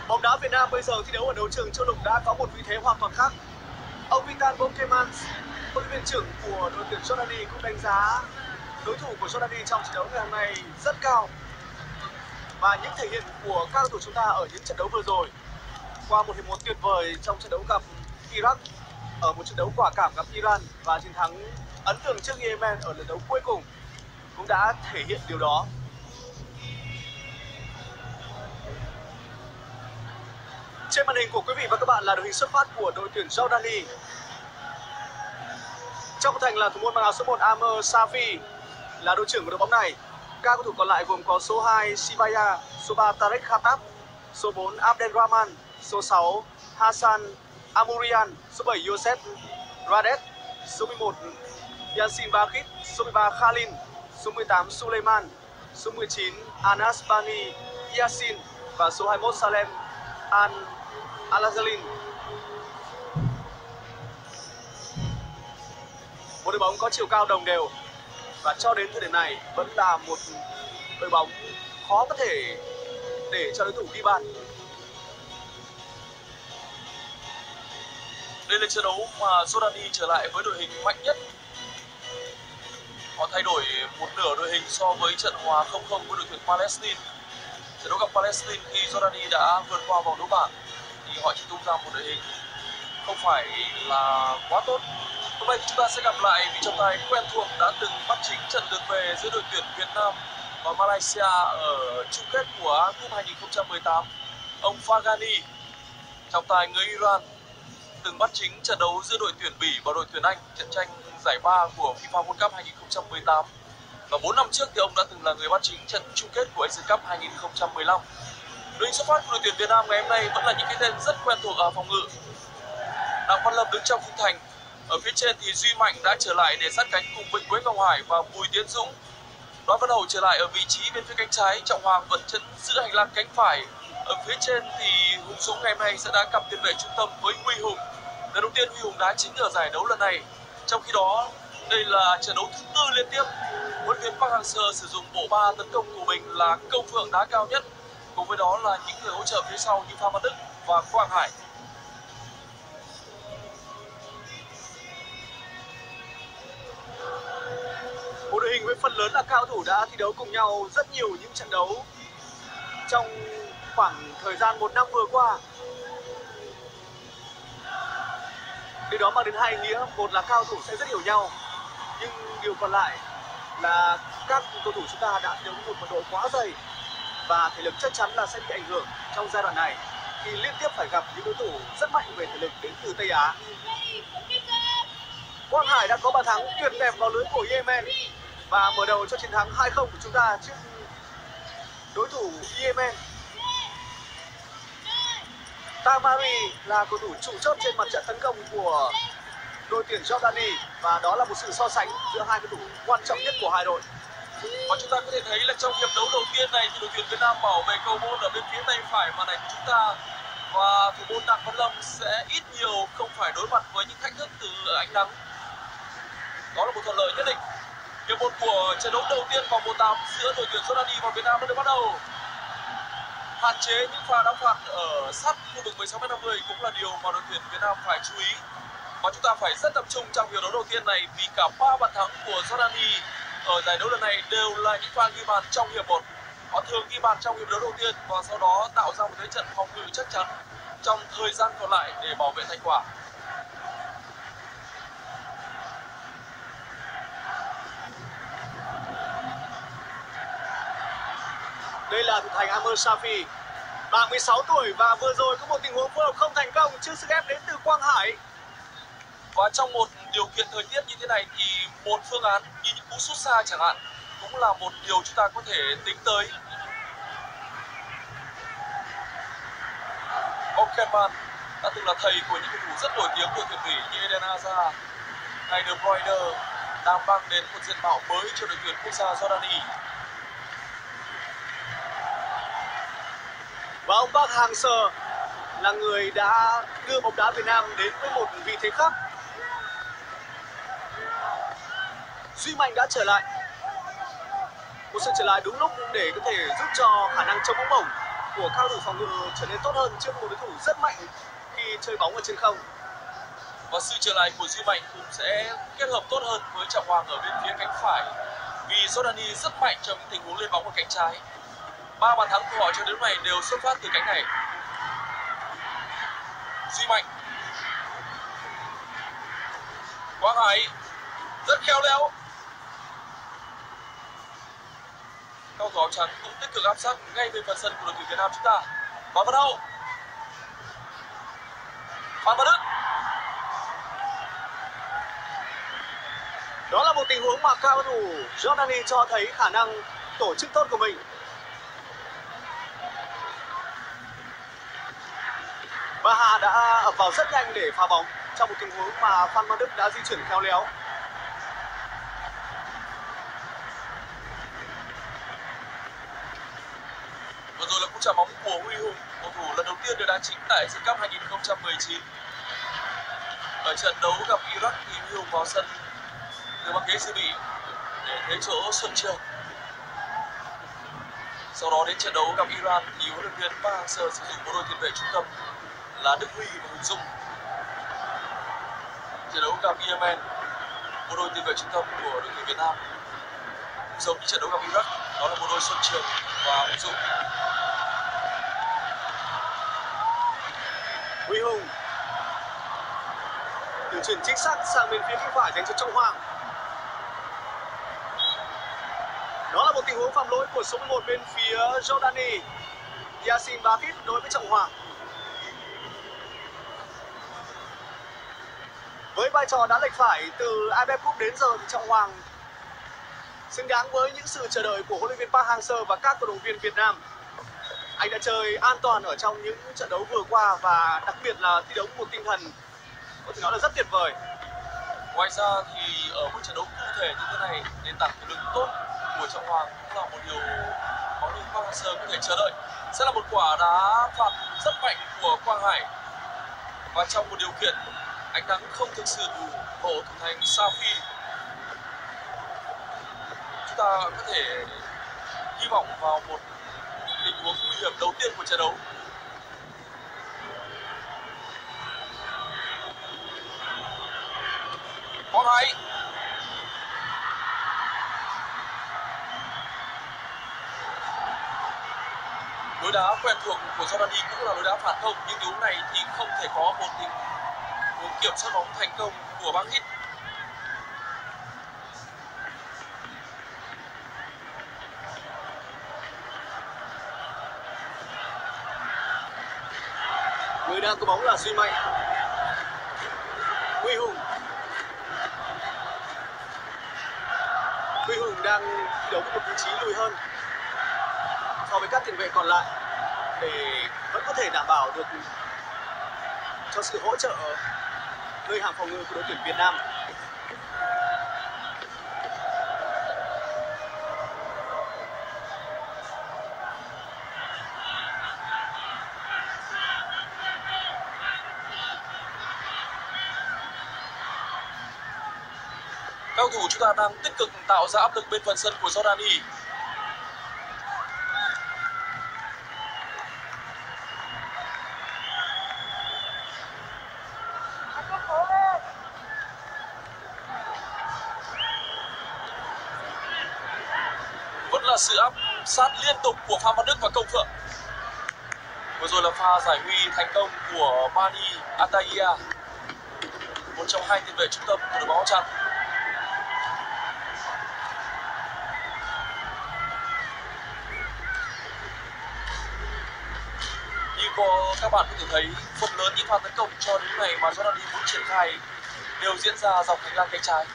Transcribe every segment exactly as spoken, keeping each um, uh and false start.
Bóng đá Việt Nam bây giờ thi đấu ở đấu trường châu lục đã có một vị thế hoàn toàn khác. Ông Vitan Bokemans, huấn luyện viên trưởng của đội tuyển Jordani cũng đánh giá đối thủ của Jordani trong trận đấu ngày hôm nay rất cao. Và những thể hiện của các cầu thủ chúng ta ở những trận đấu vừa rồi, qua một hiệp một tuyệt vời trong trận đấu gặp Iraq, ở một trận đấu quả cảm gặp Iran và chiến thắng ấn tượng trước Yemen ở lần đấu cuối cùng, cũng đã thể hiện điều đó. Trên màn hình của quý vị và các bạn là đội hình xuất phát của đội tuyển Jordani. Trong khung thành là thủ môn mang áo số một Amr Safi, là đội trưởng của đội bóng này. Các cầu thủ còn lại gồm có số hai Sibaya, số ba Tarek Khattab, số bốn Abdelrahman, số sáu Hassan Amourian, số bảy Youssef Radet, số mười một Yasin Bakhit, số mười ba Khalin, số mười tám Suleiman, số mười chín Anas Bani Yasin và số hai mươi mốt Salem Al Alazalin. Một đội bóng có chiều cao đồng đều và cho đến thời điểm này vẫn là một đội bóng khó có thể để cho đối thủ ghi bàn. Đây là trận đấu mà Jordani trở lại với đội hình mạnh nhất. Họ thay đổi một nửa đội hình so với trận hòa không không với đội tuyển Palestine. Trận đấu gặp Palestine khi Jordani đã vượt qua vòng đấu bảng thì họ chỉ tung ra một đội hình không phải là quá tốt. Hôm nay thì chúng ta sẽ gặp lại vị trọng tài quen thuộc đã từng bắt chính trận lượt về giữa đội tuyển Việt Nam và Malaysia ở chung kết của A ép ép hai không một tám, ông Faghani, trọng tài người Iran, từng bắt chính trận đấu giữa đội tuyển Bỉ và đội tuyển Anh, trận tranh giải ba của FIFA World Cup hai không một tám. Và bốn năm trước thì ông đã từng là người bắt chính trận chung kết của Asian Cup hai không một lăm. Đội hình xuất phát của đội tuyển Việt Nam ngày hôm nay vẫn là những cái tên rất quen thuộc ở phòng ngự. Đặng Văn Lâm đứng trong khung thành. Ở phía trên thì Duy Mạnh đã trở lại để sát cánh cùng với Quế Ngọc Hải và Bùi Tiến Dũng. Đoàn Văn Hậu trở lại ở vị trí bên phía cánh trái, Trọng Hoàng vẫn chân giữ hành lang cánh phải. Ở phía trên thì Hùng Dũng ngày hôm nay sẽ đá cặp tiền vệ trung tâm với Huy Hùng. Lần đầu tiên Huy Hùng đá chính ở giải đấu lần này. Trong khi đó, đây là trận đấu thứ tư liên tiếp. Huấn luyện viên Park Hang-seo sử dụng bộ ba tấn công của mình là Công Phượng đá cao nhất, cùng với đó là những người hỗ trợ phía sau như Phan Văn Đức và Quang Hải. Một đội hình với phần lớn là cao thủ đã thi đấu cùng nhau rất nhiều những trận đấu trong khoảng thời gian một năm vừa qua. Điều đó mang đến hai ý nghĩa, một là cao thủ sẽ rất hiểu nhau, nhưng điều còn lại là các cầu thủ chúng ta đã thi đấu một mật độ quá dày và thể lực chắc chắn là sẽ bị ảnh hưởng trong giai đoạn này khi liên tiếp phải gặp những đối thủ rất mạnh về thể lực đến từ Tây Á. Quang Hải đã có bàn thắng tuyệt đẹp vào lưới của Yemen và mở đầu cho chiến thắng hai không của chúng ta trước đối thủ Yemen. Tamari là cầu thủ trụ chốt trên mặt trận tấn công của đội tuyển Jordani và đó là một sự so sánh giữa hai cầu thủ quan trọng nhất của hai đội. Và chúng ta có thể thấy là trong hiệp đấu đầu tiên này thì đội tuyển Việt Nam bảo vệ cầu môn ở bên phía tay phải màn ảnh của chúng ta, và thủ môn Đặng Văn Lâm sẽ ít nhiều không phải đối mặt với những thách thức từ ánh nắng. Đó là một thuận lợi nhất định. Hiệp một của trận đấu đầu tiên vòng một tám giữa đội tuyển Jordani và Việt Nam đã được bắt đầu. Hạn chế những pha đá phạt ở sát khu vực mười sáu mét năm mươi cũng là điều mà đội tuyển Việt Nam phải chú ý. Và chúng ta phải rất tập trung trong hiệp đấu đầu tiên này vì cả ba bàn thắng của Jordani ở giải đấu lần này đều là những pha ghi bàn trong hiệp một. Họ thường ghi bàn trong hiệp đấu đầu tiên và sau đó tạo ra một thế trận phòng ngự chắc chắn trong thời gian còn lại để bảo vệ thành quả. Đây là thủ thành Amr Safi, ba mươi sáu tuổi và vừa rồi có một tình huống phối hợp không thành công trước sức ép đến từ Quang Hải. Và trong một điều kiện thời tiết như thế này thì một phương án như những cú sút xa chẳng hạn cũng là một điều chúng ta có thể tính tới. Okerman đã từng là thầy của những cầu thủ rất nổi tiếng của tuyển Bỉ như Eden Hazard hay De Bruyne, đang mang đến một diện mạo mới cho đội tuyển quốc gia Jordani. Và ông Park Hang-seo là người đã đưa bóng đá Việt Nam đến với một vị thế khác. Duy Mạnh đã trở lại, một sự trở lại đúng lúc để có thể giúp cho khả năng chống bóng bổng của các cầu thủ phòng ngự trở nên tốt hơn trước một đối thủ rất mạnh khi chơi bóng ở trên không. Và sự trở lại của Duy Mạnh cũng sẽ kết hợp tốt hơn với Trọng Hoàng ở bên phía cánh phải, vì Jordani rất mạnh trong những tình huống lên bóng ở cánh trái. Ba bàn thắng của họ cho đến lúc này đều xuất phát từ cánh này. Duy Mạnh, Quang Hải rất khéo léo. Cao thủ áo trắng cũng tích cực áp sát ngay về phần sân của đội tuyển Việt Nam chúng ta. Phan Văn Hậu, Phan Văn Đức. Đó là một tình huống mà cao thủ Jordani cho thấy khả năng tổ chức tốt của mình. Và Hà đã ập vào rất nhanh để phá bóng trong một tình huống mà Phan Văn Đức đã di chuyển khéo léo. Vừa rồi là cú chạm bóng của Huy Hùng, cầu thủ lần đầu tiên được đá chính tại World Cup hai nghìn không trăm mười chín. Ở trận đấu gặp Iraq thì Huy Hùng vào sân từ băng ghế dự bị để thế chỗ Xuân Trường. Sau đó đến trận đấu gặp Iran thì huấn luyện viên Park Hang-seo sử dụng bộ đôi tiền vệ trung tâm là Đức Huy và Hùng Dung. Trận đấu gặp Yemen, bộ đôi tiền vệ trung tâm của đội tuyển Việt Nam cũng giống như trận đấu gặp Iraq, đó là bộ đôi Xuân Trường và Hùng Dung. Huy Hùng đường chuyền chính xác sang bên phía cánh phải dành cho Trọng Hoàng. Đó là một tình huống phạm lỗi của số mười một bên phía Jordani. Yassin Bakit đối với Trọng Hoàng. Với vai trò đá lệch phải từ a ép ép Cup đến giờ thì Trọng Hoàng xứng đáng với những sự chờ đợi của huấn luyện viên Park Hang-seo và các cổ động viên Việt Nam. Anh đã chơi an toàn ở trong những trận đấu vừa qua và đặc biệt là thi đấu một tinh thần có thể nói là rất tuyệt vời. Ngoài ra thì ở một trận đấu cụ thể như thế này, nền tảng thể lực tốt của Trọng Hoàng cũng là một điều mà huấn luyện viên Park Hang-seo có thể chờ đợi. Sẽ là một quả đá phạt rất mạnh của Quang Hải, và trong một điều kiện ánh nắng không thực sự đủ hộ thủ thành Safi, chúng ta có thể hy vọng vào một tình huống nguy hiểm đầu tiên của trận đấu. Quang Hải, lối đá quen thuộc của Jordani cũng là lối đá phản công, nhưng tình huống này thì không thể có một tình huống kiểm soát bóng thành công của Bakit. Người đang có bóng là Duy Mạnh. Huy Hùng. Huy Hùng đang thi đấu một vị trí lùi hơn so với các tiền vệ còn lại để vẫn có thể đảm bảo được cho sự hỗ trợ nơi hàng phòng ngự của đội tuyển Việt Nam. Các cầu thủ chúng ta đang tích cực tạo ra áp lực bên phần sân của Jordani. Vẫn là sự áp sát liên tục của Phan Văn Đức và Công Phượng. Vừa rồi là pha giải nguy thành công của Mani Ataya, một trong hai tiền vệ trung tâm của đội bóng áo trắng. Như có các bạn có thể thấy, phần lớn những pha tấn công cho đến ngày mà Jordani muốn triển khai đều diễn ra dọc hành lang cánh trái.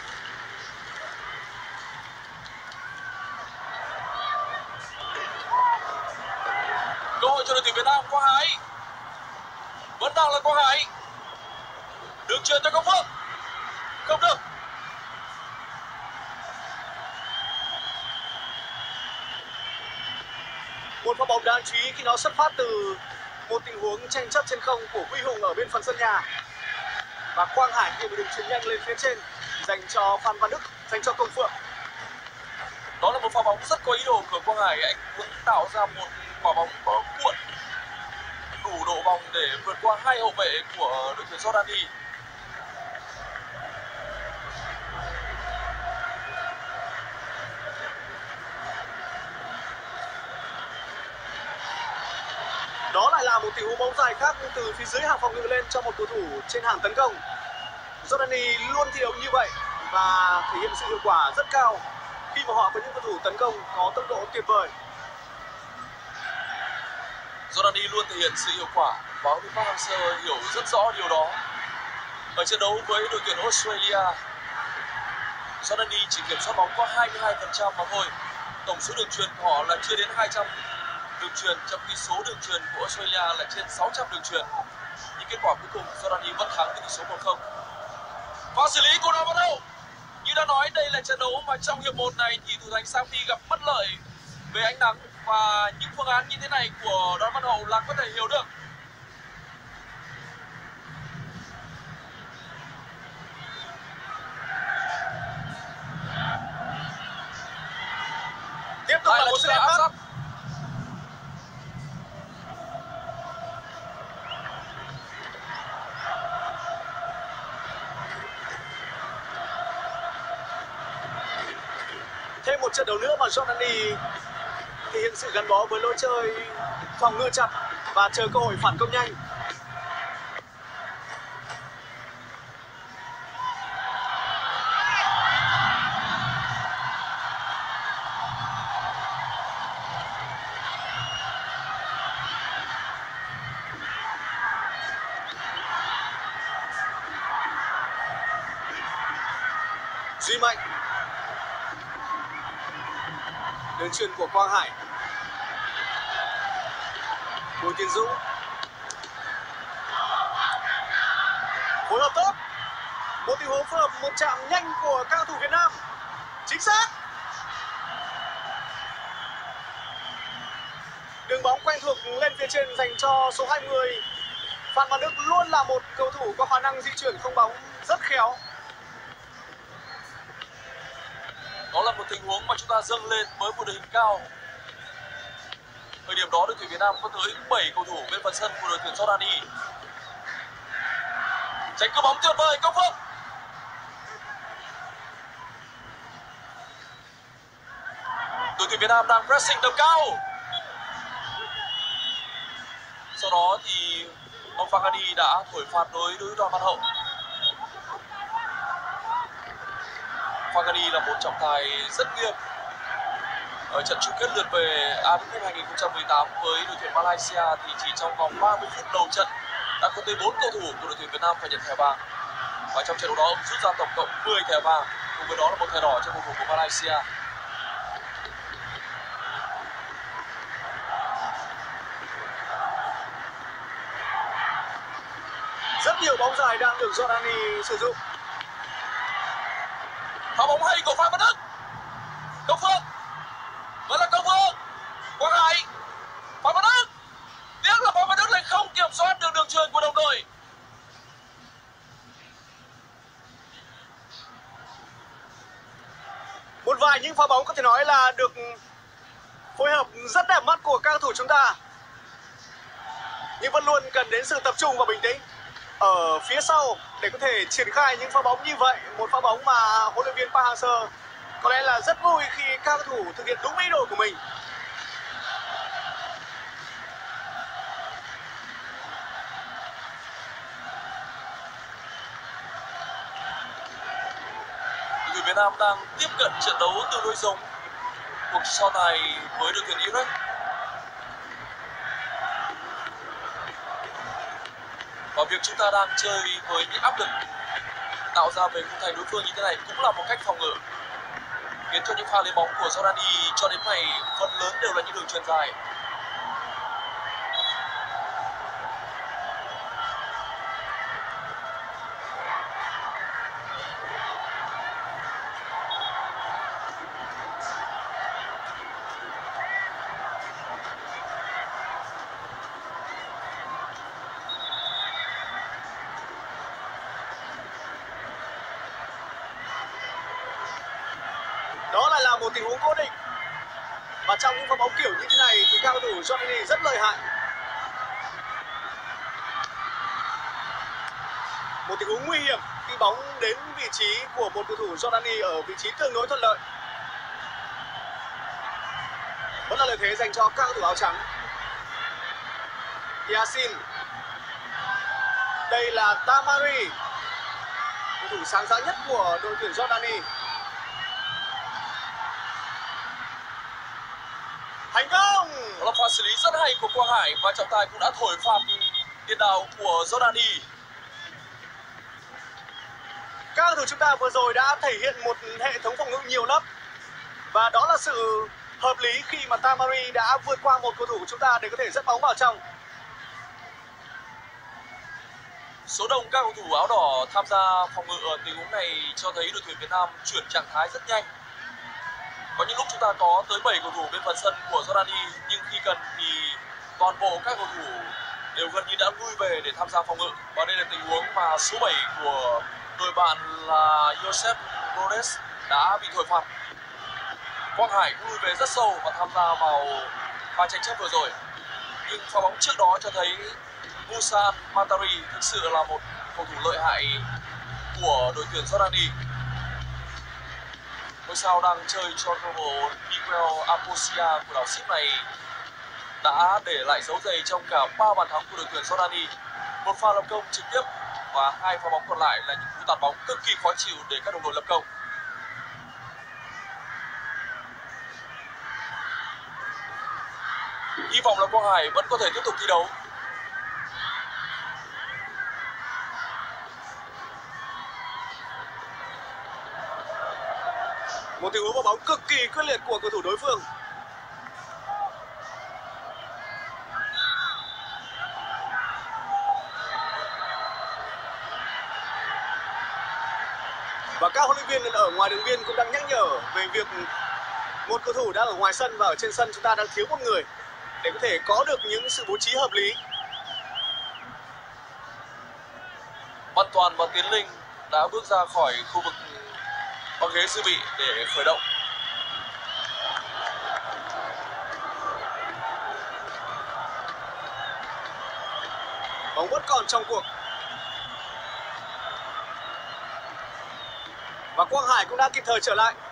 Cơ hội cho đội tuyển Việt Nam. Quang Hải, vẫn đang là Quang Hải, đường chuyền cho Công Phượng, không được. Một pha bóng đáng chú ý khi nó xuất phát từ một tình huống tranh chấp trên không của Huy Hùng ở bên phần sân nhà, và Quang Hải tìm một đường chuyền nhanh lên phía trên dành cho Phan Văn Đức, dành cho Công Phượng. Đó là một pha bóng rất có ý đồ của Quang Hải, anh muốn tạo ra một quả bóng có cuộn đủ độ vòng để vượt qua hai hậu vệ của đội tuyển Jordani. Đó lại là một tình huống bóng dài khác từ phía dưới hàng phòng ngự lên cho một cầu thủ trên hàng tấn công. Jordani luôn thi đấu như vậy và thể hiện sự hiệu quả rất cao khi mà họ có những cầu thủ tấn công có tốc độ tuyệt vời. Jordani luôn thể hiện sự hiệu quả và huấn luyện viên Park Hang-seo hiểu rất rõ điều đó. Ở trận đấu với đội tuyển Australia, Jordani chỉ kiểm soát bóng có hai mươi hai phần trăm mà thôi. Tổng số đường chuyền của họ là chưa đến hai trăm đường chuyền, trong khi số đường chuyền của Australia là trên sáu trăm đường chuyền. Nhưng kết quả cuối cùng Jordani vẫn thắng với tỷ số một không. Pha xử lý của đội bắt đầu. Như đã nói, đây là trận đấu mà trong hiệp một này thì thủ thành Safi gặp bất lợi về ánh nắng, và những phương án như thế này của đoàn Văn Hậu là có thể hiểu được. Tiếp tục là một sự áp sát. Thêm một trận đấu nữa mà Jordani thể hiện sự gắn bó với lối chơi phòng ngự chặt và chờ cơ hội phản công nhanh. Duy Mạnh, đường chuyền của Quang Hải, Bùi Tiến Dũng, phối hợp tốt, một tình huống phối hợp một chạm nhanh của các cầu thủ Việt Nam, chính xác. Đường bóng quen thuộc lên phía trên dành cho số hai mươi. Phan Văn Đức luôn là một cầu thủ có khả năng di chuyển không bóng rất khéo. Đó là một tình huống mà chúng ta dâng lên với một đội hình cao. Thời điểm đó đội tuyển Việt Nam có tới bảy cầu thủ bên phần sân của đội tuyển Jordani. Tránh cướp bóng tuyệt vời, Công Phượng. Đội tuyển Việt Nam đang pressing tầm cao. Sau đó thì ông Fagani đã thổi phạt đối với đoàn Văn Hậu. Fagani là một trọng tài rất nghiêm. Ở trận chung kết lượt về a ép ép Cup hai nghìn không trăm mười tám với đội tuyển Malaysia thì chỉ trong vòng ba mươi phút đầu trận đã có tới bốn cầu thủ của đội tuyển Việt Nam phải nhận thẻ vàng. Và trong trận đấu đó ông rút ra tổng cộng mười thẻ vàng, cùng với đó là một thẻ đỏ cho cầu thủ của Malaysia. Rất nhiều bóng dài đang được Jordani sử dụng. Pha bóng hay của Phan Văn Đức. Công Phượng. Vẫn là Công Phượng. Quang Hải. Phan Văn Đức. Tiếc là Phan Văn Đức lại không kiểm soát được đường chuyền của đồng đội. Một vài những pha bóng có thể nói là được phối hợp rất đẹp mắt của các cầu thủ chúng ta, nhưng vẫn luôn cần đến sự tập trung và bình tĩnh ở phía sau để có thể triển khai những pha bóng như vậy. Một pha bóng mà huấn luyện viên Park Hang-seo có lẽ là rất vui khi các cầu thủ thực hiện đúng ý đồ của mình. Đội tuyển Việt Nam đang tiếp cận trận đấu tương đối giống cuộc so tài với đội tuyển Iraq. Và việc chúng ta đang chơi với những áp lực tạo ra về khung thành đối phương như thế này cũng là một cách phòng ngự, khiến cho những pha lấy bóng của Jordani cho đến nay phần lớn đều là những đường chuyền dài. Đó lại là một tình huống cố định, và trong những pha bóng kiểu như thế này thì các cầu thủ Jordani rất lợi hại. Một tình huống nguy hiểm khi bóng đến vị trí của một cầu thủ Jordani ở vị trí tương đối thuận lợi. Vẫn là lợi thế dành cho các cầu thủ áo trắng. Yasin. Đây là Tamari, cầu thủ sáng giá nhất của đội tuyển Jordani. Thành công! Đó là pha xử lý rất hay của Quang Hải và trọng tài cũng đã thổi phạt tiền đạo của Jordani. Các cầu thủ chúng ta vừa rồi đã thể hiện một hệ thống phòng ngự nhiều lớp và đó là sự hợp lý khi mà Tamari đã vượt qua một cầu thủ của chúng ta để có thể dẫn bóng vào trong. Số đông các cầu thủ áo đỏ tham gia phòng ngự ở tình huống này cho thấy đội tuyển Việt Nam chuyển trạng thái rất nhanh. Có những lúc chúng ta có tới bảy cầu thủ bên phần sân của Jordani, nhưng khi cần thì toàn bộ các cầu thủ đều gần như đã lui về để tham gia phòng ngự. Và đây là tình huống mà số bảy của đội bạn là Joseph Rhodes đã bị thổi phạt. Quang Hải cũng lui về rất sâu và tham gia vào pha tranh chấp vừa rồi. Nhưng pha bóng trước đó cho thấy Musa Matari thực sự là một cầu thủ lợi hại của đội tuyển Jordani. Ngôi sao đang chơi cho câu lạc bộ Miguel Aposia của đảo Ship này đã để lại dấu giày trong cả ba bàn thắng của đội tuyển Jordani. Một pha lập công trực tiếp và hai pha bóng còn lại là những cú tạt bóng cực kỳ khó chịu để các đồng đội lập công. Hy vọng là Quang Hải vẫn có thể tiếp tục thi đấu. Một tình huống vào bóng cực kỳ quyết liệt của cầu thủ đối phương. Và các huấn luyện viên ở ngoài đường biên cũng đang nhắc nhở về việc một cầu thủ đang ở ngoài sân và ở trên sân chúng ta đang thiếu một người để có thể có được những sự bố trí hợp lý. Văn Toàn và Tiến Linh đã bước ra khỏi khu vực băng ghế dự bị để khởi động. Bóng vẫn còn trong cuộc. Và Quang Hải cũng đã kịp thời trở lại.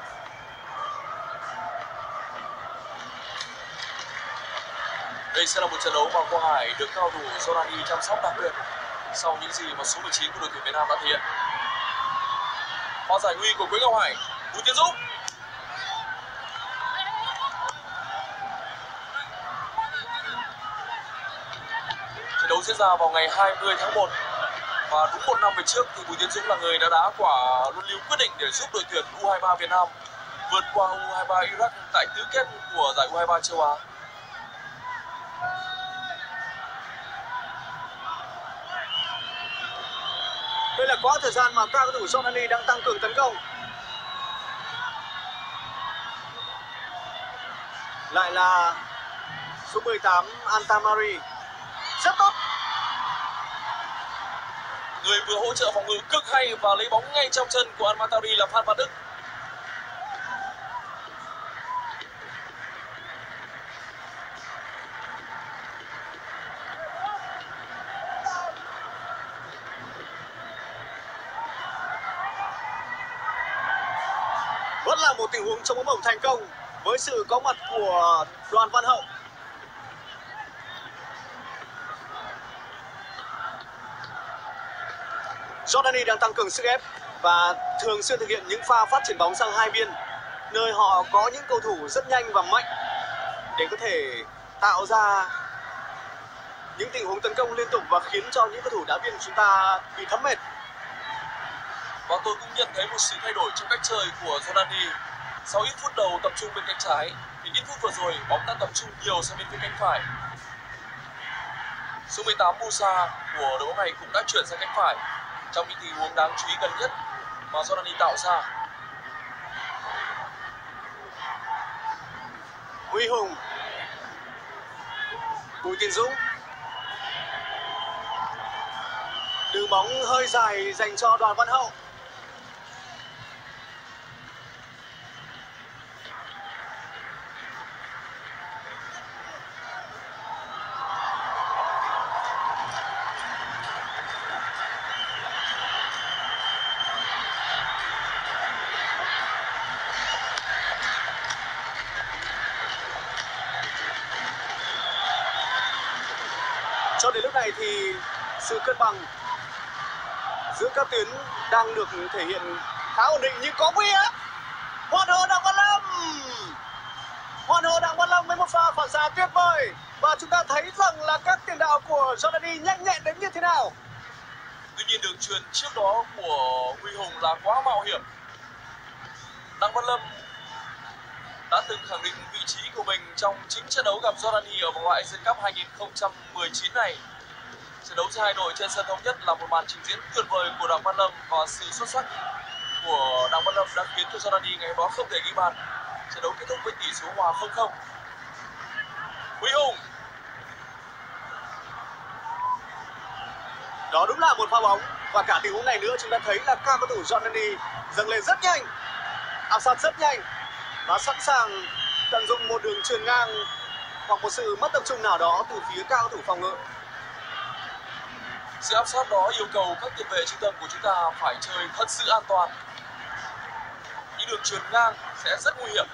Đây sẽ là một trận đấu mà Quang Hải được cao thủ Jordani chăm sóc đặc biệt sau những gì mà số mười chín của đội tuyển Việt Nam đã thể hiện. Pha giải nguy của Quế Ngọc Hải, Bùi Tiến Dũng. Trận đấu diễn ra vào ngày hai mươi tháng một và đúng một năm về trước thì Bùi Tiến Dũng là người đã đá quả luân lưu quyết định để giúp đội tuyển U hai ba Việt Nam vượt qua U hai ba Iraq tại tứ kết của giải U hai ba châu Á. Đây là quãng thời gian mà các cầu thủ Jordani đang tăng cường tấn công. Lại là số mười tám Antamari. Rất tốt. Người vừa hỗ trợ phòng ngự cực hay và lấy bóng ngay trong chân của Anmatari là Phan Văn Đức. Vẫn là một tình huống chống bóng bổng thành công với sự có mặt của Đoàn Văn Hậu. Jordani đang tăng cường sức ép và thường xuyên thực hiện những pha phát triển bóng sang hai biên, nơi họ có những cầu thủ rất nhanh và mạnh để có thể tạo ra những tình huống tấn công liên tục và khiến cho những cầu thủ đá biên của chúng ta bị thấm mệt. Và tôi cũng nhận thấy một sự thay đổi trong cách chơi của Jordani. Sau ít phút đầu tập trung bên cánh trái thì ít phút vừa rồi bóng đã tập trung nhiều sang bên phía cánh phải. Số mười tám Musa của đội bóng này cũng đã chuyển sang cánh phải trong những tình huống đáng chú ý gần nhất mà Jordani tạo ra. Huy Hùng, Bùi Tiến Dũng, đường bóng hơi dài dành cho Đoàn Văn Hậu. Cho đến lúc này thì sự cân bằng giữa các tuyến đang được thể hiện khá ổn định, nhưng có nguy á. Hoàn hồn Đặng Văn Lâm, hoàn hồn Đặng Văn Lâm với một pha phản xạ tuyệt vời, và chúng ta thấy rằng là các tiền đạo của Jordani nhanh nhẹn đến như thế nào. Tuy nhiên đường chuyền trước đó của Huy Hùng là quá mạo hiểm. Đặng Văn Lâm đã từng khẳng định vị trí của mình trong chính trận đấu gặp Jordani ở vòng loại Asian Cup hai nghìn không trăm mười chín này. Trận đấu giữa hai đội trên sân Thống Nhất là một màn trình diễn tuyệt vời của Đặng Văn Lâm, và sự xuất sắc của Đặng Văn Lâm đã khiến cho Jordani ngày hôm đó không thể ghi bàn. Trận đấu kết thúc với tỷ số hòa không không. Huy Hùng, đó đúng là một pha bóng, và cả tình huống này nữa chúng ta thấy là các cầu thủ Jordani dâng lên rất nhanh, áp sát rất nhanh và sẵn sàng tận dụng một đường chuyền ngang hoặc một sự mất tập trung nào đó từ phía các cầu thủ phòng ngự. sự áp sát đó yêu cầu các tiền vệ trung tâm của chúng ta phải chơi thật sự an toàn. Những đường chuyền ngang sẽ rất nguy hiểm.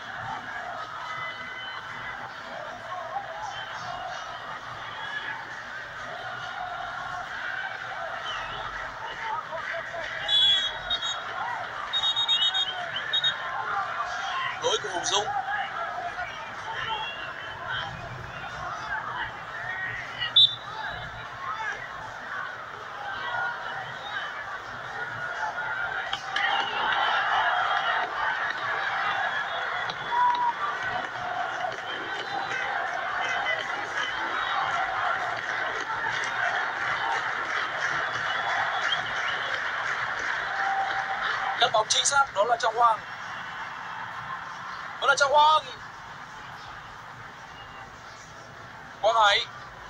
Lỗi của Hùng Dũng. Cắt bóng chính xác, đó là Trọng Hoàng. Đó là Trọng Hoàng. Quang Hải.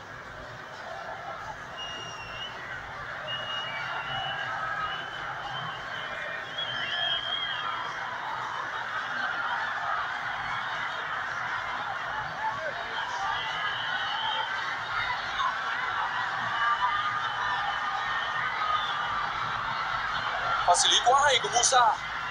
Và xử lý quá hay của Musa.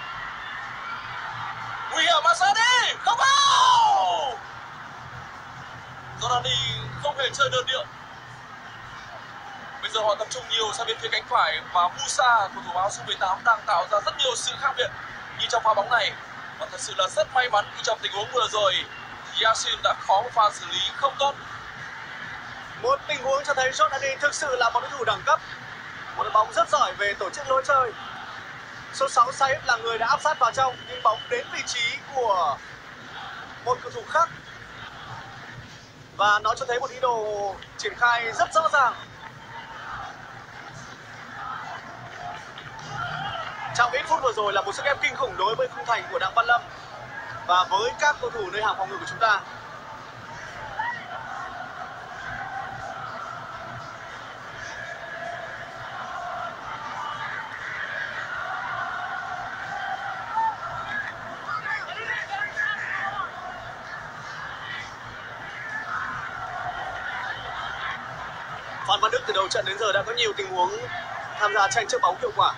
Nguy hiểm mà sao đi, không vào. Jordani không hề chơi đơn điệu. Bây giờ họ tập trung nhiều sang bên phía cánh phải, và Musa, cầu thủ áo số mười tám, đang tạo ra rất nhiều sự khác biệt như trong pha bóng này. Và thật sự là rất may mắn khi trong tình huống vừa rồi Yasin đã có một pha xử lý không tốt. Một tình huống cho thấy Jordani thực sự là một đối thủ đẳng cấp, một đội bóng rất giỏi về tổ chức lối chơi. Số sáu Saif là người đã áp sát vào trong, nhưng bóng đến vị trí của một cầu thủ khác, và nó cho thấy một ý đồ triển khai rất rõ ràng. Trong ít phút vừa rồi là một sức ép kinh khủng đối với khung thành của Đặng Văn Lâm và với các cầu thủ nơi hàng phòng ngự của chúng ta. Phan Văn Đức từ đầu trận đến giờ đã có nhiều tình huống tham gia tranh chấp bóng hiệu quả.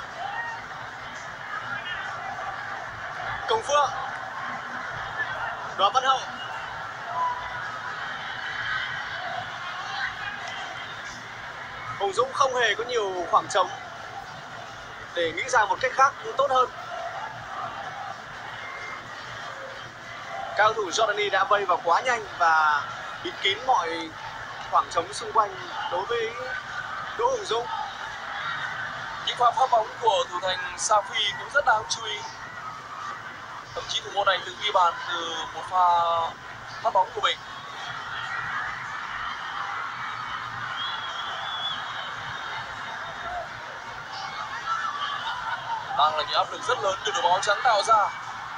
Công Phượng, Đoàn Văn Hậu, Hùng Dũng không hề có nhiều khoảng trống để nghĩ ra một cách khác tốt hơn. Các cầu thủ Jordani đã vây vào quá nhanh và bịt kín mọi khoảng trống xung quanh đối với Đỗ Hùng Dũng. Những pha phá bóng của thủ thành Safi cũng rất đáng chú ý. Thậm chí thủ môn này từng ghi bàn từ một pha phát bóng của mình. Đang là những áp lực rất lớn từ đội bóng áo trắng tạo ra.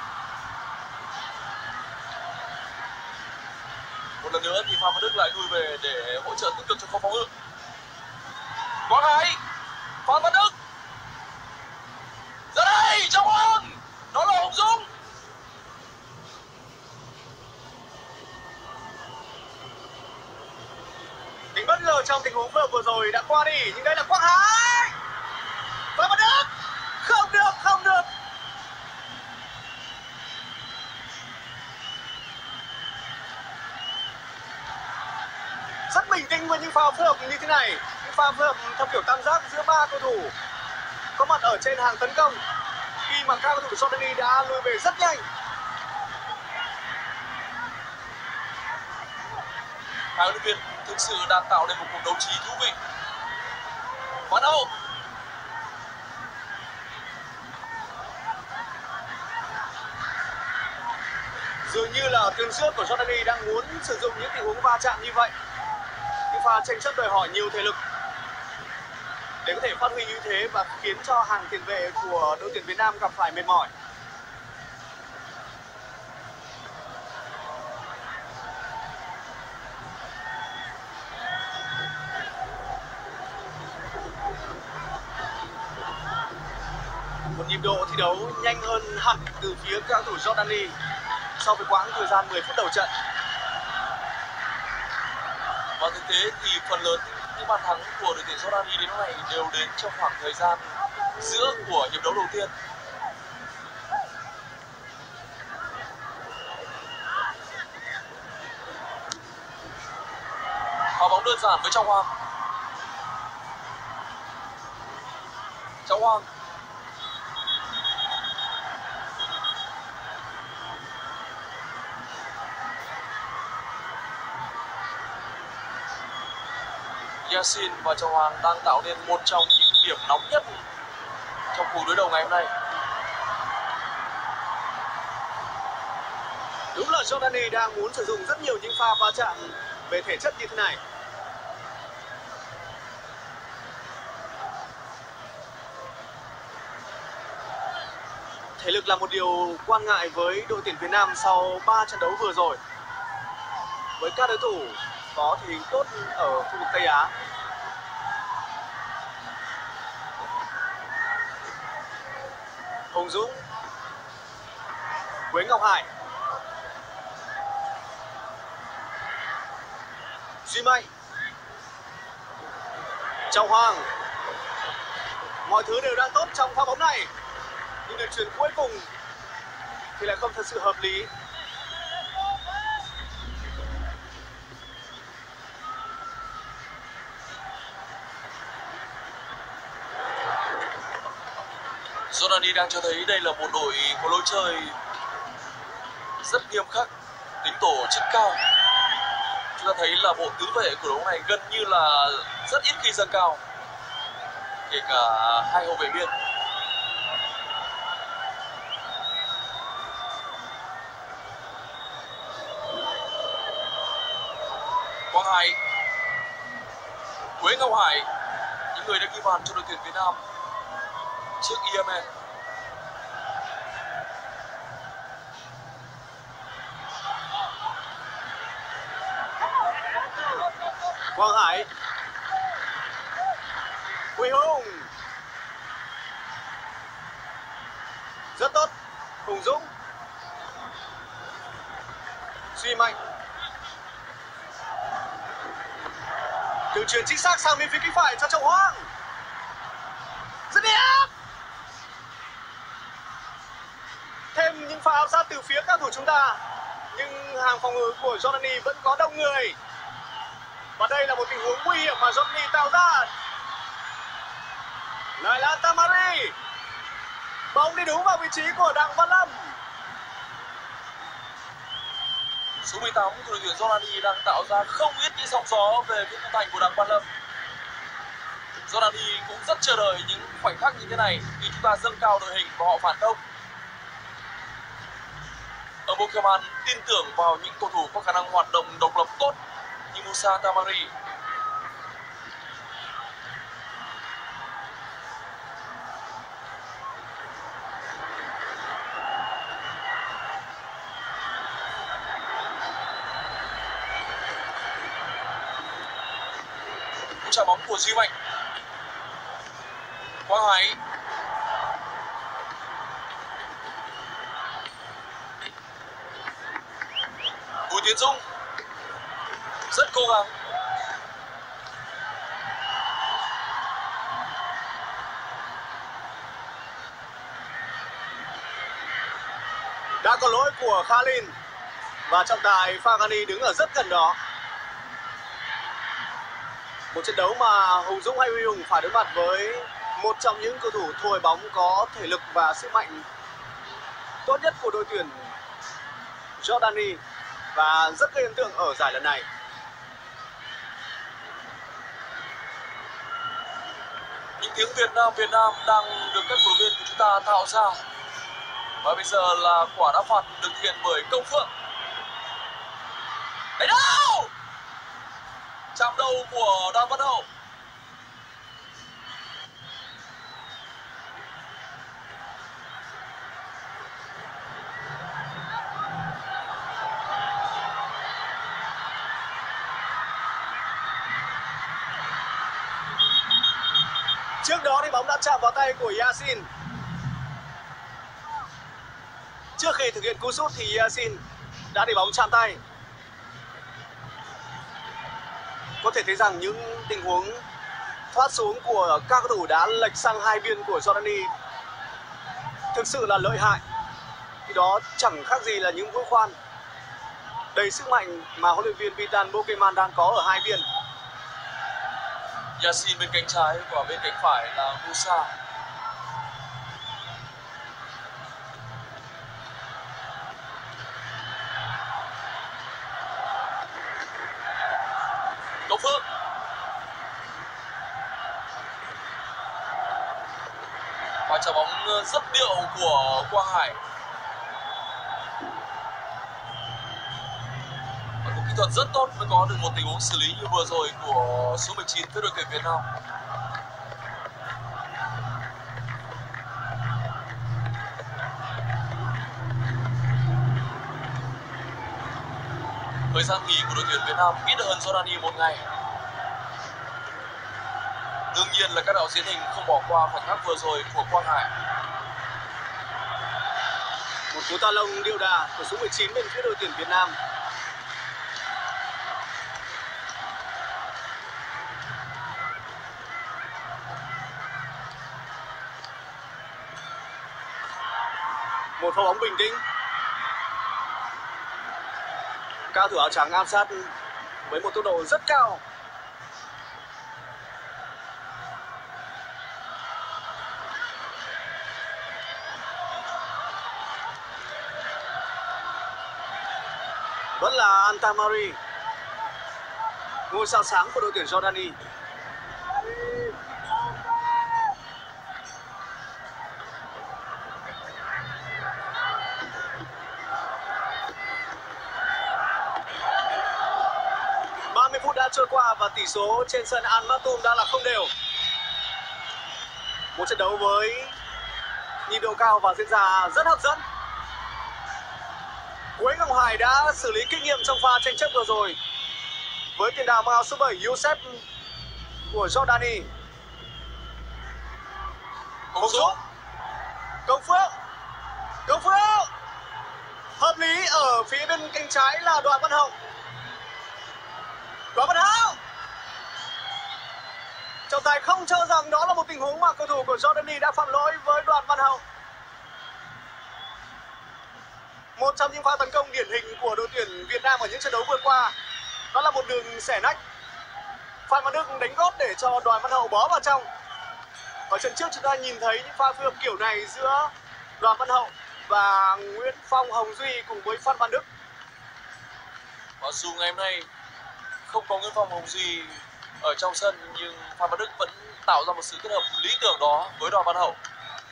Một lần nữa thì Phan Văn Đức lại lui về để hỗ trợ tích cực cho khâu phòng ngự. Quang Hải, Phan Văn Đức, ra đây, Trọng Hoàng, đó là Hùng Dũng. Tính bất ngờ trong tình huống vừa vừa rồi đã qua đi, nhưng đây là Quang Hải. Phan Văn Đức, không được, không được. Rất bình tĩnh với những pha phối hợp như thế này, những pha phối hợp theo kiểu tam giác giữa ba cầu thủ có mặt ở trên hàng tấn công khi mà các cầu thủ Jordani đã lùi về rất nhanh. Hai huấn luyện viên thực sự đang tạo nên một cuộc đấu trí thú vị. Bắn hậu. Dường như là tuyến trước của Jordani đang muốn sử dụng những tình huống va chạm như vậy, những pha tranh chấp đòi hỏi nhiều thể lực để có thể phát huy ưu thế và khiến cho hàng tiền vệ của đội tuyển Việt Nam gặp phải mệt mỏi. Một nhịp độ thi đấu nhanh hơn hẳn từ phía các cầu thủ Jordani so với quãng thời gian mười phút đầu trận. Và thực tế thì phần lớn những bàn thắng của đội tuyển Jordani đến lúc này đều đến trong khoảng thời gian giữa của hiệp đấu đầu tiên. Pha bóng đơn giản với Trọng Hoàng. Trọng Hoàng. Yassin và Trọng Hoàng đang tạo nên một trong những điểm nóng nhất trong cuộc đối đầu ngày hôm nay. Đúng là Jordani đang muốn sử dụng rất nhiều những pha va chạm về thể chất như thế này. Thể lực là một điều quan ngại với đội tuyển Việt Nam sau ba trận đấu vừa rồi. Với các đối thủ có thể hình tốt ở khu vực Tây Á. Hùng Dũng, Quế Ngọc Hải, Duy Mạnh, Trọng Hoàng. Mọi thứ đều đang tốt trong pha bóng này, nhưng đường chuyền cuối cùng thì lại không thật sự hợp lý. Jordani đang cho thấy đây là một đội có lối chơi rất nghiêm khắc, tính tổ chức cao. Chúng ta thấy là bộ tứ vệ của đấu này gần như là rất ít khi dâng cao, kể cả hai hậu vệ biên. Quang Hải, Quế Ngọc Hải, những người đã ghi bàn cho đội tuyển Việt Nam trước Yemen. Quang Hải, Huy Hùng, rất tốt. Hùng Dũng, Duy Mạnh, đường chuyền chính xác sang bên phía cánh phải cho Trọng Hoàng, rất đẹp. Thêm những pha áp sát từ phía các thủ chúng ta, nhưng hàng phòng ngự của Jordani vẫn có đông người. Và đây là một tình huống nguy hiểm mà Jordani tạo ra. Lại là Tamari. Bóng đi đúng vào vị trí của Đặng Văn Lâm. Số mười tám của đội tuyển Jordani đang tạo ra không ít những sóng gió về phía khung thành của Đặng Văn Lâm. Jordani cũng rất chờ đợi những khoảnh khắc như thế này khi chúng ta dâng cao đội hình và họ phản công. Ở Bokeman tin tưởng vào những cầu thủ có khả năng hoạt động độc lập tốt như Musa Tamari. Cú trả bóng của Duy Mạnh. Quang Hải. Bùi Tiến Dũng rất cố gắng. Đã có lỗi của Khalin và trọng tài Faghani đứng ở rất gần đó. Một trận đấu mà Hùng Dũng hay Huy Hùng phải đối mặt với một trong những cầu thủ thổi bóng có thể lực và sức mạnh tốt nhất của đội tuyển Jordani và rất gây ấn tượng ở giải lần này. Những tiếng Việt Nam Việt Nam đang được các cổ động viên của chúng ta tạo ra. Và bây giờ là quả đá phạt được thực hiện bởi Công Phượng. Đấy đâu! Chạm đầu của Đoàn Văn Hậu. Trước đó thì bóng đã chạm vào tay của Yasin. Trước khi thực hiện cú sút thì Yasin đã để bóng chạm tay. Có thể thấy rằng những tình huống thoát xuống của các cầu thủ đã lệch sang hai biên của Jordani thực sự là lợi hại. Thì đó chẳng khác gì là những mũi khoan đầy sức mạnh mà huấn luyện viên Vitan Bokeman đang có ở hai biên. Yasin bên cánh trái và bên cánh phải là Musa. Công Phượng. Và trái bóng rất điệu của Quang Hải. Và một kỹ thuật rất tốt mới có được một tình huống xử lý như vừa rồi của số mười chín với đội tuyển Việt Nam. Thời gian nghỉ của đội tuyển Việt Nam ít hơn Jordani một ngày. Đương nhiên là các đạo diễn hình không bỏ qua khoảnh khắc vừa rồi của Quang Hải. Một cú ta lông điệu đà của số mười chín bên phía đội tuyển Việt Nam. Một pha bóng bình tĩnh. Cao thủ áo trắng áp sát với một tốc độ rất cao. Vẫn là Antamari, ngôi sao sáng của đội tuyển Jordani. ba mươi phút đã trôi qua và tỷ số trên sân Al Maktoum đã là không đều. Một trận đấu với nhịp độ cao và diễn ra rất hấp dẫn. Quế Ngọc Hải đã xử lý kinh nghiệm trong pha tranh chấp vừa rồi với tiền đạo mang áo số bảy Youssef của Jordani. Công Dũng. Công Phượng. Công Phượng. Hợp lý ở phía bên cánh trái là Đoàn Văn Hậu. Đoàn Văn Hậu. Trọng tài không cho rằng đó là một tình huống mà cầu thủ của Jordani đã phạm lỗi với Đoàn Văn Hậu. Một trong những pha tấn công điển hình của đội tuyển Việt Nam ở những trận đấu vừa qua, đó là một đường xẻ nách. Phan Văn Đức đánh gót để cho Đoàn Văn Hậu bó vào trong. Ở trận trước chúng ta nhìn thấy những pha phối hợp kiểu này giữa Đoàn Văn Hậu và Nguyễn Phong Hồng Duy cùng với Phan Văn Đức. Và dù ngày hôm nay không có Nguyễn Phong Hồng Duy ở trong sân nhưng Phan Văn Đức vẫn tạo ra một sự kết hợp lý tưởng đó với Đoàn Văn Hậu.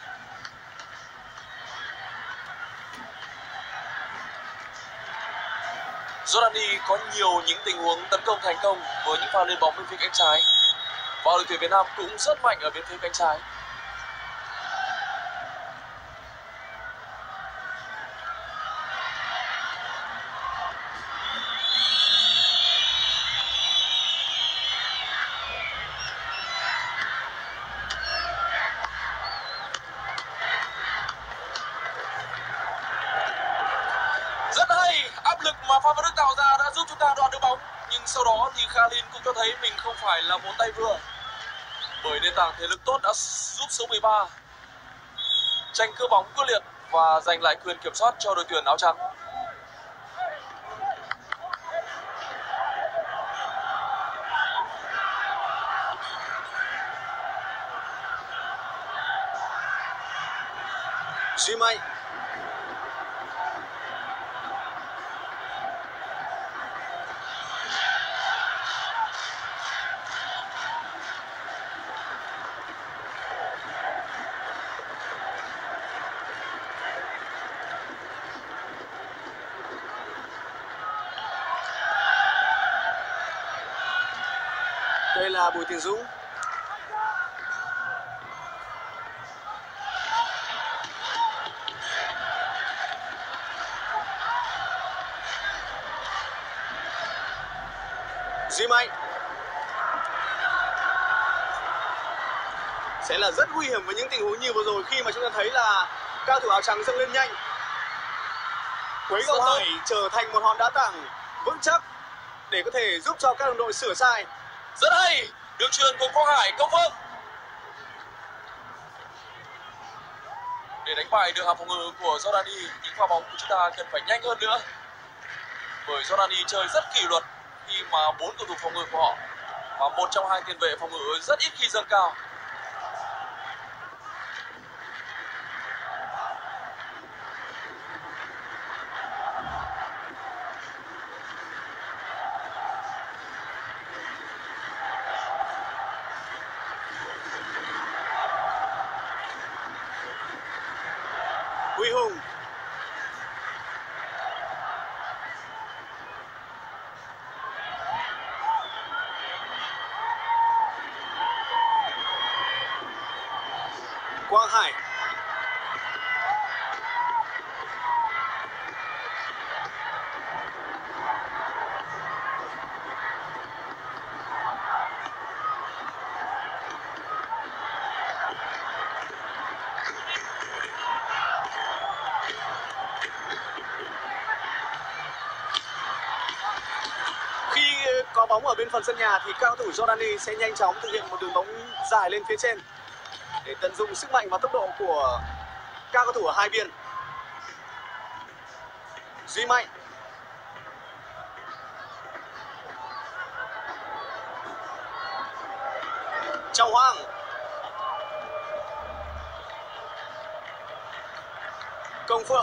Jordani có nhiều những tình huống tấn công thành công với những pha lên bóng bên phía cánh trái. Và đội tuyển Việt Nam cũng rất mạnh ở bên phía cánh trái. Rất hay, áp lực mà Phan Văn Đức tạo ra đã giúp chúng ta đoạt được bóng. Nhưng sau đó thì Khalin cũng cho thấy mình không phải là một tay vừa. Bởi nền tảng thể lực tốt đã giúp số mười ba tranh cướp bóng quyết liệt và giành lại quyền kiểm soát cho đội tuyển áo trắng. Duy Mạnh. Đây là Bùi Tiến Dũng. Duy Mạnh. Sẽ là rất nguy hiểm với những tình huống như vừa rồi khi mà chúng ta thấy là cao thủ áo trắng dâng lên nhanh. Quế Ngọc Hải trở thành một hòn đá tảng vững chắc để có thể giúp cho các đồng đội sửa sai. Rất hay, đường truyền của Quang Hải công vâng. Để đánh bại được hàng phòng ngự của Jordani, những pha bóng của chúng ta cần phải nhanh hơn nữa. Bởi Jordani chơi rất kỷ luật khi mà bốn cầu thủ phòng ngự của họ và một trong hai tiền vệ phòng ngự rất ít khi dâng cao. Huy Hùng. Quang Hải. Khi có bóng ở bên phần sân nhà thì cao thủ Jordani sẽ nhanh chóng thực hiện một đường bóng dài lên phía trên để tận dụng sức mạnh và tốc độ của các cầu thủ ở hai biên. Duy Mạnh. Trọng Hoàng. Công Phượng.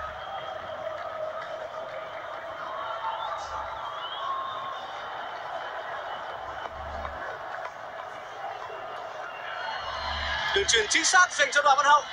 Đường truyền chính xác dành cho Đoàn Văn Hậu.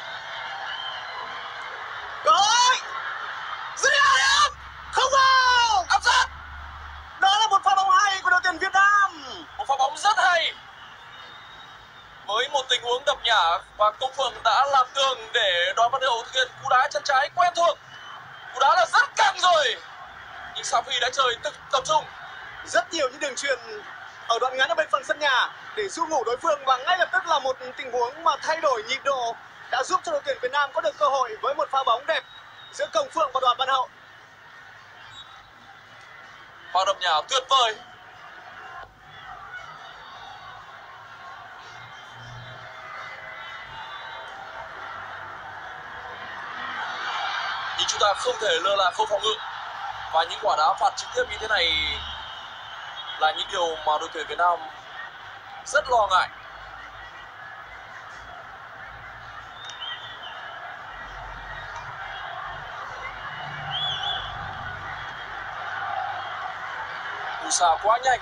Cơ hội dứt điểm không vào, áp sát. Đó là một pha bóng hay của đội tuyển Việt Nam, một pha bóng rất hay với một tình huống đập nhả và Công Phượng đã làm tường để Đoàn Văn Hậu thực hiện cú đá chân trái quen thuộc. Cú đá là rất căng rồi nhưng Safi đã chơi tập, tập trung. Rất nhiều những đường truyền ở đoạn ngắn ở bên phần sân nhà để du ngủ đối phương và ngay lập tức là một tình huống mà thay đổi nhịp độ đã giúp cho đội tuyển Việt Nam có được cơ hội với một pha bóng đẹp giữa Công Phượng và Đoàn Văn Hậu. Pha đập nhả tuyệt vời. Nhưng chúng ta không thể lơ là khâu phòng ngự và những quả đá phạt trực tiếp như thế này là những điều mà đội tuyển Việt Nam rất lo ngại. Musa quá nhanh.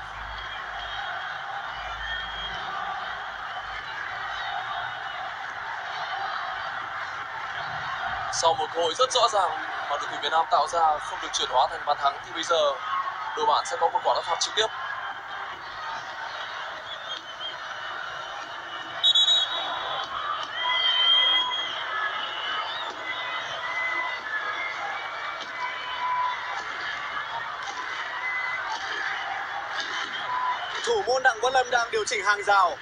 Sau một cơ hội rất rõ ràng mà đội tuyển Việt Nam tạo ra không được chuyển hóa thành bàn thắng thì bây giờ đội bạn sẽ có một quả đá phạt trực tiếp. Thủ môn Đặng Văn Lâm đang điều chỉnh hàng rào.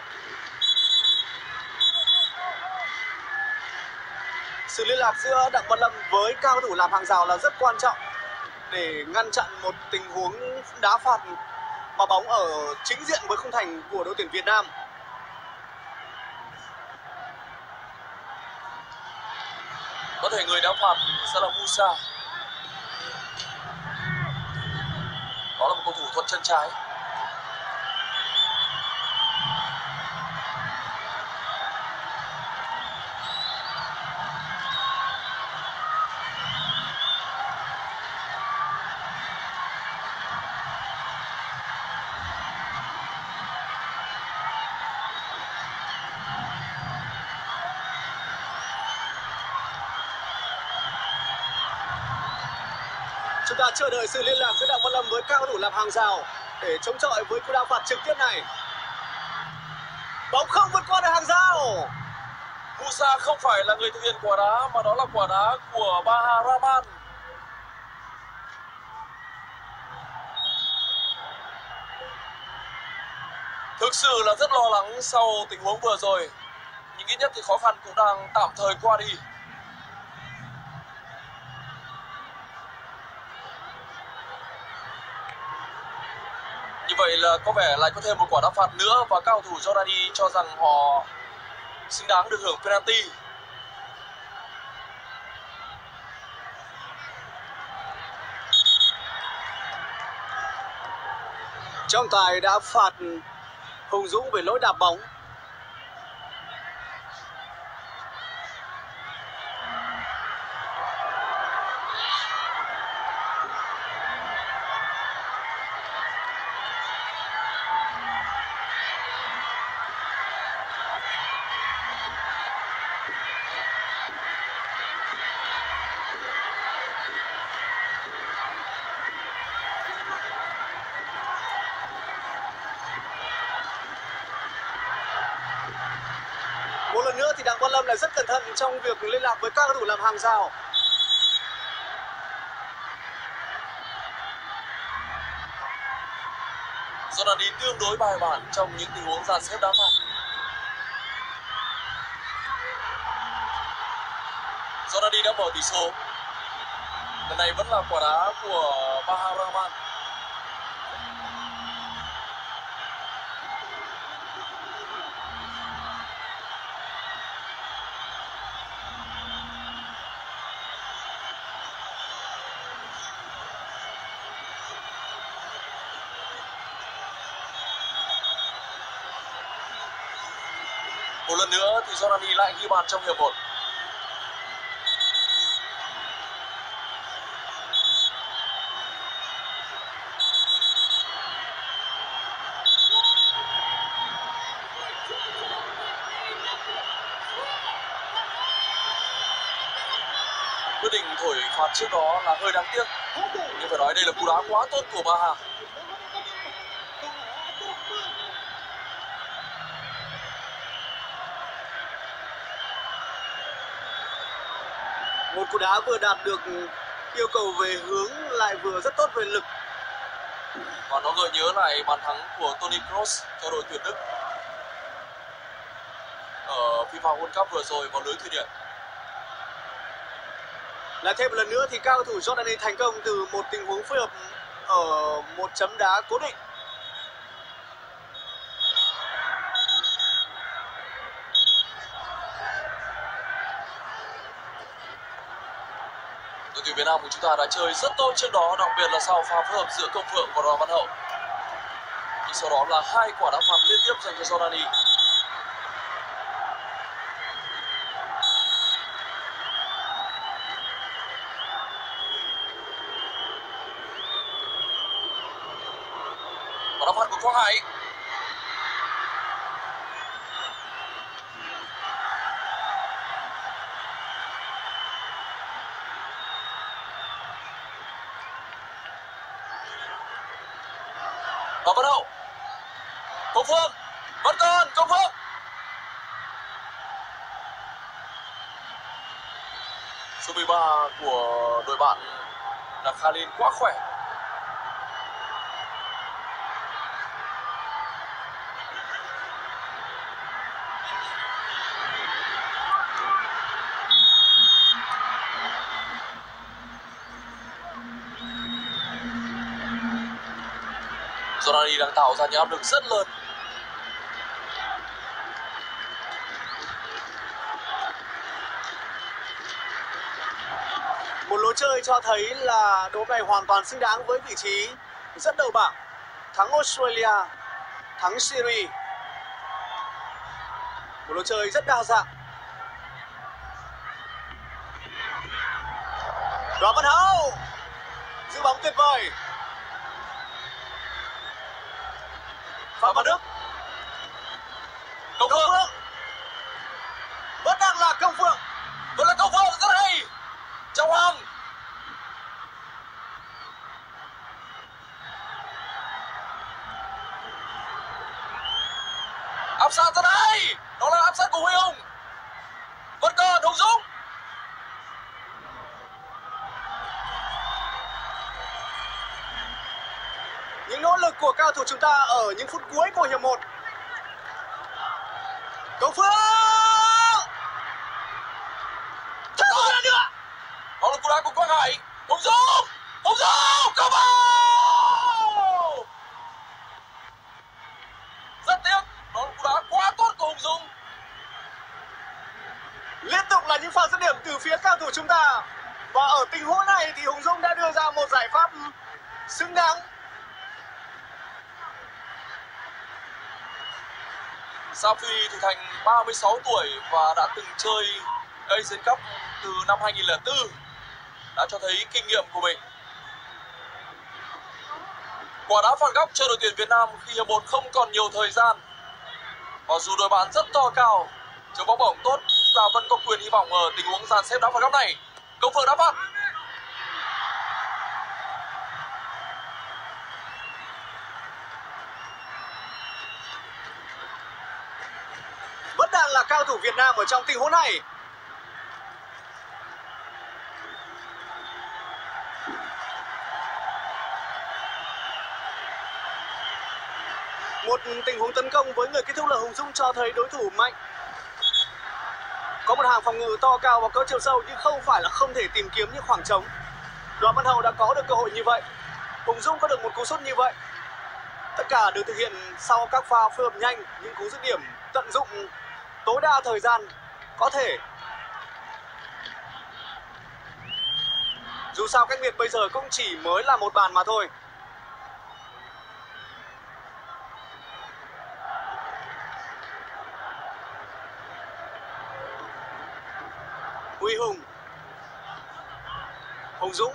Sự liên lạc giữa Đặng Văn Lâm với cao thủ làm hàng rào là rất quan trọng để ngăn chặn một tình huống đá phạt mà bóng ở chính diện với khung thành của đội tuyển Việt Nam. Có thể người đá phạt sẽ là Musa. Đó là một cầu thủ thuận chân trái. ta chờ đợi sự liên lạc giữa Đặng Văn Lâm với các cầu thủ làm hàng rào để chống chọi với cú đá phạt trực tiếp này. Bóng không vượt qua được hàng rào. Musa không phải là người thực hiện quả đá mà đó là quả đá của Baha Rahman. Thực sự là rất lo lắng sau tình huống vừa rồi, nhưng ít nhất thì khó khăn cũng đang tạm thời qua đi. Như vậy là có vẻ lại có thêm một quả đá phạt nữa và các cầu thủ Jordani cho rằng họ xứng đáng được hưởng penalty. Trọng tài đã phạt Hùng Dũng về lỗi đạp bóng. Một lần nữa thì Đặng Văn Lâm lại rất cẩn thận trong việc liên lạc với các cầu thủ làm hàng rào. Jordani tương đối bài bản trong những tình huống dàn xếp đá phạt. Jordani đã mở tỷ số. Lần này vẫn là quả đá của Baha Rahman. Một lần nữa thì Jordani lại ghi bàn trong hiệp một. Quyết định thổi phạt trước đó là hơi đáng tiếc, nhưng phải nói đây là cú đá quá tốt của Baha. Một cú đá vừa đạt được yêu cầu về hướng lại vừa rất tốt về lực. Và nó gợi nhớ lại bàn thắng của Toni Kroos cho đội tuyển Đức ở FIFA World Cup vừa rồi vào lưới Thụy Điển. Lại thêm một lần nữa thì các cầu thủ Jordani thành công từ một tình huống phối hợp ở một chấm đá cố định. Đội tuyển Việt Nam của chúng ta đã chơi rất tốt trước đó, đặc biệt là sau pha phối hợp giữa Công Phượng và Đoàn Văn Hậu. Nhưng sau đó là hai quả đá phạt liên tiếp dành cho Jordani. Quả đá phạt của Quang Hải. Và bắt đầu Công Phượng vẫn còn Công Phượng. Số mười ba của đội bạn là Khalil quá khỏe. Jordani đang tạo ra những áp lực rất lớn. Một lối chơi cho thấy là đội này hoàn toàn xứng đáng với vị trí dẫn đầu bảng. Thắng Australia, thắng Syria. Một lối chơi rất đa dạng. Đoàn Văn Hậu giữ bóng tuyệt vời. Phạm Văn Đức. Công Phượng. Vẫn đang là Công Phượng. Vẫn là Công Phượng, rất hay. Trọng Hoàng. thật hay. Đó là áp sát của Huy Hùng. Vẫn còn Hùng Dũng. Những nỗ lực của cao thủ chúng ta ở những phút cuối của hiệp một. Công Phượng thật một lần nữa. Đó là cú đá của Quang Hải. Hùng Dũng, Hùng Dũng come on. Rất tiếc, đó là cú đá quá tốt của Hùng Dũng. Liên tục là những pha dứt điểm từ phía cao thủ chúng ta, và ở tình huống này thì Hùng Dũng đã đưa ra một giải pháp xứng đáng. Safi thì thành ba mươi sáu tuổi và đã từng chơi Asian Cup từ năm hai nghìn không trăm lẻ bốn, đã cho thấy kinh nghiệm của mình. Quả đá phạt góc cho đội tuyển Việt Nam khi hiệp một không còn nhiều thời gian. Và dù đội bạn rất to cao, chống bóng bổng tốt, chúng ta vẫn có quyền hy vọng ở tình huống dàn xếp đá phạt góc này. Công Phượng đá phạt. Vẫn đang là cao thủ Việt Nam ở trong tình huống này. Một tình huống tấn công với người kết thúc là Hùng Dũng cho thấy đối thủ mạnh. Có một hàng phòng ngự to cao và có chiều sâu, nhưng không phải là không thể tìm kiếm những khoảng trống. Đoàn Văn Hậu đã có được cơ hội như vậy. Hùng Dũng có được một cú sút như vậy. Tất cả được thực hiện sau các pha phối hợp nhanh, những cú dứt điểm tận dụng tối đa thời gian có thể. Dù sao cách biệt bây giờ cũng chỉ mới là một bàn mà thôi. Huy Hùng, Hùng Dũng,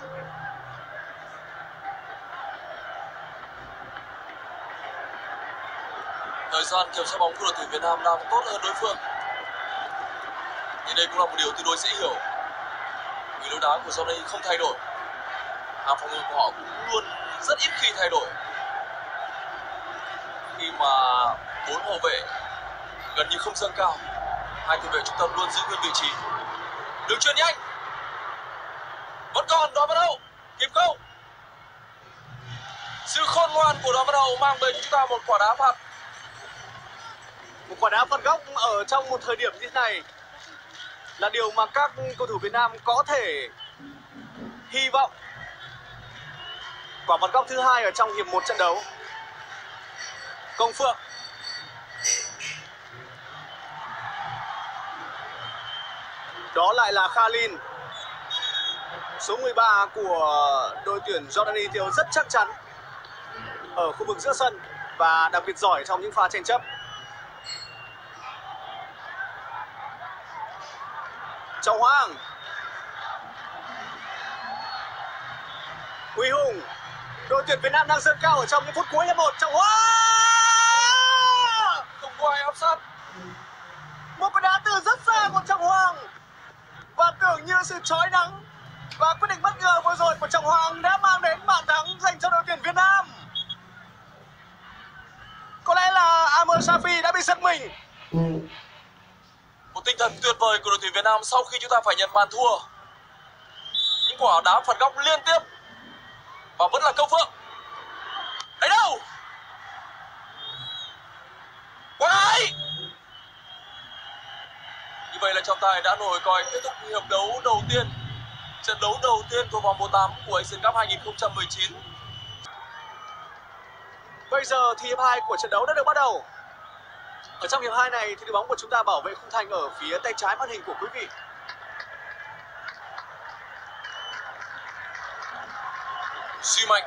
Thời gian kiểm soát bóng của đội tuyển Việt Nam đang tốt hơn đối phương. Nhưng đây cũng là một điều tương đối dễ hiểu, vì lối đá của Johnny không thay đổi. Hàng phòng ngự của họ cũng luôn rất ít khi thay đổi. Khi mà bốn hậu vệ gần như không dâng cao, hai tiền vệ trung tâm luôn giữ nguyên vị trí. Đường chuyền nhanh, vẫn còn Đoàn Văn Hậu kịp không? Sự khôn ngoan của Đoàn Văn Hậu mang về cho chúng ta một quả đá phạt. Một quả đá phạt góc ở trong một thời điểm như thế này là điều mà các cầu thủ Việt Nam có thể hy vọng. Quả phạt góc thứ hai ở trong hiệp một trận đấu. Công Phượng, đó lại là Khalin, số mười ba của đội tuyển Jordani Tiêu, rất chắc chắn ở khu vực giữa sân và đặc biệt giỏi trong những pha tranh chấp. Trọng Hoàng, Huy Hùng, đội tuyển Việt Nam đang dâng cao ở trong những phút cuối hiệp một. Trọng Hoàng Không có ai áp sát. một quả đá từ rất xa của Trọng Hoàng, và tưởng như sự chói nắng và quyết định bất ngờ vừa rồi của Trọng Hoàng đã mang đến bàn thắng dành cho đội tuyển Việt Nam. Có lẽ là Amr Safi đã bị giật mình. Một tinh thần tuyệt vời của đội tuyển Việt Nam sau khi chúng ta phải nhận bàn thua. Những quả đá phạt góc liên tiếp và vẫn là Công Phượng. Đấy đâu? Quang Hải. Như vậy là trọng tài đã nổi còi kết thúc hiệp đấu đầu tiên, trận đấu đầu tiên của vòng một tám của Asian Cup hai nghìn không trăm mười chín. Bây giờ thì hiệp hai của trận đấu đã được bắt đầu. Ở trong hiệp hai này thì đội bóng của chúng ta bảo vệ khung thành ở phía tay trái màn hình của quý vị. Duy Mạnh.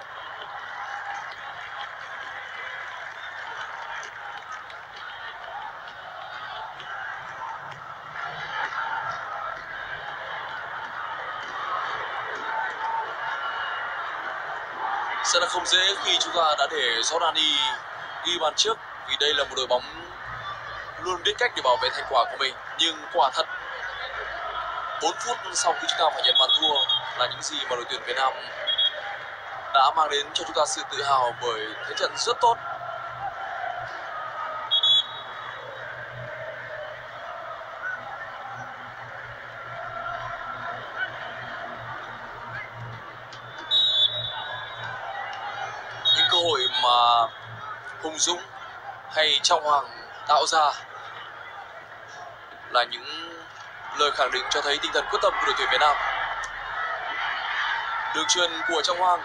Sẽ là không dễ khi chúng ta đã để Jordani ghi bàn trước, vì đây là một đội bóng luôn biết cách để bảo vệ thành quả của mình. Nhưng quả thật, bốn phút sau khi chúng ta phải nhận bàn thua là những gì mà đội tuyển Việt Nam đã mang đến cho chúng ta sự tự hào bởi thế trận rất tốt. mà Hùng Dũng hay Trọng Hoàng tạo ra là những lời khẳng định cho thấy tinh thần quyết tâm của đội tuyển Việt Nam. Đường chuyền của Trọng Hoàng.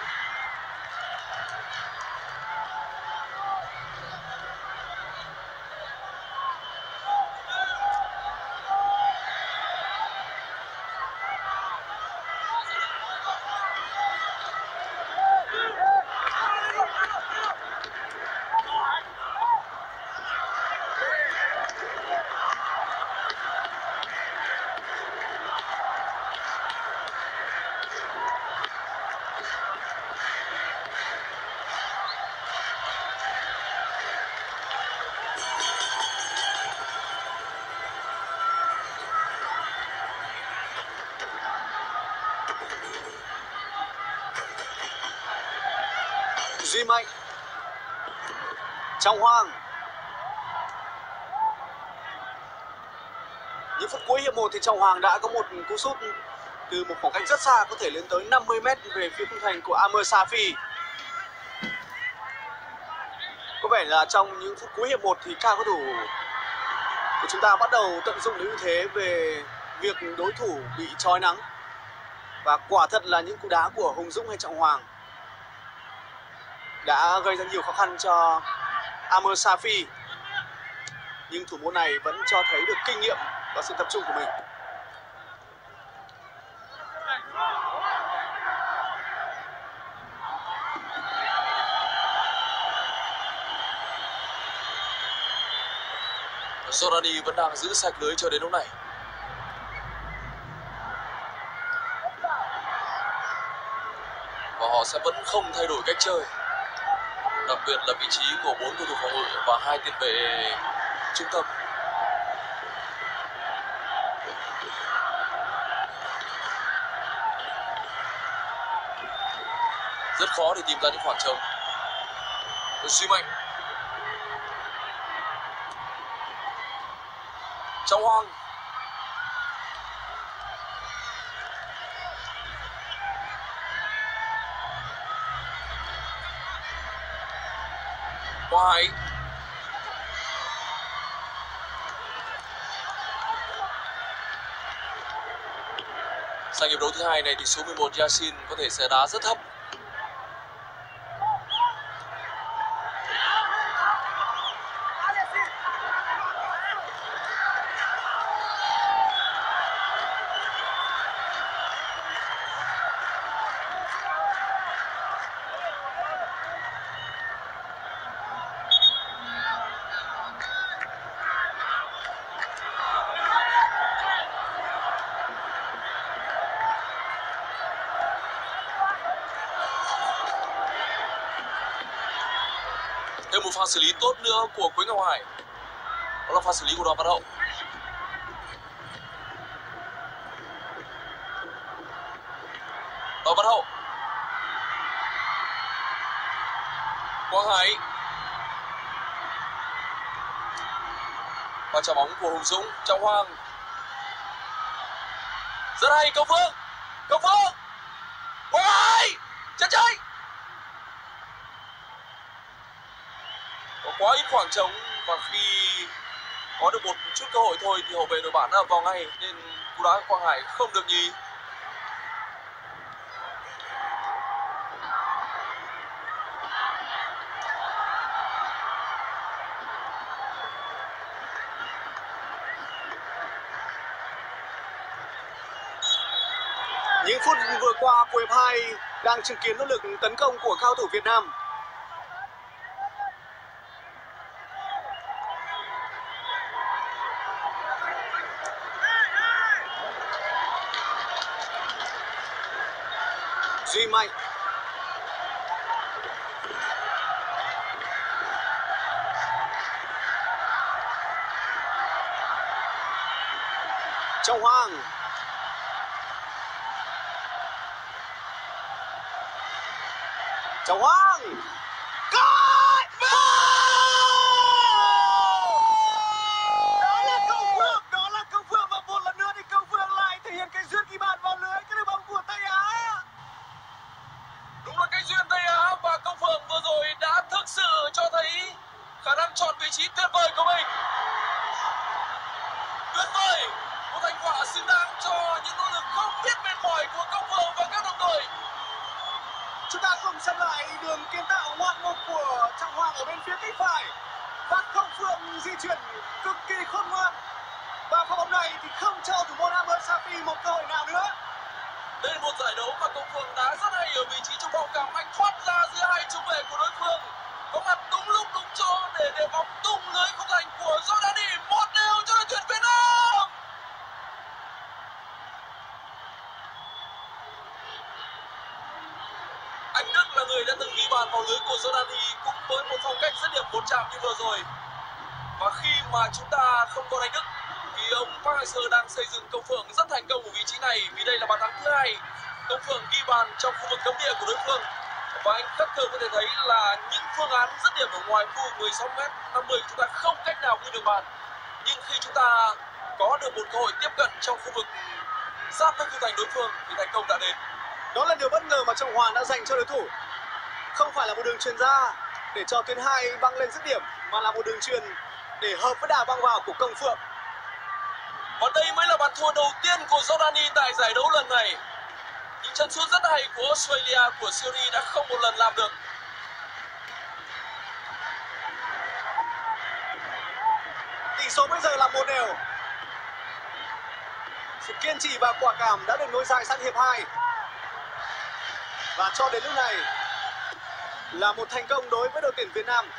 Duy Mạnh, Trọng Hoàng. Những phút cuối hiệp một thì Trọng Hoàng đã có một cú sút từ một khoảng cách rất xa, có thể lên tới năm mươi mét về phía khung thành của Amr Safi. Có vẻ là trong những phút cuối hiệp một thì các cầu thủ của chúng ta bắt đầu tận dụng ưu thế về việc đối thủ bị chói nắng. Và quả thật là những cú đá của Hùng Dũng hay Trọng Hoàng đã gây ra nhiều khó khăn cho Amr Safi. Nhưng thủ môn này vẫn cho thấy được kinh nghiệm và sự tập trung của mình. Jordani vẫn đang giữ sạch lưới cho đến lúc này. Và họ sẽ vẫn không thay đổi cách chơi. Đặc biệt là vị trí của bốn cầu thủ phòng ngự và hai tiền vệ trung tâm. Rất khó để tìm ra những khoảng trống. Duy Mạnh, Trọng Hoàng, Quang Hải, sang hiệp đấu thứ hai này thì số mười một Yasin có thể sẽ đá rất thấp. Thêm một pha xử lý tốt nữa của Quế Ngọc Hải. Đó là pha xử lý của Đoàn Văn Hậu. Đoàn Văn Hậu, Quang Hải, và trả bóng của Hùng Dũng. Trọng Hoàng, rất hay. Công Phương, Công Phương, Quang Hải, chân chơi. Có quá ít khoảng trống và khi có được một chút cơ hội thôi thì hậu vệ đội bạn đã vào ngay, nên cú đá Quang Hải không được nhì. Những phút vừa qua của hiệp hai đang chứng kiến nỗ lực tấn công của cao thủ Việt Nam. Duy Mạnh, Trọng Hoàng, Trọng Hoàng, Cai! Đó là Công Phượng, đó là Công Phượng, và một lần nữa thì Công Phượng lại thể hiện cái duyên ghi bàn vào lưới. Cái đường bóng của Tây Á. Đúng là cái duyên Tây Á, và Công Phượng vừa rồi đã thực sự Tuyệt vời, một thành quả xứng đáng cho những nỗ lực không biết mệt mỏi của Công Phượng và các đồng đội. Chúng ta cùng xem lại đường kiến tạo ngoạn mục của Trọng Hoàng ở bên phía cánh phải. Và Công Phượng di chuyển cực kỳ khôn ngoan. Và pha bóng này thì không cho thủ môn Amr Safi một cơ hội nào nữa. Đây là một giải đấu mà Công Phượng đá rất hay ở vị trí trung phong, cảm anh thoát ra giữa hai trung vệ của đối phương, có mặt đúng lúc đúng chỗ để để bóng tung lưới khung thành của Jordani. Một đều cho đội tuyển Việt Nam. Anh Đức là người đã từng ghi bàn vào lưới của Jordani cũng với một phong cách dứt điểm một chạm như vừa rồi. Và khi mà chúng ta không có anh Đức thì ông Park Hang-seo đang xây dựng Công Phượng rất thành công ở vị trí này, vì đây là bàn thắng thứ hai Công Phượng ghi bàn trong khu vực cấm địa của đối phương. Và anh khắc thường có thể thấy là những phương án dứt điểm ở ngoài khu vực mười sáu mét năm mươi chúng ta không cách nào ghi được bàn. Nhưng khi chúng ta có được một cơ hội tiếp cận trong khu vực giáp với khung thành đối phương thì thành công đã đến. Đó là điều bất ngờ mà Trọng Hoàng đã dành cho đối thủ. Không phải là một đường chuyền ra để cho tuyến hai băng lên dứt điểm, mà là một đường chuyền để hợp với đà băng vào của Công Phượng. Và đây mới là bàn thua đầu tiên của Jordani tại giải đấu lần này. Những chân sút rất hay của Australia, của Syria đã không một lần làm được. Tỷ số bây giờ là một đều. Sự kiên trì và quả cảm đã được nối dài sang hiệp hai. Và cho đến lúc này là một thành công đối với đội tuyển Việt Nam.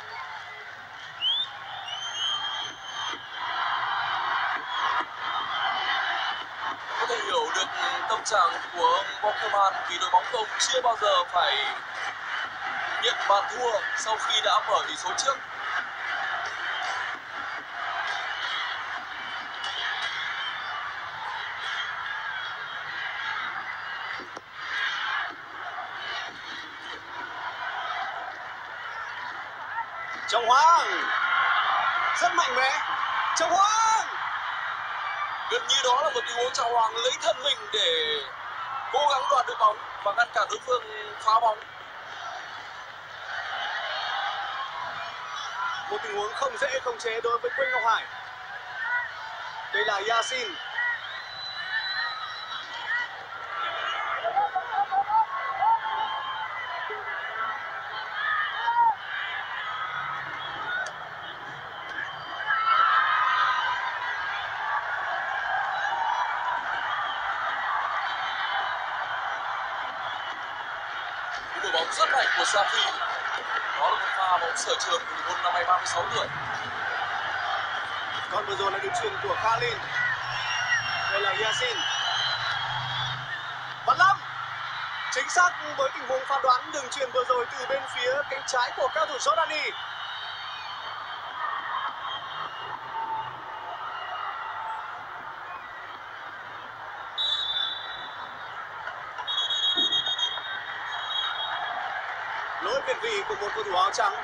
Có thể hiểu được tâm trạng của ông Bockerman vì đội bóng của ông chưa bao giờ phải nhận bàn thua sau khi đã mở tỷ số trước. Trọng Hoàng rất mạnh mẽ. Trọng Hoàng Gần như đó là một tình huống Trọng Hoàng lấy thân mình để cố gắng đoạt được bóng và ngăn cản đối phương phá bóng. Một tình huống không dễ khống chế đối với Quỳnh Ngọc Hải. Đây là Yasin. Đội bóng rất mạnh của Safi. Đó là một pha bóng sở trường của thủ môn năm nay ba mươi sáu tuổi. Còn vừa rồi là đường chuyền của Khalil. Đây là Yasin. Văn Lâm chính xác với tình huống phán đoán đường chuyền vừa rồi từ bên phía cánh trái của cao thủ Jordani. Lỗi việt vị của một cầu thủ áo trắng.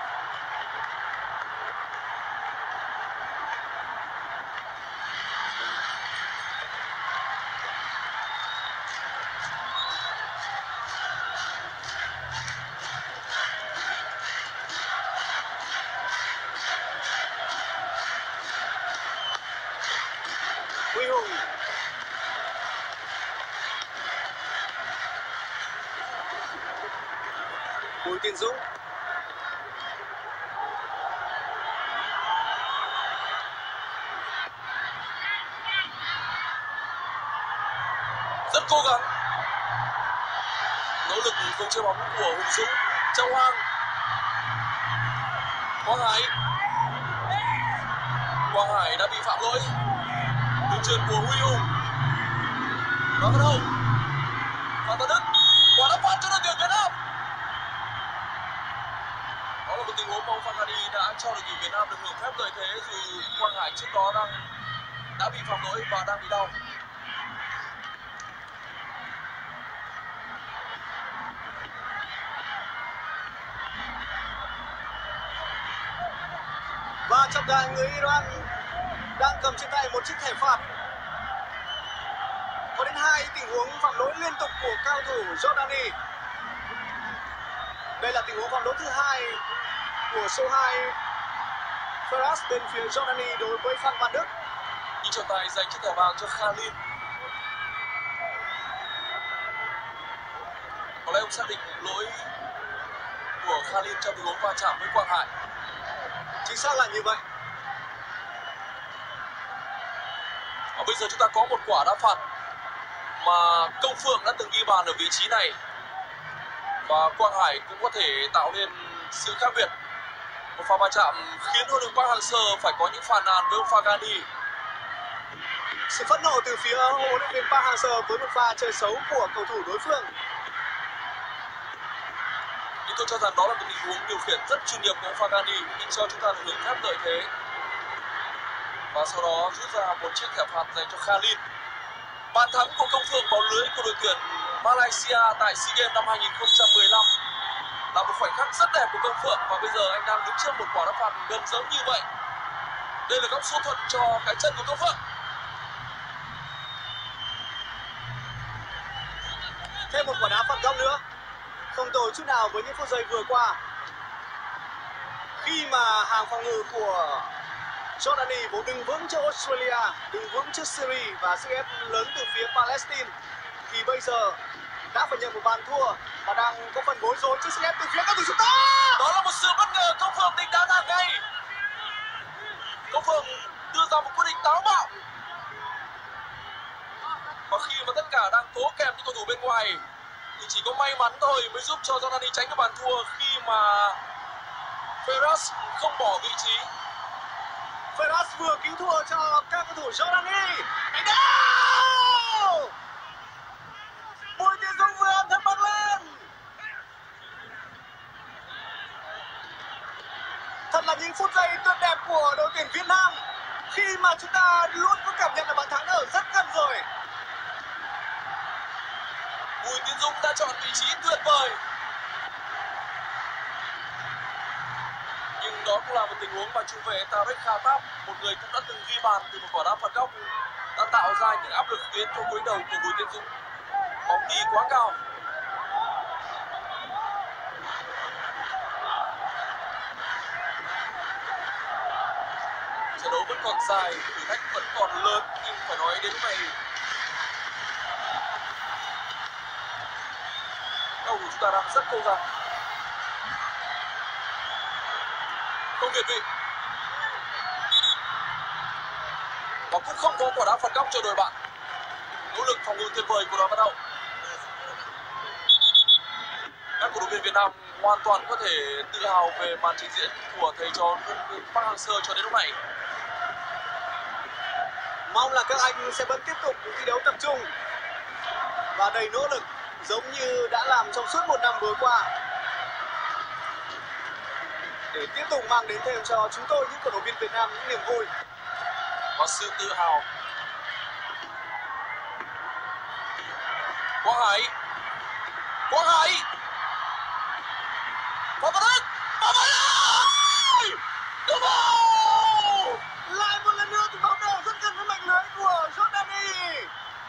Huy Hùng. Bùi Tiến Dũng. Rất cố gắng. Nỗ lực không chơi bóng của Hùng Dũng. Trọng Hoàng. Quang Hải. Quang Hải đã bị phạm lỗi. Đường chuyền của Huy Hùng. Đoàn Văn Hồng. Phan Văn Đức. Quả đá phạt cho đội tuyển Việt Nam. Đó là một tình huống mà ông Phan Gani đã cho đội tuyển Việt Nam được hưởng phép lợi thế, dù Quang Hải trước đó đang đã bị phạm lỗi và đang bị đau. Và trọng tài người Iran đang cầm trên tay một chiếc thẻ phạt. Có đến hai tình huống phạm lỗi liên tục của cao thủ Jordani. Đây là tình huống phạm lỗi thứ hai của số hai Faraz bên phía Jordani đối với Phan Văn Đức. ghi trọng tài dành chiếc thẻ vàng cho Khalil. Có lẽ ông xác định lỗi của Khalil trong tình huống va chạm với Quang Hải. Chính xác là như vậy. Và bây giờ chúng ta có một quả đá phạt mà Công Phượng đã từng ghi bàn ở vị trí này, và Quang Hải cũng có thể tạo nên sự khác biệt. Một pha va chạm khiến huấn luyện Park Hang-seo phải có những phàn nàn với ông Fagani. Sự phẫn nộ từ phía huấn luyện viên Park Hang-seo với một pha chơi xấu của cầu thủ đối phương. Nhưng tôi cho rằng đó là một tình huống điều khiển rất chuyên nghiệp của ông Fagani, nhưng cho chúng ta được hưởng phép lợi thế. Và sau đó rút ra một chiếc thẻ phạt dành cho Khalil. Bàn thắng của Công Phượng vào lưới của đội tuyển Malaysia tại SEA Games năm hai nghìn không trăm mười lăm là một khoảnh khắc rất đẹp của Công Phượng, và bây giờ anh đang đứng trước một quả đá phạt gần giống như vậy. Đây là góc số thuận cho cái chân của Công Phượng. Thêm một quả đá phạt góc nữa. Không tồi chút nào với những phút giây vừa qua. Khi mà hàng phòng ngự của Jordani vốn đứng vững trước Australia, đứng vững trước Syria và sức ép lớn từ phía Palestine, thì bây giờ đã phải nhận một bàn thua và đang có phần bối rối trước sức ép từ phía các thủ chúng ta. Đó là một sự bất ngờ. Công Phượng định đá ngang ngay. Công Phượng đưa ra một quyết định táo bạo, và khi mà tất cả đang cố kèm những cầu thủ bên ngoài thì chỉ có may mắn thôi mới giúp cho Jordani tránh cái bàn thua khi mà Ferraz không bỏ vị trí. Ferraz vừa cứu thua cho các cầu thủ Jordani. Đánh đâu! Bùi Tiến Dũng vừa âm thầm bật lên. Thật là những phút giây tuyệt đẹp của đội tuyển Việt Nam khi mà chúng ta luôn có cảm nhận là bàn thắng ở rất gần rồi. Bùi Tiến Dũng đã chọn vị trí tuyệt vời. Nhưng đó cũng là một tình huống mà trung vệ Tarek Khattab, một người cũng đã từng ghi bàn từ một quả đá phạt góc, đã tạo ra những áp lực khiến cho gối đầu của Bùi Tiến Dũng. Bóng đi quá cao. Trận đấu vẫn còn dài, thử thách vẫn còn lớn, nhưng phải nói đến lúc này cầu thủ chúng ta đang rất cố gắng. Không việt vị. Và cũng không có quả đá phạt góc cho đội bạn. Nỗ lực phòng ngự tuyệt vời của đoàn Văn Hậu. Các cổ động viên Việt Nam hoàn toàn có thể tự hào về màn trình diễn của thầy trò Park Hang-seo cho đến lúc này. Mong là các anh sẽ vẫn tiếp tục thi đấu tập trung và đầy nỗ lực giống như đã làm trong suốt một năm vừa qua, để tiếp tục mang đến thêm cho chúng tôi những cổ động viên Việt Nam những niềm vui và sự tự hào. Quang Hải, Quang Hải, và vào đất, và vào đây, đúng không? Lại một lần nữa thì bóng đều rất gần với mảnh lưới của Jordani.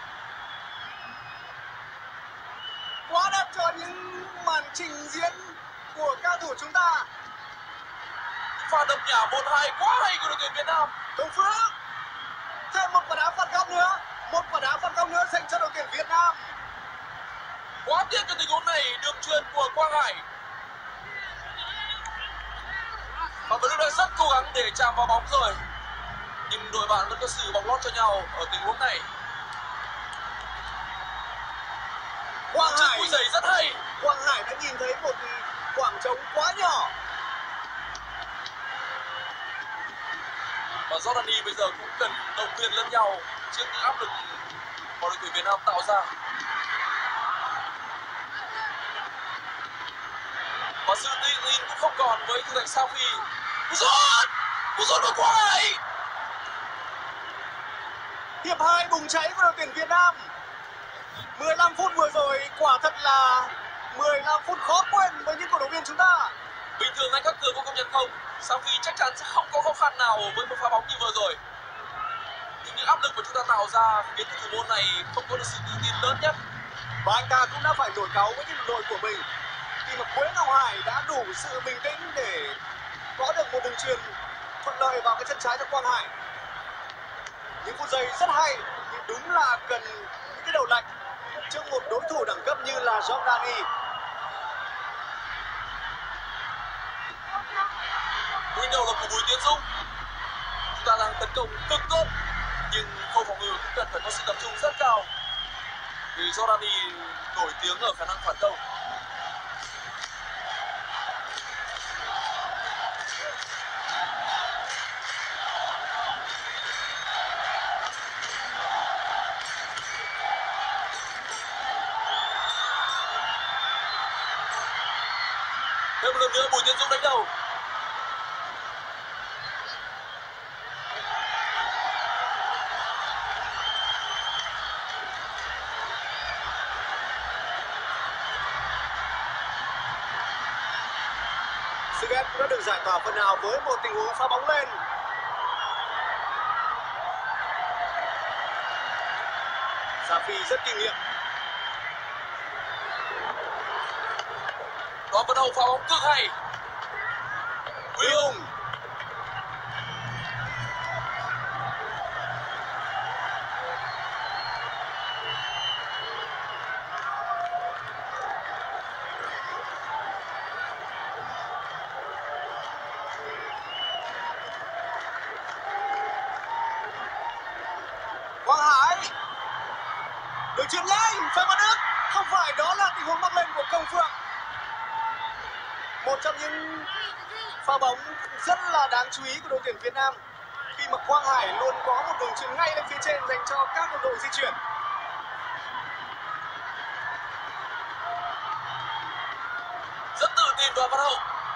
Quá đẹp cho những màn trình diễn của cao thủ chúng ta. Pha đập nhả một hai quá hay của đội tuyển Việt Nam. Công Phượng, thêm một quả đá phạt góc nữa, một quả đá phạt góc nữa dành cho đội tuyển Việt Nam. Quá tiếc cho tình huống này, đường chuyền của Quang Hải. Và vẫn đang rất cố gắng để chạm vào bóng rồi, nhưng đội bạn vẫn có sự bóng lót cho nhau ở tình huống này. Quang Chiếc Hải, cùi giày rất hay. Quang Hải đã nhìn thấy một khoảng trống quá nhỏ. Và Jordani bây giờ cũng cần động viên lẫn nhau trước những áp lực mà đội tuyển Việt Nam tạo ra. Và sự tự tin cũng không còn với thủ thành Safi. Rút! Rút vào Quang Hải! Hiệp hai bùng cháy của đội tuyển Việt Nam. mười lăm phút vừa rồi quả thật là mười lăm phút khó quên với những cổ động viên chúng ta. Bình thường anh các cường có công nhận không? Safi chắc chắn sẽ không có khó khăn nào với một pha bóng như vừa rồi. Nhưng những áp lực mà chúng ta tạo ra khiến thủ môn này không có được sự tự tin lớn nhất. Và anh ta cũng đã phải nổi cáu với những đồng đội của mình khi mà Quế Ngọc Hải đã đủ sự bình tĩnh để có được một đường chuyền thuận lợi vào cái chân trái cho Quang Hải. Những phút giây rất hay, nhưng đúng là cần những cái đầu lạnh trước một đối thủ đẳng cấp như là Jordani. Nguyên đầu là của Bùi Tiến Dũng. Chúng ta đang tấn công cực tốt, nhưng khâu phòng ngự cũng cần phải có sự tập trung rất cao, vì Jordani nổi tiếng ở khả năng phản công. Thêm một lần nữa Bùi Tiến Dũng đánh đầu. Sức ép cũng đã được giải tỏa phần nào với một tình huống phá bóng lên. Safi rất kinh nghiệm. Đó bắt đầu phá bóng cực hay. Huy Hùng. Quang Hải. Đường chuyền nhanh, Phan Văn Đức. Không phải, đó là tình huống mắc lên của Công Phượng. Một trong những pha bóng rất là đáng chú ý của đội tuyển Việt Nam, khi mà Quang Hải luôn có một đường chuyền ngay lên phía trên dành cho các đồng đội di chuyển. Rất tự tin Đoàn Văn Hậu.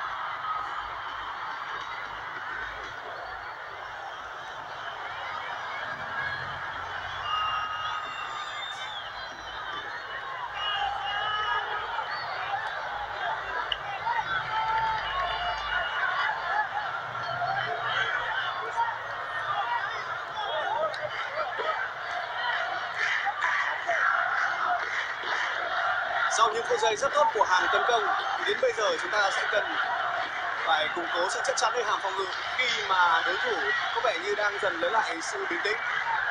Sau những phút giây rất tốt của hàng tấn công thì đến bây giờ chúng ta sẽ cần phải củng cố sự chắc chắn ở hàng phòng ngự khi mà đối thủ có vẻ như đang dần lấy lại sự bình tĩnh.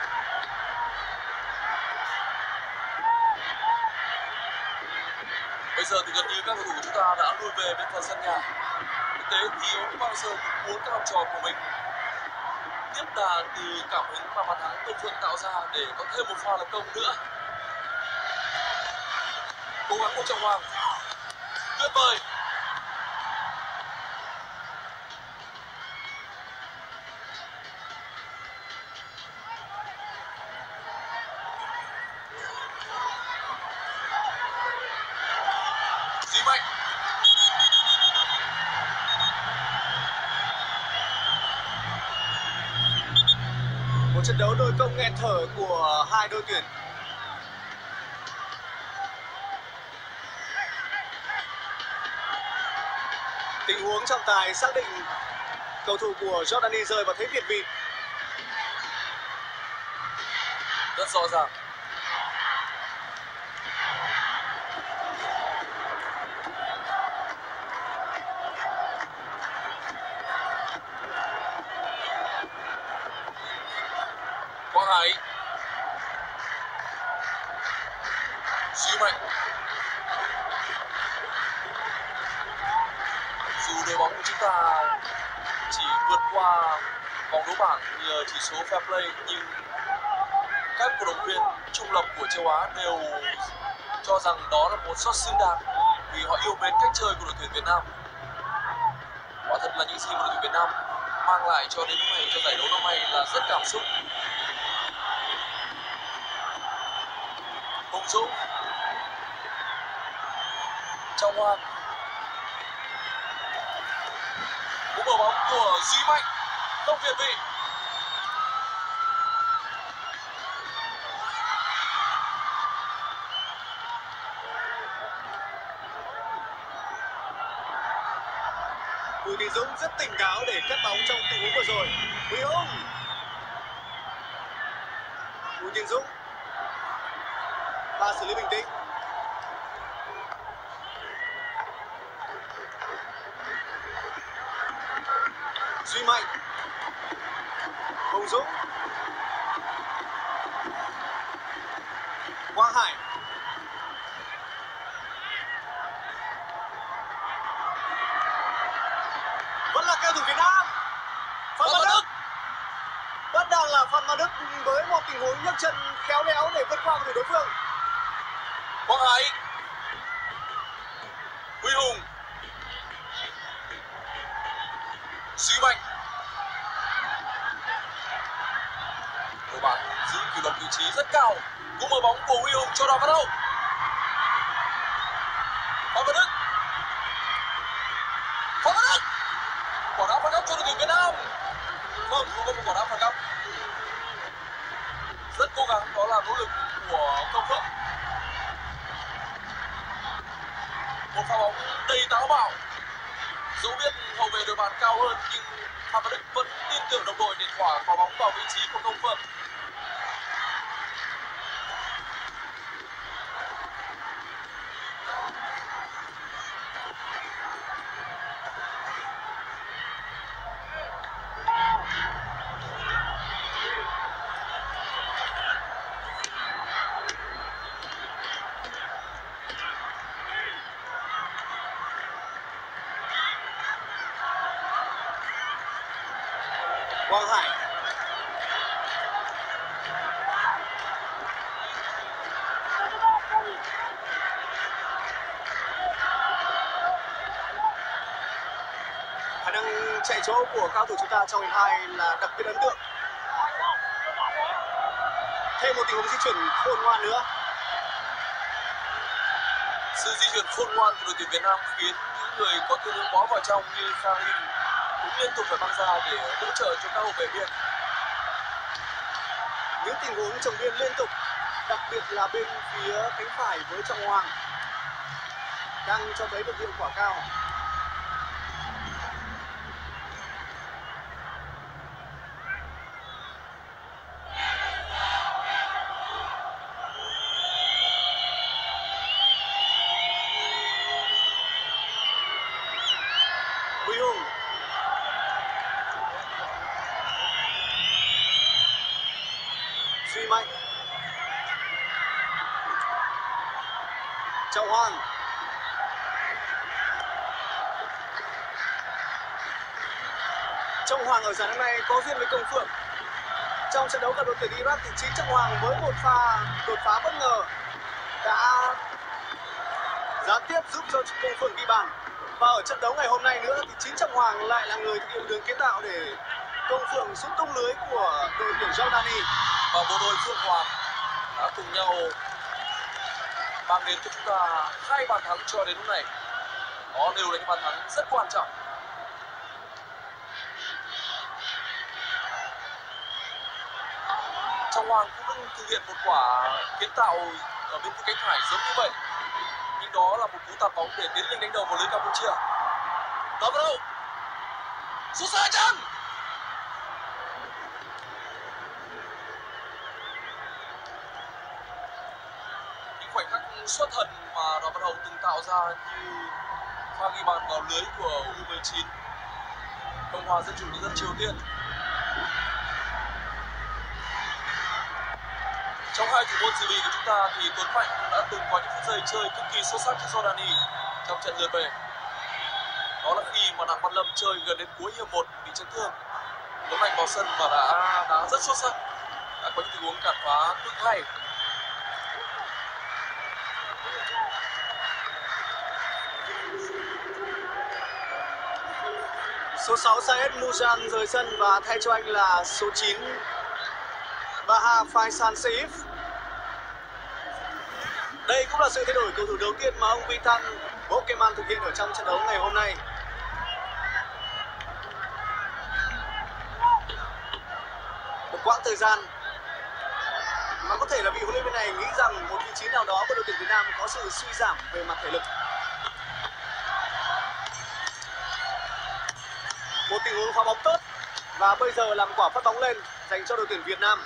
Bây giờ thì gần như các cầu thủ của chúng ta đã lui về bên phần sân nhà. Thực tế thì không bao giờ cũng muốn các học trò của mình tiếp đà từ cảm hứng mà bàn thắng Công Phượng tạo ra để có thêm một pha lập công nữa. Cố gắng của Trọng Hoàng. Tuyệt vời. Duy Mạnh. Một trận đấu đôi công nghẹt thở của hai đội tuyển. Tình huống trọng tài xác định cầu thủ của Jordani rơi vào thế việt vị. Rất rõ ràng. Quang Hải. Duy Mạnh. Dù đội bóng của chúng ta chỉ vượt qua vòng đấu bảng nhờ chỉ số fair play, nhưng các cổ động viên trung lập của châu Á đều cho rằng đó là một suất xứng đáng vì họ yêu mến cách chơi của đội tuyển Việt Nam. Quả thật là những gì mà đội tuyển Việt Nam mang lại cho đến lúc này cho giải đấu năm nay là rất cảm xúc. Hùng Dũng. Trọng Hoàng. Cú mở bóng của Duy Mạnh không việt vị. Bùi Tiến Dũng rất tỉnh táo để cắt bóng trong tình huống vừa rồi. Huy Hùng. Bùi Tiến Dũng. Và xử lý bình tĩnh. Duy Mạnh. Hùng Dũng. Quang Hải. Vẫn là cầu thủ Việt Nam. Phan Văn Đức. Vẫn đang là Phan Văn Đức với một tình huống nhấc chân khéo léo để vượt qua cầu thủ đối phương. Quang Hải. Huy Hùng. Duy Mạnh. Đội bạn giữ kỷ luật vị trí rất cao. Cú mở bóng của Huy Hùng cho Đoàn Văn Hậu. Phan Văn Đức. Phan Văn Đức. Quả đá phạt góc cho đội tuyển Việt Nam. Vâng, không có một quả đá phạt góc. Rất cố gắng, đó là nỗ lực của Công Phượng. Một pha bóng đầy táo bạo. Dẫu biết hậu vệ đội bạn cao hơn nhưng Phan Văn Đức vẫn tin tưởng đồng đội để thỏa quả bóng vào vị trí của Công Phượng. Quang Hải. Khả năng chạy chỗ của cao thủ chúng ta trong hiệp hai là đặc biệt ấn tượng. Thêm một tình huống di chuyển khôn ngoan nữa. Sự di chuyển khôn ngoan của đội tuyển Việt Nam khiến những người có thiên hướng bó vào trong như Khang Linh cũng liên tục phải mang ra để hỗ trợ cho các hậu vệ biên. Những tình huống chồng biên liên tục, đặc biệt là bên phía cánh phải với Trọng Hoàng, đang cho thấy được hiệu quả cao. Huy Hùng. Duy Mạnh. Trọng Hoàng. Trọng Hoàng ở giải đấu này có duyên với Công Phượng. Trong trận đấu gặp đội tuyển Iraq thì chính Trọng Hoàng với một pha đột phá bất ngờ đã gián tiếp giúp cho Công Phượng ghi bàn. Và ở trận đấu ngày hôm nay nữa thì chính Trọng Hoàng lại là người thực hiện đường kiến tạo để Công Phượng sút tung lưới của đội tuyển Jordani. Và bộ đôi Phượng Hoàng đã cùng nhau mang đến cho chúng ta hai bàn thắng cho đến lúc này. Đó đều là những bàn thắng rất quan trọng. Trọng Hoàng cũng thực hiện một quả kiến tạo ở bên phía cánh phải giống như vậy, nhưng đó là một cú tạt bóng để tiến lên đánh đầu vào lưới Campuchia. Đó vào đâu? Sút xa chân. Những khoảnh khắc xuất thần mà Đoàn Văn Hậu từng tạo ra như pha ghi bàn vào lưới của U mười chín Cộng hòa Dân chủ Nhân dân Triều Tiên. Trong hai thủ môn dự bị của chúng ta thì Tuấn Mạnh cũng đã từng có những phút giây chơi cực kỳ xuất sắc cho Jordani trong trận lượt về. Đó là khi mà Đặng Văn Lâm chơi gần đến cuối hiệp một bị chấn thương. Tuấn Mạnh vào sân và đã đá rất xuất sắc, đã có những tình huống cản phá cực hay. Số sáu Saed Mujan rời sân và thay cho anh là số chín Baha Faisal Saif. Đây cũng là sự thay đổi cầu thủ đầu tiên mà ông Vitan Bokeman thực hiện ở trong trận đấu ngày hôm nay. Một quãng thời gian mà có thể là vị huấn luyện viên này nghĩ rằng một vị trí nào đó của đội tuyển Việt Nam có sự suy giảm về mặt thể lực. Một tình huống phá bóng tốt và bây giờ làm quả phát bóng lên dành cho đội tuyển Việt Nam.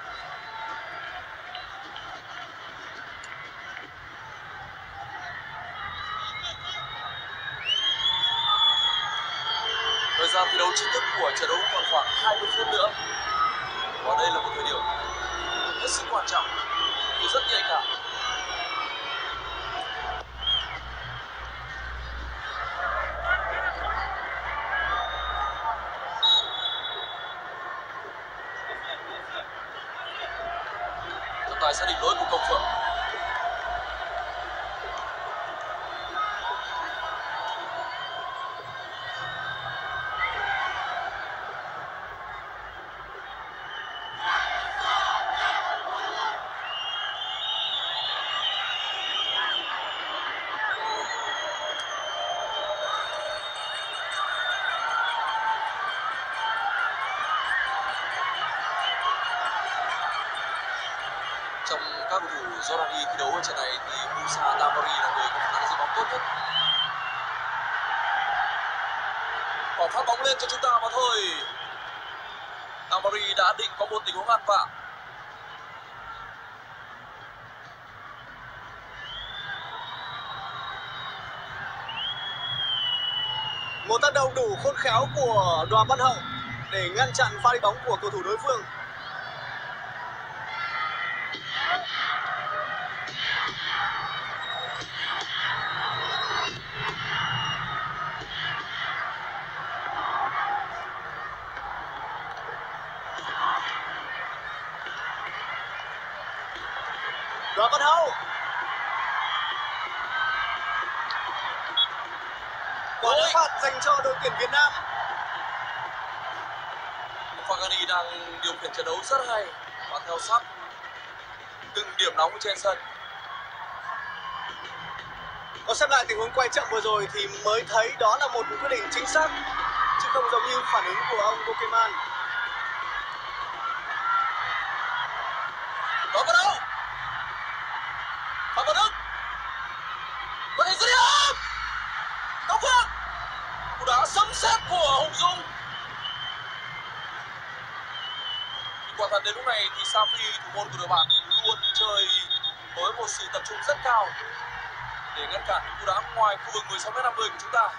Thời gian thi đấu chính thức của trận đấu còn khoảng hai mươi phút nữa. Và đây là một thời điểm hết sức quan trọng khi thứ rất nhạy cảm. Trọng tài xác định lỗi của Công Phượng. Trong các cầu thủ Jordani thi đấu ở trận này thì Moussa Tamari là người có khả năng giữ bóng tốt nhất. Quả phát bóng lên cho chúng ta mà thôi. Tamari đã định có một tình huống ăn vạ. Một tác động đủ khôn khéo của Đoàn Văn Hậu để ngăn chặn pha đi bóng của cầu thủ đối phương. Đoàn Văn Hậu. Quả đá phạt dành cho đội tuyển Việt Nam. Fagani đang điều khiển trận đấu rất hay và theo sát từng điểm nóng trên sân. Có xem lại tình huống quay chậm vừa rồi thì mới thấy đó là một quyết định chính xác, chứ không giống như phản ứng của ông Pokemon. Đó vào đâu? Phạm Văn Đức. Có thể dứt điểm. Công Phượng. Cú đá sấm sét của Hùng Dũng. Quả thật đến lúc này thì Safi, thủ môn của đội bạn, luôn chơi với một sự tập trung rất cao để ngăn cản cú đá ngoài khu vực mười sáu mét năm mươi của chúng ta.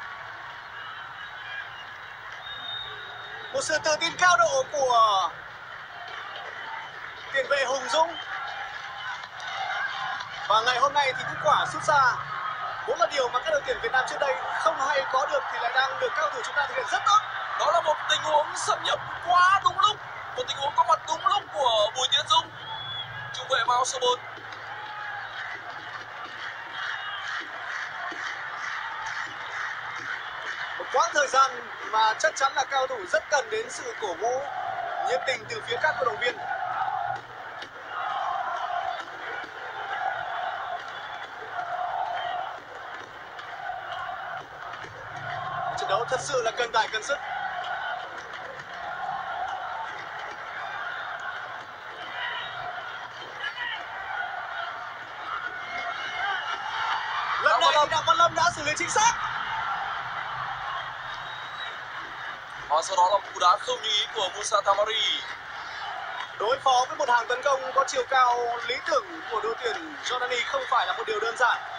Một sự tự tin cao độ của tiền vệ Hùng Dũng. Và ngày hôm nay thì kết quả xuất ra vốn là điều mà các đội tuyển Việt Nam trước đây không hay có được thì lại đang được các cầu thủ chúng ta thực hiện rất tốt. Đó là một tình huống xâm nhập quá đúng lúc, một tình huống có mặt đúng lúc của Bùi Tiến Dũng, trung vệ mang áo số bốn. Một quãng thời gian mà chắc chắn là cao thủ rất cần đến sự cổ vũ nhiệt tình từ phía các cổ động viên. Trận đấu thật sự là cân tài cân sức. Lần này thì Đặng Văn Lâm đã xử lý chính xác. Và sau đó là cú đá không như ý của Moussa Tamari. Đối phó với một hàng tấn công có chiều cao lý tưởng của đội tuyển Jordani không phải là một điều đơn giản.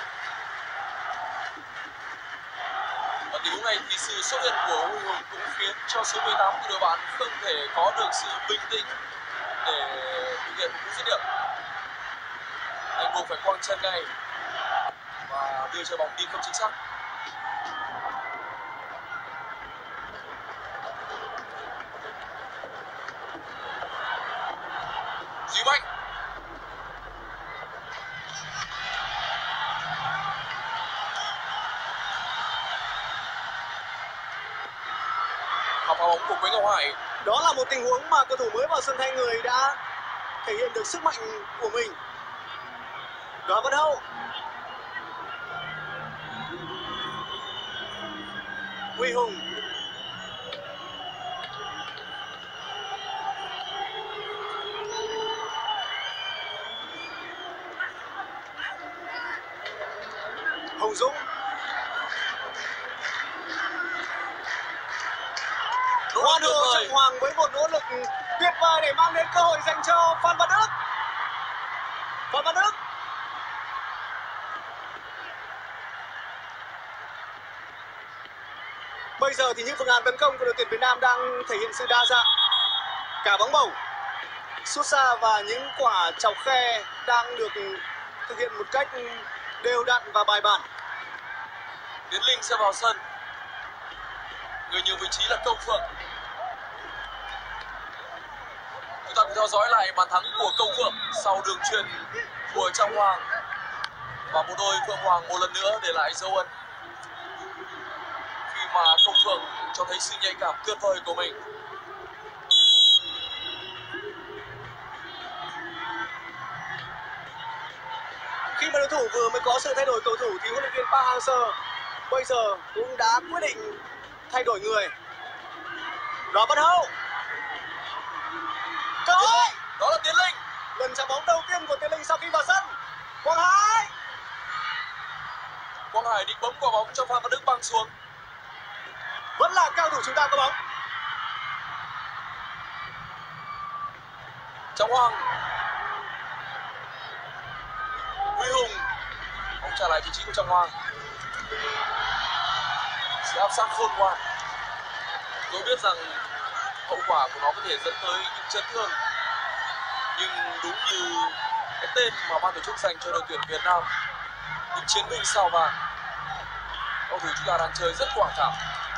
Ở tình huống này thì sự xuất hiện của Huy Hùng cũng khiến cho số mười tám của đội bạn không thể có được sự bình tĩnh để thực hiện một cú dứt điểm. Anh buộc phải quăng chân ngay và đưa trái bóng đi không chính xác. Duy Mạnh. Học phá bóng của Quế Ngọc Hải. Đó là một tình huống mà cầu thủ mới vào sân thay người đã thể hiện được sức mạnh của mình. Đoàn Văn Hậu. Huy Hùng. Hùng Dũng. Hoan hô Trọng Hoàng với một nỗ lực tuyệt vời để mang đến cơ hội dành cho Phan Văn Đức. Phan Văn Đức. Bây giờ thì những phương án tấn công của đội tuyển Việt Nam đang thể hiện sự đa dạng. Cả bóng bổng, sút xa và những quả chọc khe đang được thực hiện một cách đều đặn và bài bản. Tiến Linh sẽ vào sân. Người nhường vị trí là Công Phượng. Chúng ta cùng theo dõi lại bàn thắng của Công Phượng sau đường chuyền của Trọng Hoàng. Và một đôi Phượng Hoàng một lần nữa để lại dấu ấn khi mà Công Phượng cho thấy sự nhạy cảm tuyệt vời của mình. Khi mà đối thủ vừa mới có sự thay đổi cầu thủ thì huấn luyện viên Park Hang-seo bây giờ cũng đã quyết định thay đổi người. Robert Hậu. Cơ hội. Đó là Tiến Linh. Lần chạm bóng đầu tiên của Tiến Linh sau khi vào sân. Quang Hải. Quang Hải định bấm quả bóng cho Phạm Văn Đức băng xuống. Vẫn là cao thủ chúng ta có bóng. Trọng Hoàng. Huy Hùng. Bóng trả lại vị trí của Trọng Hoàng. Sự áp sát khôn ngoan. Tôi biết rằng hậu quả của nó có thể dẫn tới những chấn thương, nhưng đúng như cái tên mà ban tổ chức dành cho đội tuyển Việt Nam, những chiến binh sao vàng, cầu thủ chúng ta đang chơi rất quả cảm.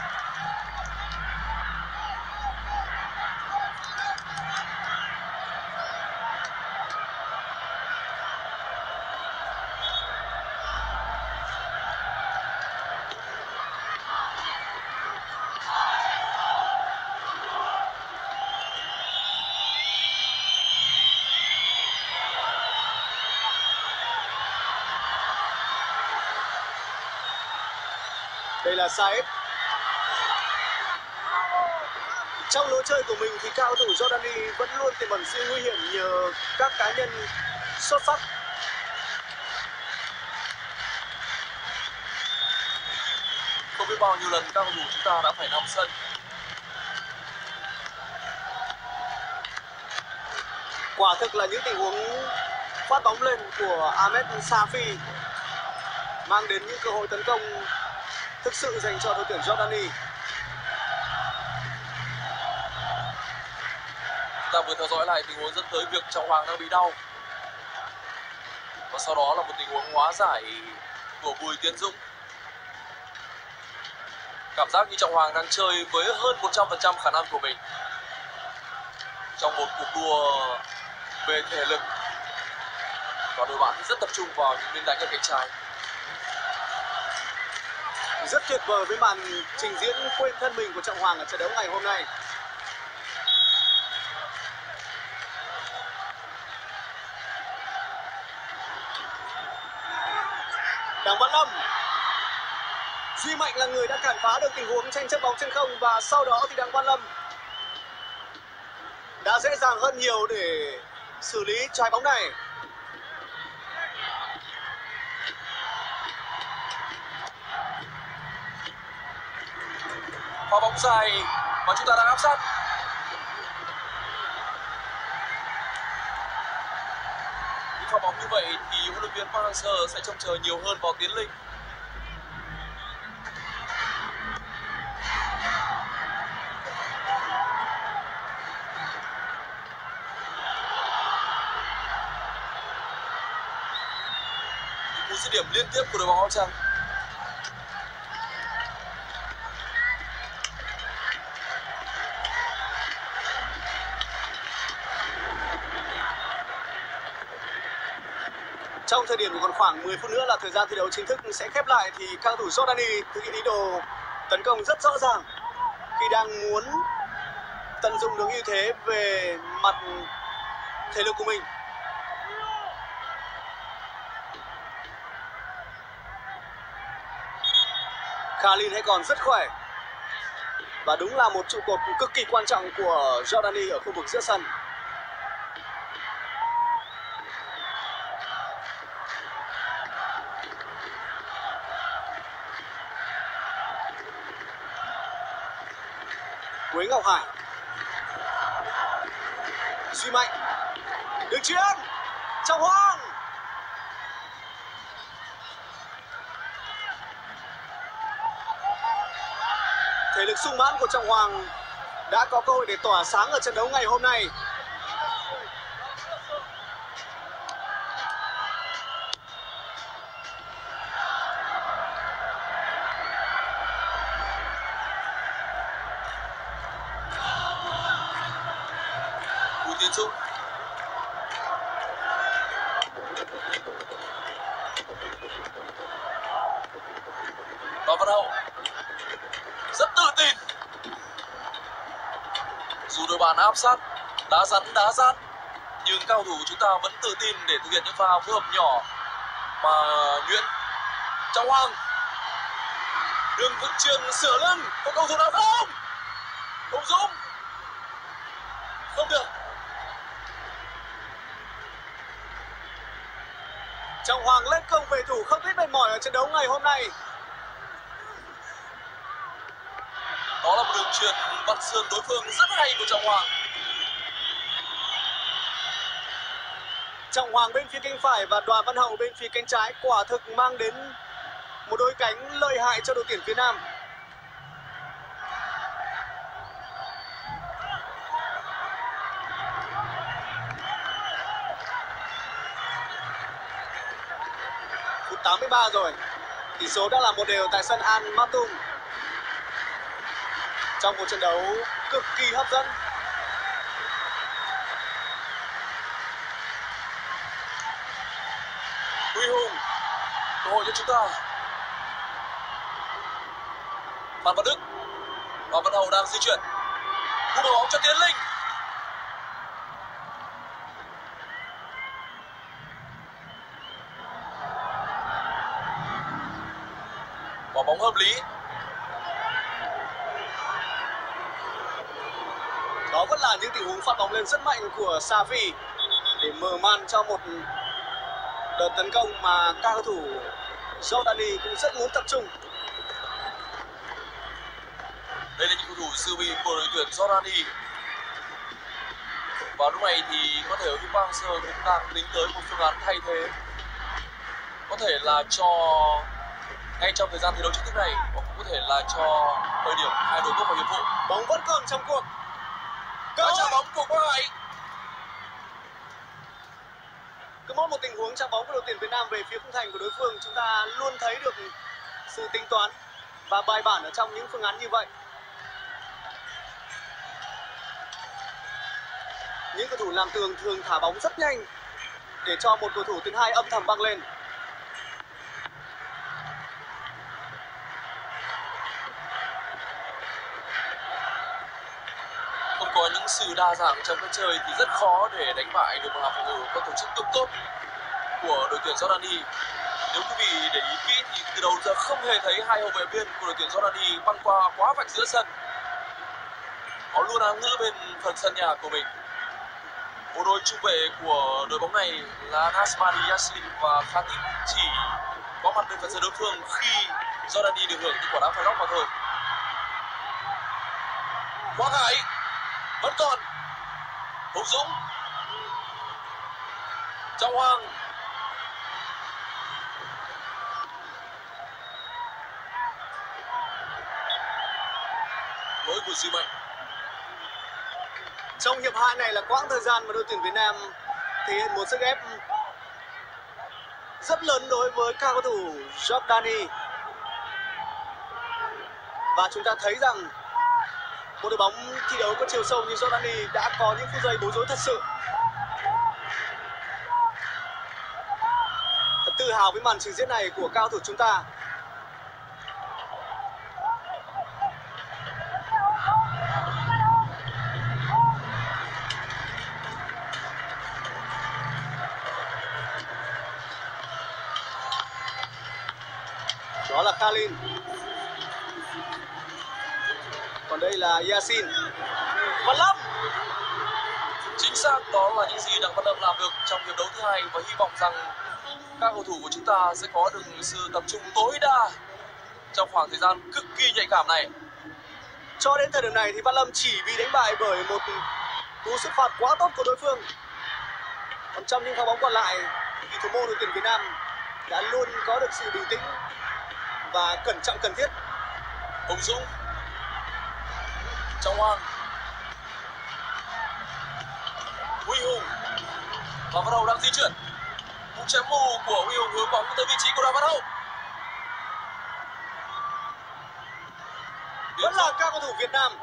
Đây là Saeb. Trong lối chơi của mình thì cao thủ Jordani vẫn luôn tiềm ẩn sự nguy hiểm nhờ các cá nhân xuất sắc. Không biết bao nhiêu lần các cầu thủ chúng ta đã phải nằm sân. Quả thực là những tình huống phát bóng lên của Ahmed Safi mang đến những cơ hội tấn công thực sự dành cho đội tuyển Jordani. Ta vừa theo dõi lại tình huống dẫn tới việc Trọng Hoàng đang bị đau, và sau đó là một tình huống hóa giải của Bùi Tiến Dũng. Cảm giác như Trọng Hoàng đang chơi với hơn một trăm phần trăm khả năng của mình trong một cuộc đua về thể lực, và đội bạn thì rất tập trung vào những miếng đánh ở cánh trái. Rất tuyệt vời với màn trình diễn quên thân mình của Trọng Hoàng ở trận đấu ngày hôm nay. Đặng Văn Lâm. Duy Mạnh là người đã cản phá được tình huống tranh chấp bóng trên không, và sau đó thì Đặng Văn Lâm đã dễ dàng hơn nhiều để xử lý trái bóng này. Pha bóng dài và chúng ta đang áp sát. Những pha bóng như vậy thì huấn luyện viên Park Hang-seo sẽ trông chờ nhiều hơn vào Tiến Linh. Những cú dứt điểm liên tiếp của đội bóng áo trắng. Trong thời điểm còn khoảng mười phút nữa là thời gian thi đấu chính thức sẽ khép lại thì các cầu thủ Jordani thực hiện ý đồ tấn công rất rõ ràng khi đang muốn tận dụng được ưu thế về mặt thể lực của mình. Khalil hay còn rất khỏe và đúng là một trụ cột cực kỳ quan trọng của Jordani ở khu vực giữa sân. Quế Ngọc Hải. Duy Mạnh. Đường chuyền. Trọng Hoàng. Thể lực sung mãn của Trọng Hoàng đã có cơ hội để tỏa sáng ở trận đấu ngày hôm nay. Đoàn Văn Hậu rất tự tin, dù đội bạn áp sát, đá rắn đá rát, nhưng cao thủ của chúng ta vẫn tự tin để thực hiện những pha phối hợp nhỏ mà nhuyễn. Trọng Hoàng, đường vận chuyển sửa lưng, có cầu thủ nào không? Hùng Dũng, không được. Trọng Hoàng lên công về thủ không biết mệt mỏi ở trận đấu ngày hôm nay. Đó là một đường chuyền vặn sườn đối phương rất hay của Trọng Hoàng. Trọng Hoàng bên phía cánh phải và Đoàn Văn Hậu bên phía cánh trái quả thực mang đến một đôi cánh lợi hại cho đội tuyển phía Nam. Phút tám mươi ba rồi, tỷ số đã là một đều tại sân Al Maktoum. Trong một trận đấu cực kỳ hấp dẫn. Huy Hùng, cơ hội cho chúng ta. Phan Văn Đức, Đoàn Văn Hậu đang di chuyển, cú mở bóng cho Tiến Linh. Quả bóng hợp lý. Đó vẫn là những tình huống phát bóng lên rất mạnh của Xavi để mở màn cho một đợt tấn công mà các cầu thủ Jordani cũng rất muốn tập trung. Đây là những cầu thủ dự bị của đội tuyển Jordani. Và lúc này thì có thể Hữu Quang Sơ cũng đang tính tới một phương án thay thế. Có thể là cho ngay trong thời gian thi đấu chính thức này, hoặc cũng có thể là cho thời điểm hai đội bước vào hiệp vụ. Bóng vẫn còn trong cuộc. Cơ chạm bóng của Quang Hải. Cứ mỗi một tình huống chạm bóng của đội tuyển Việt Nam về phía khung thành của đối phương, chúng ta luôn thấy được sự tính toán và bài bản ở trong những phương án như vậy. Những cầu thủ làm tường thường thả bóng rất nhanh để cho một cầu thủ thứ hai âm thầm băng lên. Không có những sự đa dạng trong cách chơi thì rất khó để đánh bại được một hàng phòng thủ có tổ chức cực tốt của đội tuyển Jordani. Nếu quý vị để ý kỹ thì từ đầu giờ không hề thấy hai hậu vệ biên của đội tuyển Jordani băng qua quá vạch giữa sân. Họ luôn áng ngữ bên phần sân nhà của mình. Bộ đôi trung vệ của đội bóng này là Nasmani Yassin và Khatib chỉ có mặt bên phần sân đối phương khi Jordani được hưởng những quả đá phạt góc mà thôi. Quang Hải vẫn còn. Hùng Dũng, Trọng Hoàng, lỗi của Duy Mạnh. Trong hiệp hai này là quãng thời gian mà đội tuyển Việt Nam thể hiện một sức ép rất lớn đối với các cầu thủ Jordani. Và chúng ta thấy rằng một đội bóng thi đấu có chiều sâu như Jordani đã có những phút giây bối rối thật sự. Thật tự hào với màn trình diễn này của các cầu thủ chúng ta. Đó là Khalin. Còn đây là Yassin. Văn Lâm. Chính xác, đó là những gì Đặng Văn Lâm làm được trong hiệp đấu thứ hai và hy vọng rằng các cầu thủ của chúng ta sẽ có được sự tập trung tối đa trong khoảng thời gian cực kỳ nhạy cảm này. Cho đến thời điểm này thì Văn Lâm chỉ bị đánh bại bởi một cú sút phạt quá tốt của đối phương. Còn trong những pha bóng còn lại thì thủ môn đội tuyển Việt Nam đã luôn có được sự bình tĩnh và cẩn trọng cần thiết. Hùng Dũng, Trọng Hoàng, Huy Hùng, Đoàn Văn Hậu đang di chuyển. Cú chém mù của Huy Hùng hướng bóng tới vị trí của Đoàn Văn Hậu. Vẫn là các cầu thủ Việt Nam.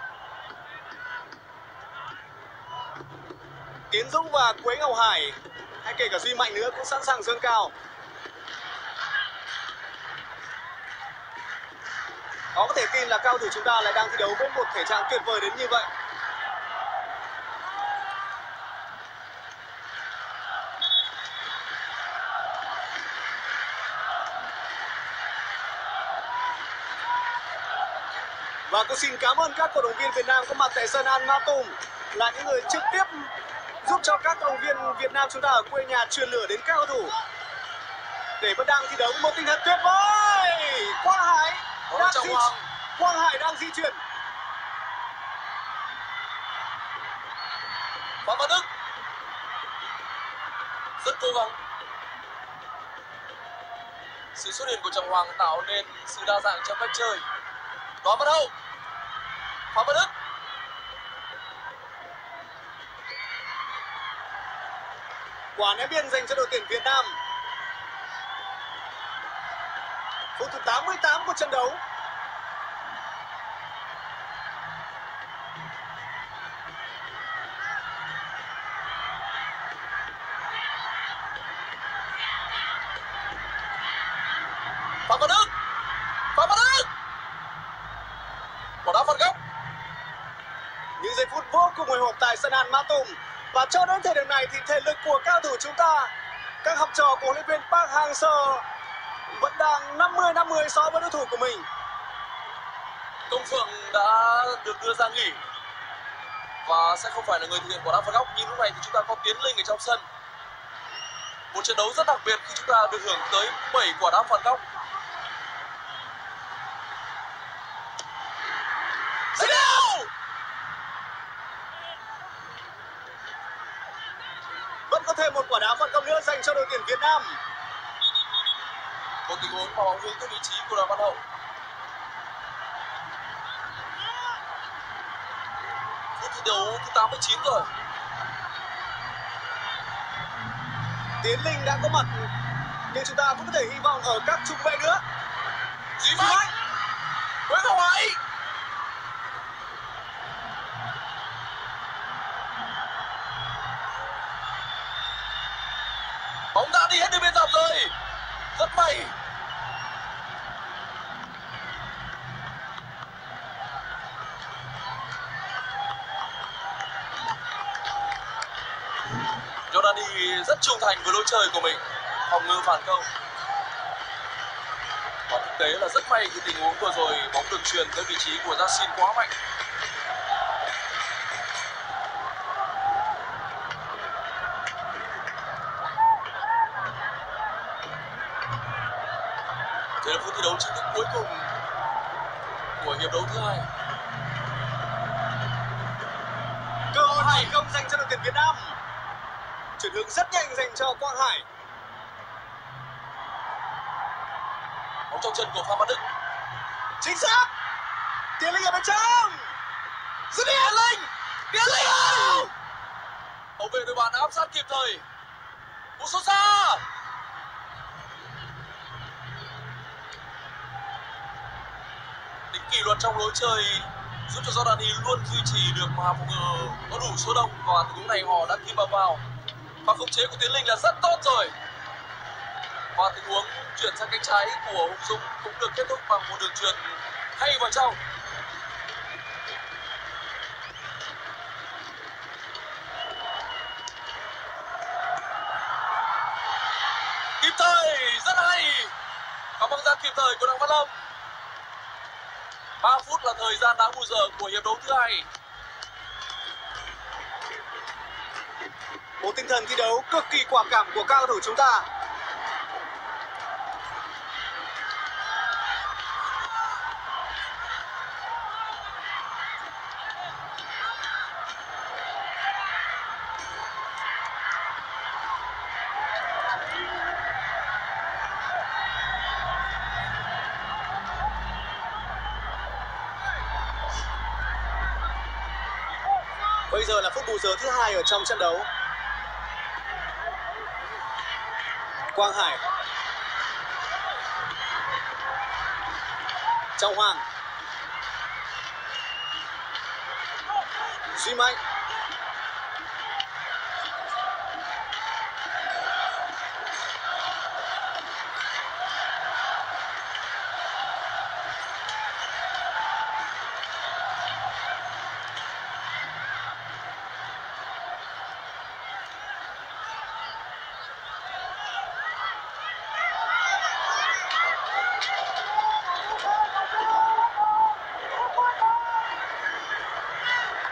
Tiến Dũng và Quế Ngọc Hải hay kể cả Duy Mạnh nữa cũng sẵn sàng dâng cao. Khó có thể tin là cao thủ chúng ta lại đang thi đấu với một thể trạng tuyệt vời đến như vậy. Và cũng xin cảm ơn các cổ động viên Việt Nam có mặt tại sân Al Maktoum, là những người trực tiếp giúp cho các cổ động viên Việt Nam chúng ta ở quê nhà truyền lửa đến các cầu thủ để vẫn đang thi đấu một tinh thần tuyệt vời. Quang Hải đang di Quang Hải đang di chuyển. Phạm Văn Đức rất cố gắng. Sự xuất hiện của Trọng Hoàng tạo nên sự đa dạng trong cách chơi. Đoàn Văn Hậu, Phạm Văn Đức, quả ném biên dành cho đội tuyển Việt Nam. Phút thứ tám mươi tám của trận đấu. Phạm Văn Đức, Phạm Văn Đức, quả đá phạt góc. Những giây phút vô cùng hồi hộp tại sân Al Maktoum, và cho đến thời điểm này thì thể lực của cao thủ chúng ta, các học trò của huấn luyện viên Park Hang-seo vẫn đang năm mươi năm mươi so với đối thủ của mình. Công Phượng đã được đưa ra nghỉ và sẽ không phải là người thực hiện quả đá phạt góc, nhưng lúc này thì chúng ta có Tiến Linh ở trong sân. Một trận đấu rất đặc biệt khi chúng ta được hưởng tới bảy quả đá phạt góc. Vẫn có thêm một quả đá phạt góc nữa dành cho đội tuyển Việt Nam. Một tình huống mà bóng hướng tới vị trí của Đoàn Văn Hậu. Phút thi đấu thứ tám mươi chín rồi. Tiến Linh đã có mặt, nhưng chúng ta cũng có thể hy vọng ở các trung vệ nữa. Duy Mạnh, Nguyễn Ngọc Hải. Bóng đã đi hết từ bên dọc rồi. Rất may. Jordani rất trung thành với lối chơi của mình, phòng ngự phản công. Và thực tế là rất may khi tình huống vừa rồi bóng được truyền tới vị trí của Yassin quá mạnh. Đây là phút thi đấu chính thức cuối cùng của hiệp đấu thứ hai. Cơ hội hay không dành cho đội tuyển Việt Nam. Chuyển hướng rất nhanh dành cho Quang Hải. Bóng trong chân của Phạm Văn Đức. Chính xác. Tiến Linh ở bên trong. Dứt điểm. Tiến Linh, Tiến Linh. Hậu vệ đội bạn áp sát kịp thời. Cú sút xa. Tính kỷ luật trong lối chơi giúp cho Jordani luôn duy trì được mà phòng ngự có đủ số đông, và tình huống này họ đã kim bập vào. Và khống chế của Tiến Linh là rất tốt rồi. Và tình huống chuyển sang cánh trái của Hùng Dũng cũng được kết thúc bằng một đường chuyền hay vào trong. Kịp thời, rất hay. Và bóng ra kịp thời của Đặng Văn Lâm. ba phút là thời gian đá bù giờ của hiệp đấu thứ hai. Một tinh thần thi đấu cực kỳ quả cảm của các cầu thủ chúng ta. Bây giờ là phút bù giờ thứ hai ở trong trận đấu. Quang Hải, Trọng Hoàng, Duy Mạnh,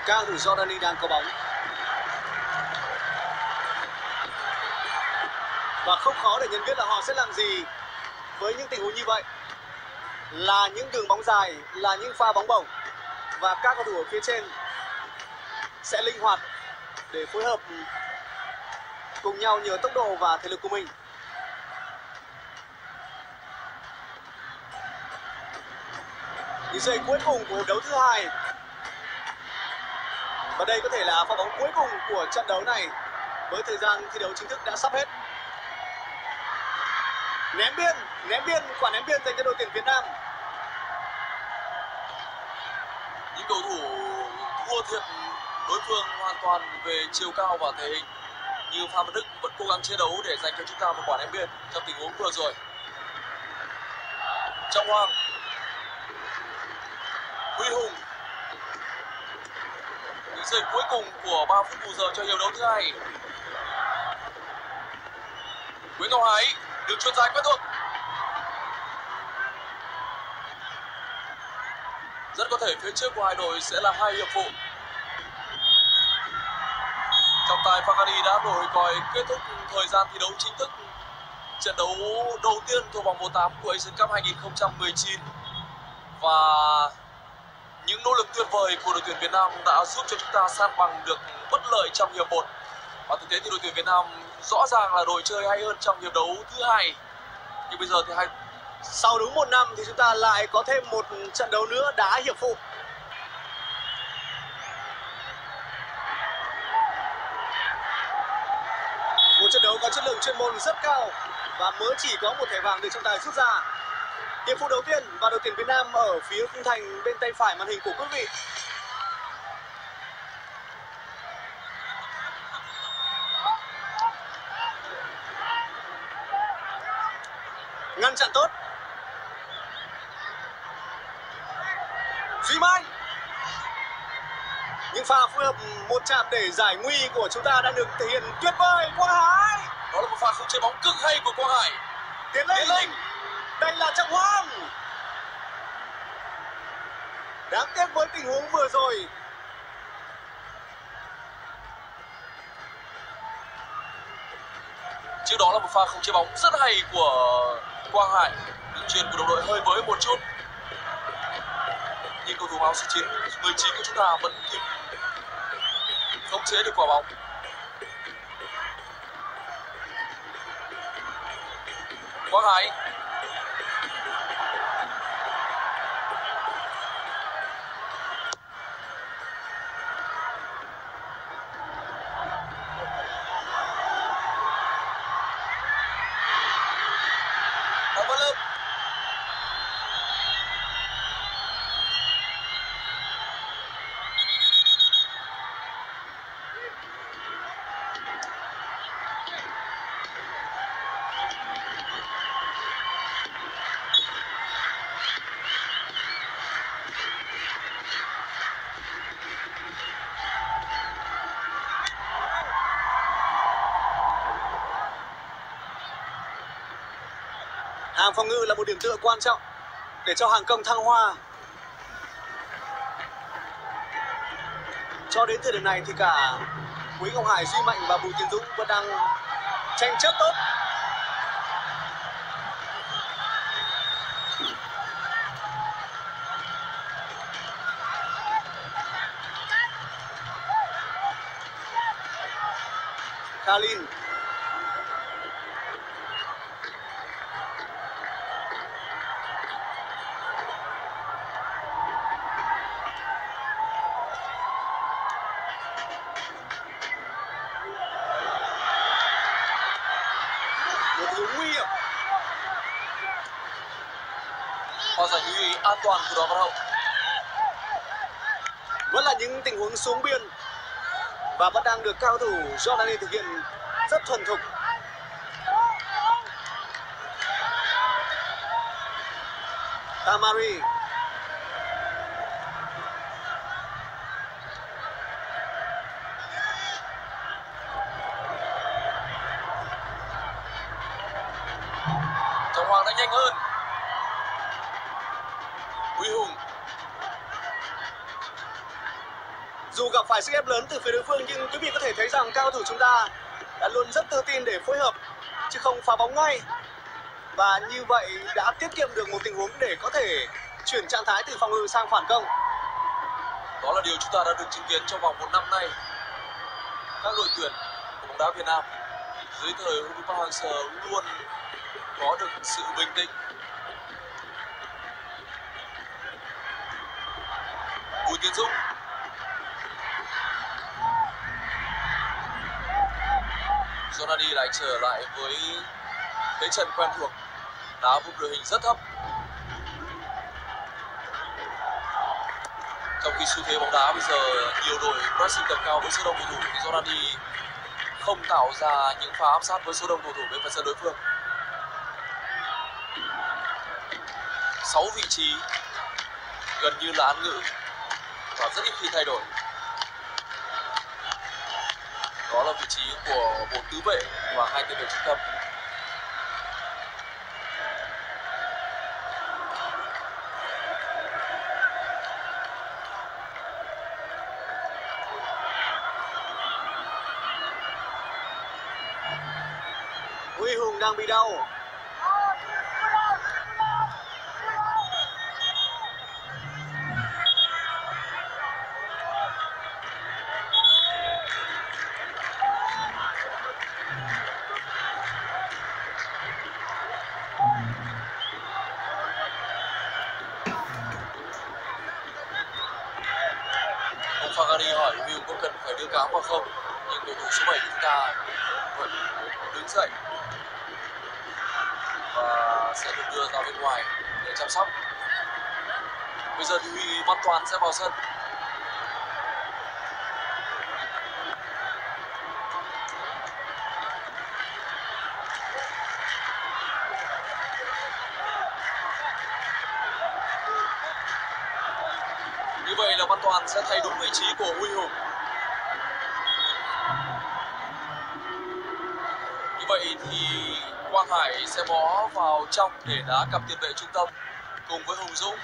Cao thủ Jordani đang có bóng. Và không khó để nhận biết là họ sẽ làm gì với những tình huống như vậy. Là những đường bóng dài, là những pha bóng bổng. Và các cầu thủ ở phía trên sẽ linh hoạt để phối hợp cùng nhau nhờ tốc độ và thể lực của mình. Những giây cuối cùng của hiệp đấu thứ hai. Và đây có thể là pha bóng cuối cùng của trận đấu này, với thời gian thi đấu chính thức đã sắp hết. Ném biên, ném biên, quả ném biên dành cho đội tuyển Việt Nam. Những cầu thủ thua thiệt đối phương hoàn toàn về chiều cao và thể hình, như Phan Văn Đức vẫn cố gắng chiến đấu để dành cho chúng ta một quả ném biên trong tình huống vừa rồi. Trọng Hoàng, Huy Hùng. Những giây cuối cùng của ba phút bù giờ cho hiệp đấu thứ hai. Nguyễn Ngọc Hải, đường chuyền dài quen thuộc. Rất có thể phía trước của hai đội sẽ là hai hiệp phụ. Trọng tài Pagani đã nổi còi kết thúc thời gian thi đấu chính thức trận đấu đầu tiên thuộc vòng một tám của Asian Cup hai không một chín. Và những nỗ lực tuyệt vời của đội tuyển Việt Nam đã giúp cho chúng ta san bằng được bất lợi trong hiệp một. Và thực tế thì đội tuyển Việt Nam rõ ràng là đội chơi hay hơn trong hiệp đấu thứ hai. Nhưng bây giờ thì hai sau đúng một năm thì chúng ta lại có thêm một trận đấu nữa đá hiệp phụ. Một trận đấu có chất lượng chuyên môn rất cao và mới chỉ có một thẻ vàng được trọng tài rút ra. Hiệp phụ đầu tiên và đội tuyển Việt Nam ở phía khung thành bên tay phải màn hình của quý vị. Ngăn chặn tốt. Duy Mai. Những pha phối hợp một chạm để giải nguy của chúng ta đã được thể hiện tuyệt vời. Quang Hải. Đó là một pha không chế bóng cực hay của Quang Hải. Tiến lên. Tiến lên. Đây là Trọng Hoàng. Đáng tiếc với tình huống vừa rồi. Trước đó là một pha không chế bóng rất hay của Quang Hải. Đường chuyền của đồng đội hơi với một chút. Nhưng cầu thủ áo số chín, mười chín của chúng ta vẫn kịp khống chế được quả bóng. Quang Hải. Phạm Văn Lâm. Hàng phòng ngự là một điểm tựa quan trọng để cho hàng công thăng hoa. Cho đến thời điểm này thì cả Quý Ngọc Hải, Duy Mạnh và Bùi Tiến Dũng vẫn đang tranh chấp tốt. Khalin. Và giải nguy an toàn của Đoàn Văn Hậu. Vẫn là những tình huống xuống biên và vẫn đang được cao thủ Jordani thực hiện rất thuần thục. Tamari. Trọng Hoàng đã nhanh hơn. Huy Hùng. Dù gặp phải sức ép lớn từ phía đối phương nhưng quý vị có thể thấy rằng các cầu thủ chúng ta đã luôn rất tự tin để phối hợp chứ không phá bóng ngay. Và như vậy đã tiết kiệm được một tình huống để có thể chuyển trạng thái từ phòng ngự sang phản công. Đó là điều chúng ta đã được chứng kiến trong vòng một năm nay. Các đội tuyển của bóng đá Việt Nam dưới thời Hugo Park Hang-seo luôn có được sự bình tĩnh. Bùi Tiến Dũng. Jonani lại trở lại với thế trận quen thuộc, đá vùng đội hình rất thấp. Trong khi xu thế bóng đá bây giờ nhiều đội pressing tầm cao với số đông cầu thủ thì Jonani không tạo ra những pha áp sát với số đông cầu thủ bên phần sân đối phương. sáu vị trí gần như là án ngữ và rất ít khi thay đổi. Đó là vị trí của một tứ vệ và hai tiền vệ trung tâm. Huy Hùng đang bị đau. Fagari hỏi Huy Hùng có cần phải đưa cám vào không, nhưng cầu thủ số bảy của chúng ta vẫn đứng dậy và sẽ được đưa ra bên ngoài để chăm sóc. Bây giờ thì Huy Văn Toàn sẽ vào sân. Như vậy là Văn Toàn sẽ thay đúng vị trí của Huy Hùng. Như vậy thì Quang Hải sẽ bó vào trong để đá cặp tiền vệ trung tâm cùng với Hùng Dũng.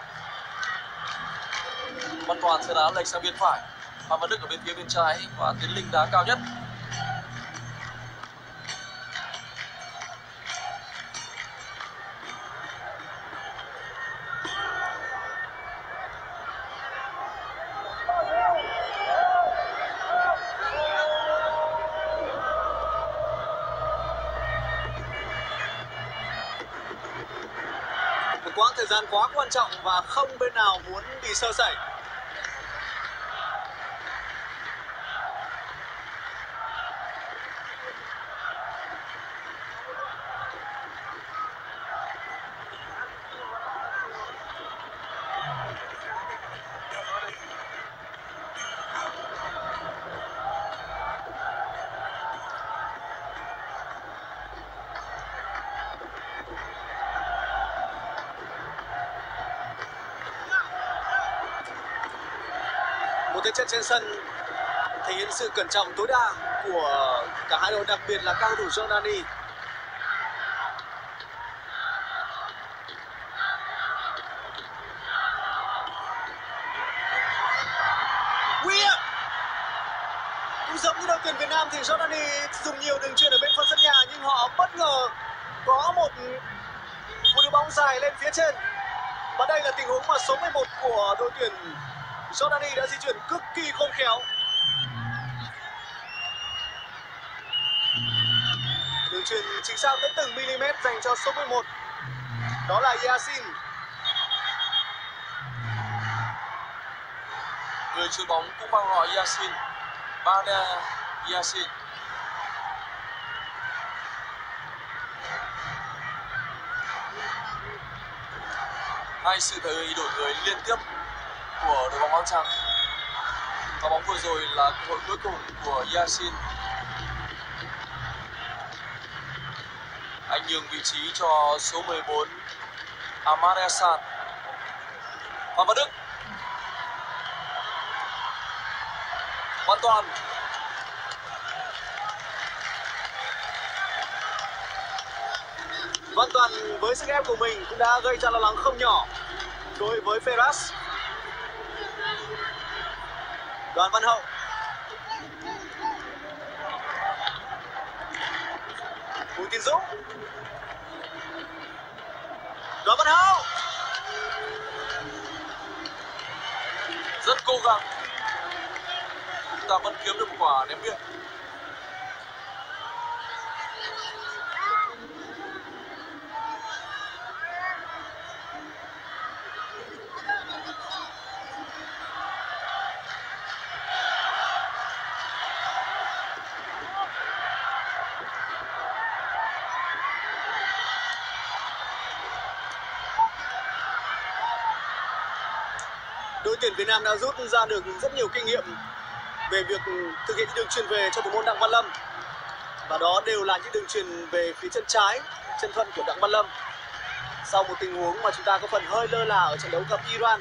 Văn Toàn sẽ đá lệch sang bên phải, Phan Văn Đức ở bên phía bên trái và Tiến Linh đá cao nhất. Quãng thời gian quá quan trọng và không bên nào muốn bị sơ sẩy. Một thế trận trên sân thể hiện sự cẩn trọng tối đa của cả hai đội, đặc biệt là cao thủ Jonani. William cũng giống như đội tuyển Việt Nam thì Jonani dùng nhiều đường chuyền ở bên phần sân nhà, nhưng họ bất ngờ có một một đường bóng dài lên phía trên. Và đây là tình huống mà số mười một của đội tuyển Jonani đã di chuyển cực kỳ khôn khéo. Đường chuyền chính xác tới từng mm dành cho số mười một. Đó là Yasin. Người chuyền bóng cũng mang họ Yasin, Bana Yasin. Hai sự thay đổi người liên tiếp của đội bóng áo trắng. Và bóng vừa rồi là cơ hội cuối cùng của Yasin. Anh nhường vị trí cho số mười bốn Ahmad Hassan. Phan Văn Đức. Văn Toàn. Văn Toàn với sức ép của mình cũng đã gây ra lo lắng không nhỏ đối với Ferraz. Đoàn Văn Hậu. Bùi Tiến Dũng. Đoàn Văn Hậu. Rất cố gắng, chúng ta vẫn kiếm được một quả ném biên. Đội tuyển Việt Nam đã rút ra được rất nhiều kinh nghiệm về việc thực hiện đường chuyền về cho thủ môn Đặng Văn Lâm, và đó đều là những đường chuyền về phía chân trái, chân thuận của Đặng Văn Lâm. Sau một tình huống mà chúng ta có phần hơi lơ là ở trận đấu gặp Iran,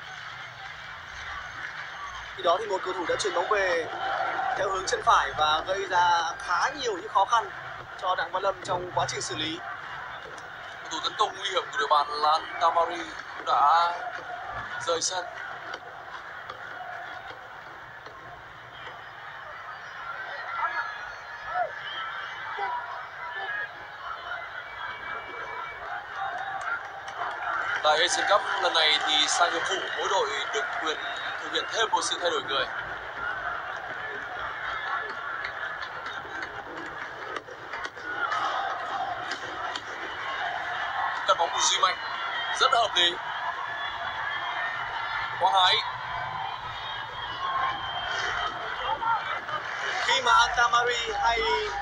khi đó thì một cầu thủ đã chuyền bóng về theo hướng chân phải và gây ra khá nhiều những khó khăn cho Đặng Văn Lâm trong quá trình xử lý. Cầu thủ tấn công nguy hiểm của đội bạn Lan Tamari cũng đã rời sân. Tại Asian Cup lần này thì sai nhiệm vụ, mỗi đội được quyền thực hiện thêm một sự thay đổi người. Cắt bóng của Duy Mạnh rất hợp lý. Quang Hải. Khi mà Antamari hay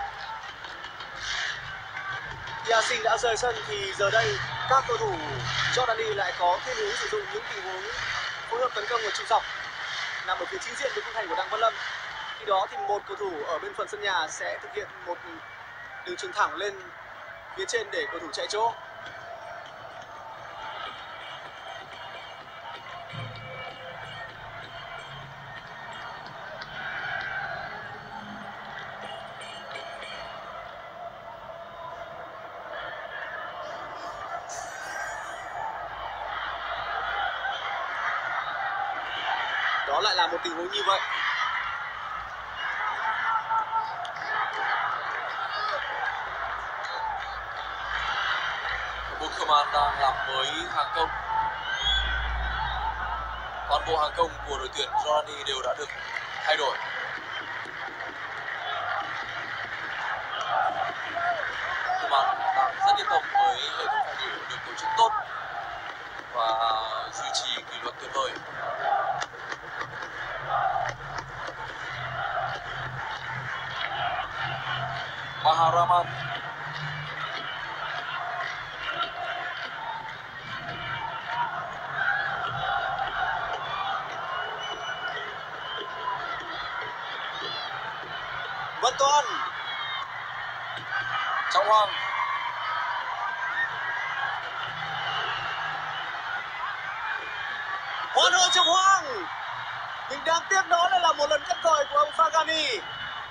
Yasin đã rời sân thì giờ đây các cầu thủ Jordani lại có thiên hướng sử dụng những tình huống phối hợp tấn công ở trụ dọc nằm ở phía chính diện với khung thành của Đặng Văn Lâm. Khi đó thì một cầu thủ ở bên phần sân nhà sẽ thực hiện một đường chuyền thẳng lên phía trên để cầu thủ chạy chỗ. Đó lại là một tình huống như vậy. Buchanan đang làm mới hàng công. Toàn bộ hàng công của đội tuyển Jordani đều đã được thay đổi. Buchanan đang rất yên tâm với hệ thống phòng thủ được tổ chức tốt và duy trì kỷ luật tuyệt vời. Maharaman. Văn Toan. Trọng Hoàng. Hoan hô Trọng Hoàng. Nhưng đáng tiếc đó lại là một lần cắt còi của ông Fagani.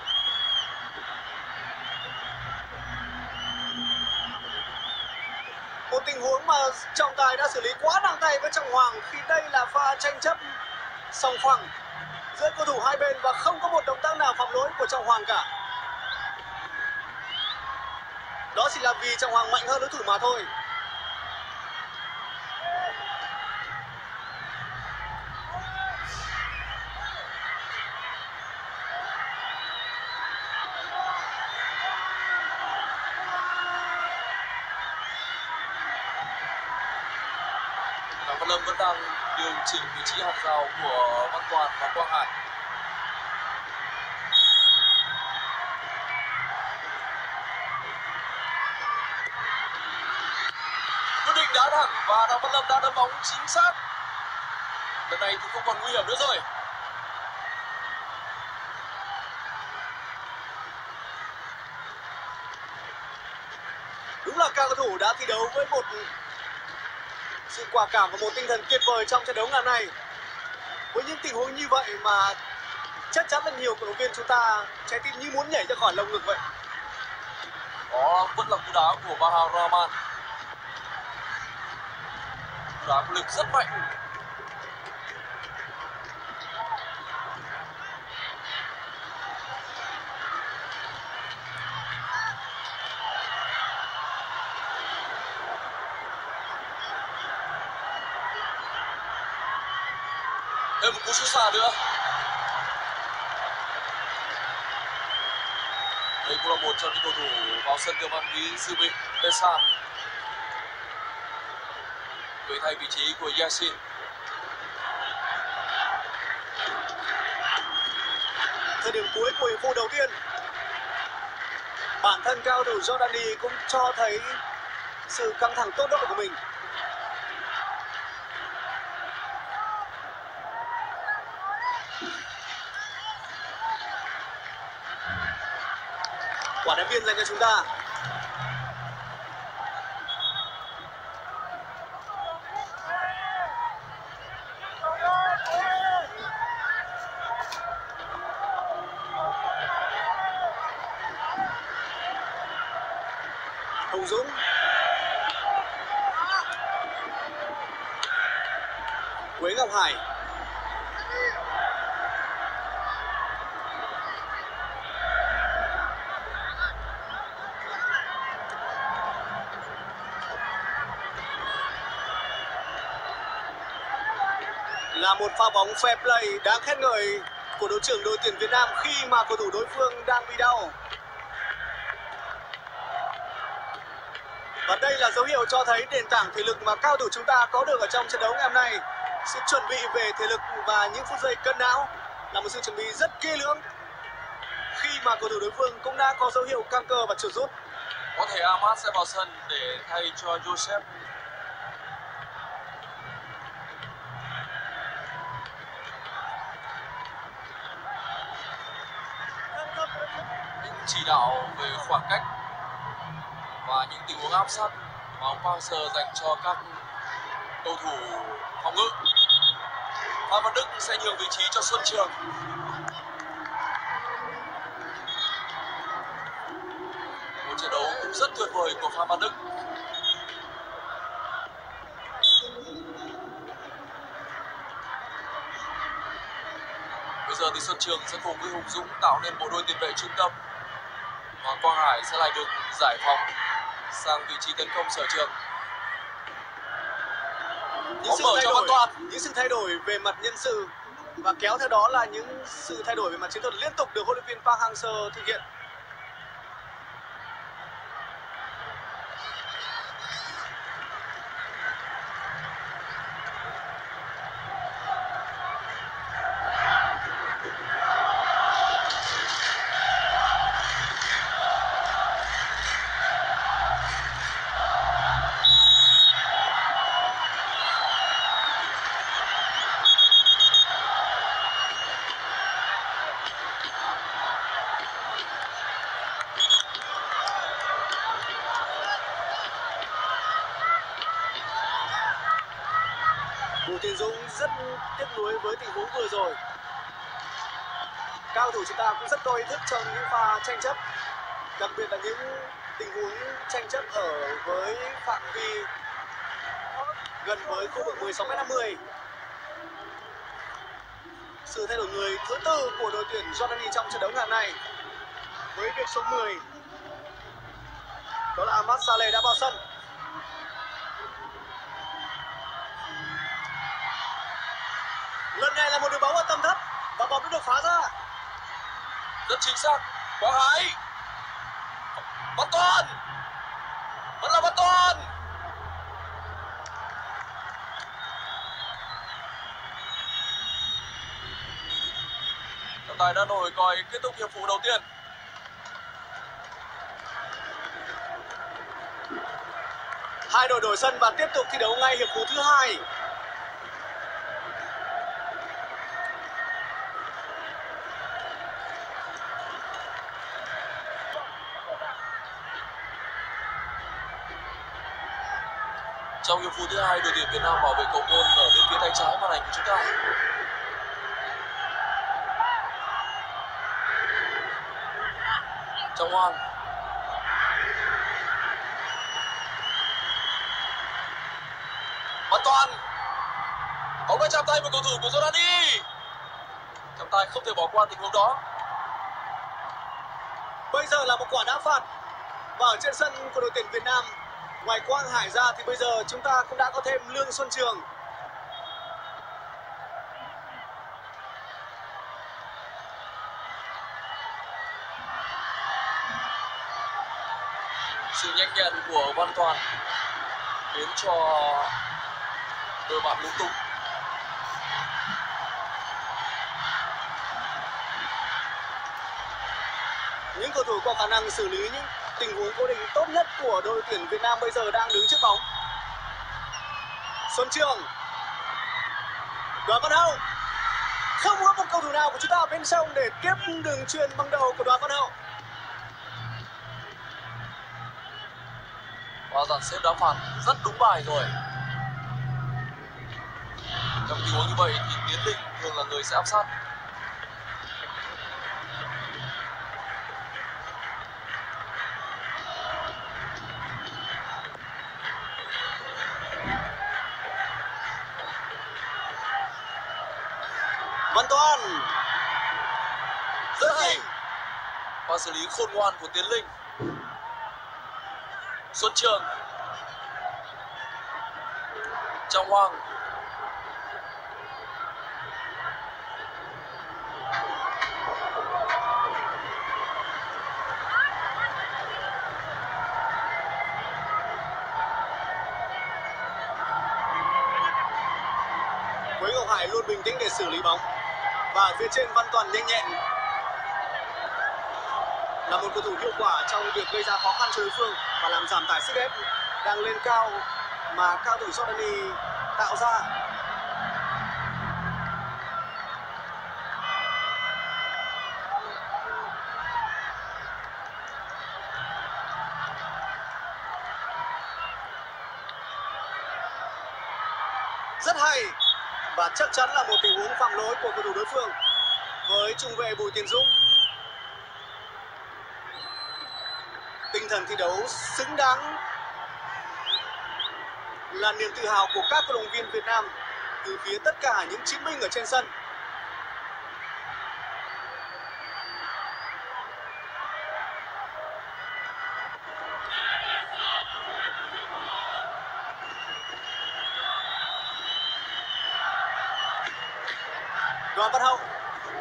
Một tình huống mà trọng tài đã xử lý quá nặng tay với Trọng Hoàng khi đây là pha tranh chấp song phẳng giữa cầu thủ hai bên và không có một động tác nào phạm lỗi của Trọng Hoàng cả. Đó chỉ là vì Trọng Hoàng mạnh hơn đối thủ mà thôi. Đặng Văn Lâm vẫn đang điều chỉnh vị trí hàng rào của Văn Toàn và Quang Hải. Quyết định đá thẳng và Đặng Văn Lâm đã đâm bóng chính xác. Lần này thì không còn nguy hiểm nữa rồi. Đúng là các cầu thủ đã thi đấu với một sự quả cảm và một tinh thần tuyệt vời trong trận đấu ngày hôm nay. Với những tình huống như vậy mà chắc chắn là nhiều cổ động viên chúng ta trái tim như muốn nhảy ra khỏi lồng ngực vậy. Đó vẫn là cú đá của Maharaman. Cú đá có lực rất mạnh. Thêm một cú sút xa nữa. Đây cũng là một trong những cầu thủ vào sân tiêu mang ví dự bị Pesan người thay vị trí của Yassin. Thời điểm cuối của hiệp phụ đầu tiên, bản thân cao thủ Jordani cũng cho thấy sự căng thẳng tốt độ của mình. Quả đá biên dành cho chúng ta. Hùng Dũng. Quế Ngọc Hải. Là một pha bóng fair play đáng khen ngợi của đội trưởng đội tuyển Việt Nam khi mà cầu thủ đối phương đang bị đau. Và đây là dấu hiệu cho thấy nền tảng thể lực mà cao thủ chúng ta có được ở trong trận đấu ngày hôm nay. Sự chuẩn bị về thể lực và những phút giây cân não là một sự chuẩn bị rất kỹ lưỡng khi mà cầu thủ đối phương cũng đã có dấu hiệu căng cơ và chuột rút. Có thể Ahmad sẽ vào sân để thay cho Joseph. Những chỉ đạo về khoảng cách và những tình huống áp sát mà ông Parker dành cho các cầu thủ phòng ngự. Phan Văn Đức sẽ nhường vị trí cho Xuân Trường. Một trận đấu cũng rất tuyệt vời của Phan Văn Đức. Bây giờ thì Xuân Trường sẽ cùng với Hùng Dũng tạo nên bộ đôi tiền vệ trung tâm. Và Quang Hải sẽ lại được giải phóng sang vị trí tấn công sở trường. Những sự, thay đổi, những sự thay đổi về mặt nhân sự và kéo theo đó là những sự thay đổi về mặt chiến thuật liên tục được huấn luyện viên Park Hang-seo thực hiện. Bùi Tiến Dũng rất tiếc nuối với tình huống vừa rồi. Cao thủ chúng ta cũng rất có ý thức trong những pha tranh chấp, đặc biệt là những tình huống tranh chấp ở với phạm vi gần với khu vực mười sáu mét năm mươi. Sự thay đổi người thứ tư của đội tuyển Jordani trong trận đấu ngày hôm nay với việc số mười đó là Ahmad Saleh đã vào sân. Lần này là một đường bóng ở tầm thấp và bóng đã được phá ra. Rất chính xác. Quang Hải. Văn Toàn. Vẫn là Văn Toàn. Trọng tài đã nổi còi kết thúc hiệp phụ đầu tiên. Hai đội đổi sân và tiếp tục thi đấu ngay hiệp phụ thứ hai. Trong hiệp phụ thứ hai, đội tuyển Việt Nam bảo vệ cầu môn ở bên phía tay trái màn ảnh của chúng ta. Trọng Hoan. Văn Toàn. Bóng đã chạm tay vào cầu thủ của Jordani. Trọng tài không thể bỏ qua tình huống đó. Bây giờ là một quả đá phạt và ở trên sân của đội tuyển Việt Nam, ngoài Quang Hải ra thì bây giờ chúng ta cũng đã có thêm Lương Xuân Trường. Sự nhanh nhẹn của Văn Toàn khiến cho đội bạn lúng túng. Những cầu thủ có khả năng xử lý những tình huống cố định tốt nhất của đội tuyển Việt Nam bây giờ đang đứng trước bóng. Xuân Trường, Đoàn Văn Hậu, không có một cầu thủ nào của chúng ta ở bên trong để tiếp đường chuyền bằng đầu của Đoàn Văn Hậu. Và dàn xếp đá phạt rất đúng bài rồi. Trong tình huống như vậy thì Tiến Linh thường là người sẽ áp sát. Văn Toàn rất hay. Và xử lý khôn ngoan của Tiến Linh. Xuân Trường, Trọng Hoàng, Quế Ngọc Hải luôn bình tĩnh để xử lý bóng. Và phía trên Văn Toàn nhanh nhẹn, là một cầu thủ hiệu quả trong việc gây ra khó khăn cho đối phương và làm giảm tải sức ép đang lên cao mà cao thủ Jordani tạo ra. Rất hay, và chắc chắn là một tình huống phạm lỗi của cầu thủ đối phương với trung vệ Bùi Tiến Dũng. Tinh thần thi đấu xứng đáng là niềm tự hào của các cổ động viên Việt Nam từ phía tất cả những chiến binh ở trên sân. Đoàn Văn Hậu,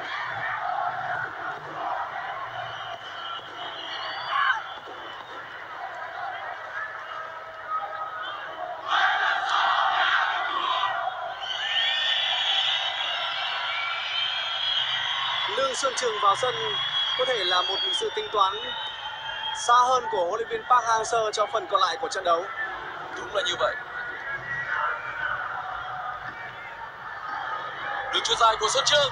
Lương Xuân Trường vào sân có thể là một sự tính toán xa hơn của huấn luyện viên Park Hang-seo cho phần còn lại của trận đấu. đúng là như vậy. Đường chuyền dài của Xuân Trường.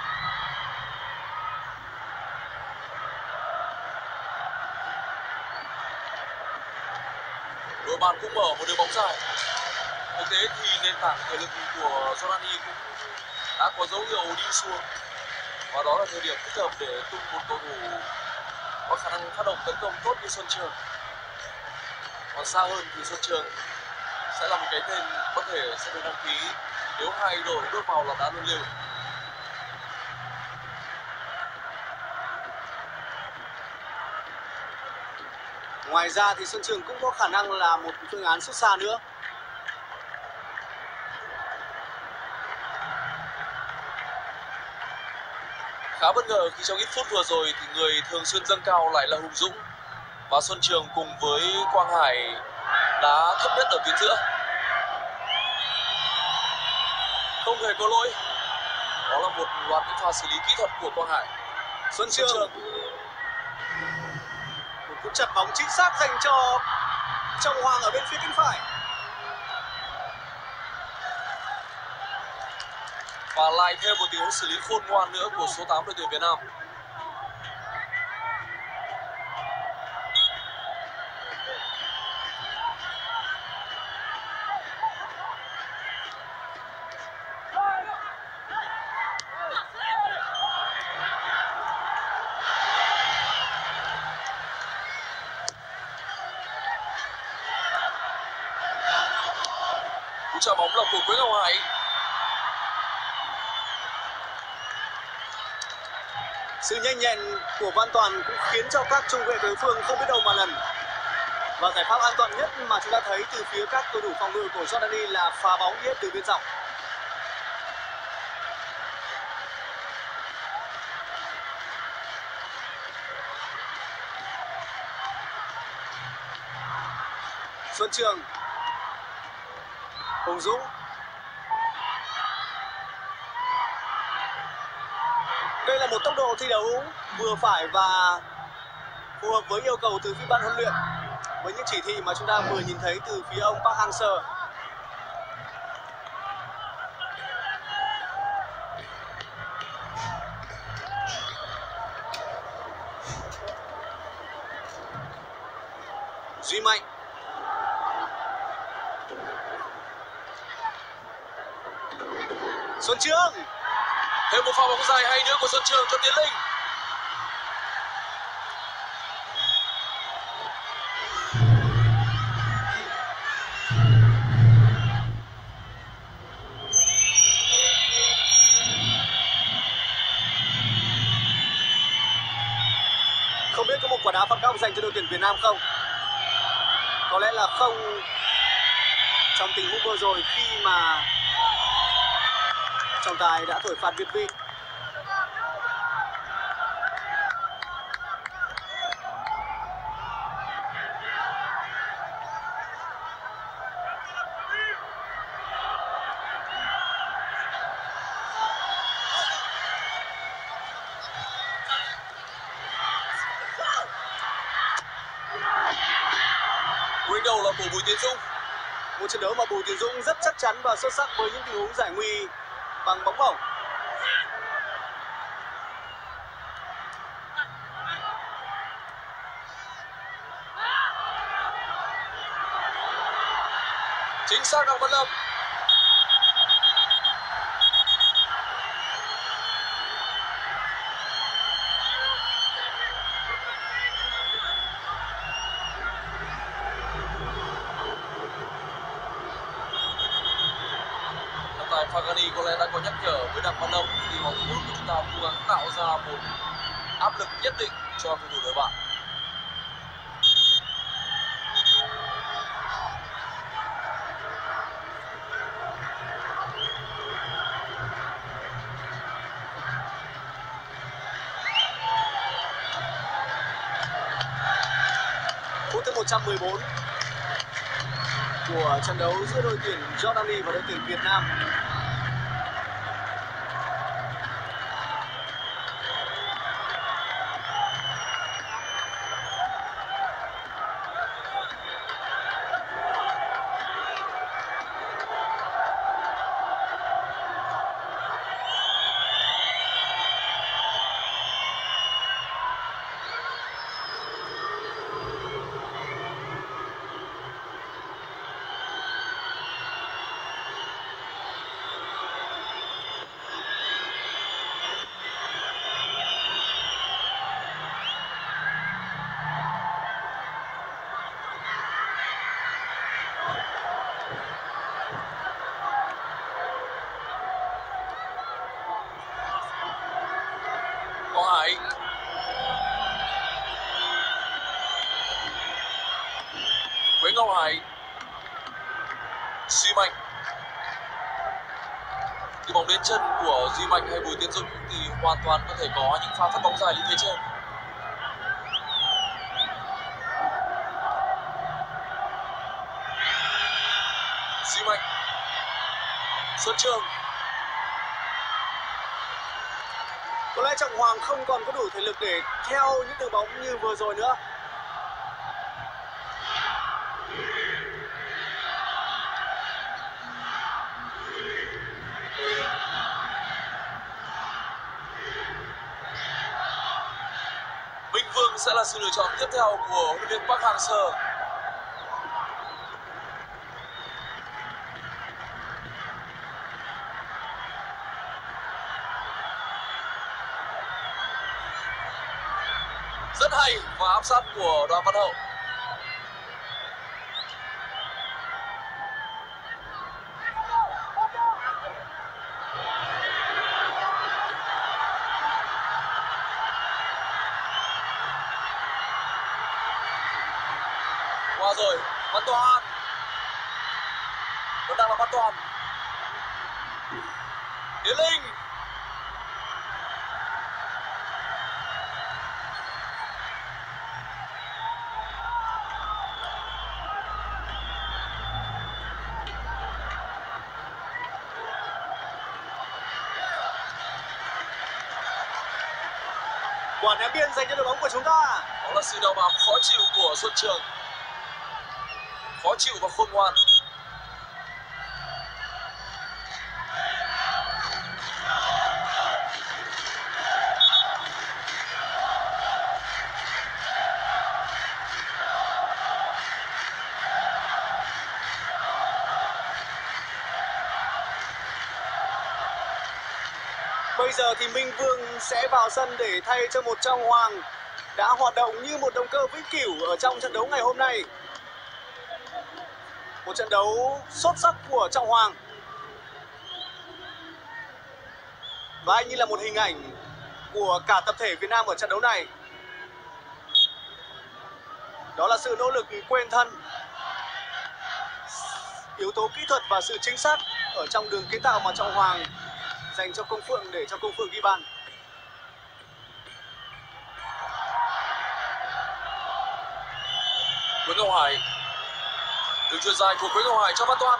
Đội bạn cũng mở một đường bóng dài. Thực tế thì nền tảng thể lực của Jordani cũng đã có dấu hiệu đi xuống. Và đó là thời điểm thích hợp để tung một cầu thủ có khả năng phát động tấn công tốt như Xuân Trường. Còn xa hơn thì Xuân Trường sẽ là một cái tên có thể sẽ được đăng ký nếu hai đội đốt màu là đá luân lưu. Ngoài ra thì Xuân Trường cũng có khả năng là một phương án sút xa nữa. Khá bất ngờ khi trong ít phút vừa rồi thì người thường xuyên dâng cao lại là Hùng Dũng, và Xuân Trường cùng với Quang Hải đá thấp nhất ở tuyến giữa. Không hề có lỗi. Đó là một loạt những pha xử lý kỹ thuật của Quang Hải. Xuân Trường, Xuân Trường. Một cú chặt bóng chính xác dành cho Trọng Hoàng ở bên phía cánh phải. Và lại thêm một tình huống xử lý khôn ngoan nữa của số tám đội tuyển Việt Nam. Cú chạm bóng là của Quế Ngọc Hải. Sự nhanh nhẹn của Văn Toàn cũng khiến cho các trung vệ đối phương không biết đâu mà lần. Và giải pháp an toàn nhất mà chúng ta thấy từ phía các cầu thủ phòng ngự của Jordani là phá bóng hết từ bên dọc. Xuân Trường, Hùng Dũng, đây là một tốc độ thi đấu vừa phải và phù hợp với yêu cầu từ phía ban huấn luyện, với những chỉ thị mà chúng ta vừa nhìn thấy từ phía ông Park Hang-seo. Duy Mạnh, Xuân Trường, thêm một pha bóng dài hay nữa của Xuân Trường cho Tiến Linh. Không biết có một quả đá phạt góc dành cho đội tuyển Việt Nam không? Có lẽ là không trong tình huống vừa rồi khi mà trọng tài đã thổi phạt việt vị. Cú đánh đầu là của Bùi Tiến Dũng. Một trận đấu mà Bùi Tiến Dũng rất chắc chắn và xuất sắc với những tình huống giải nguy bằng bóng bổng. Chính xác Đặng Văn Lâm. Tại Fagani có lẽ đã có nhắc nhở với Đặng Văn Lâm khi mà thủ môn của chúng ta cố gắng tạo ra một áp lực nhất định cho cầu thủ đội bạn. Phút thứ một trăm mười bốn của trận đấu giữa đội tuyển Jordani và đội tuyển Việt Nam. Có Hải. Quế Ngọc Hải. Duy Mạnh. Khi bóng đến chân của Duy Mạnh hay Bùi Tiến Dũng thì hoàn toàn có thể có những pha phát bóng dài lên phía trên. Duy Mạnh. Xuân Trường. Có lẽ Trọng Hoàng không còn có đủ thể lực để theo những đường bóng như vừa rồi nữa. Minh Vương sẽ là sự lựa chọn tiếp theo của huấn luyện viên Park Hang-seo. Rất hay và áp sát của Đoàn Văn Hậu. Qua rồi, Văn Toàn. Vẫn đang là Văn Toàn. Tiến Linh. Quả ném biên dành cho đội bóng của chúng ta. Đó là sự đau bám khó chịu của Xuân Trường. Khó chịu và khôn ngoan. Bây giờ thì Minh Vương sẽ vào sân để thay cho một Trọng Hoàng đã hoạt động như một động cơ vĩnh cửu ở trong trận đấu ngày hôm nay. Một trận đấu xuất sắc của Trọng Hoàng. Và anh như là một hình ảnh của cả tập thể Việt Nam ở trận đấu này. Đó là sự nỗ lực quên thân, yếu tố kỹ thuật và sự chính xác ở trong đường kiến tạo mà Trọng Hoàng dành cho Công Phượng để cho Công Phượng ghi bàn. Nguyễn Ngọc Hải, đường chuyền dài của Nguyễn Ngọc Hải cho Văn Toan.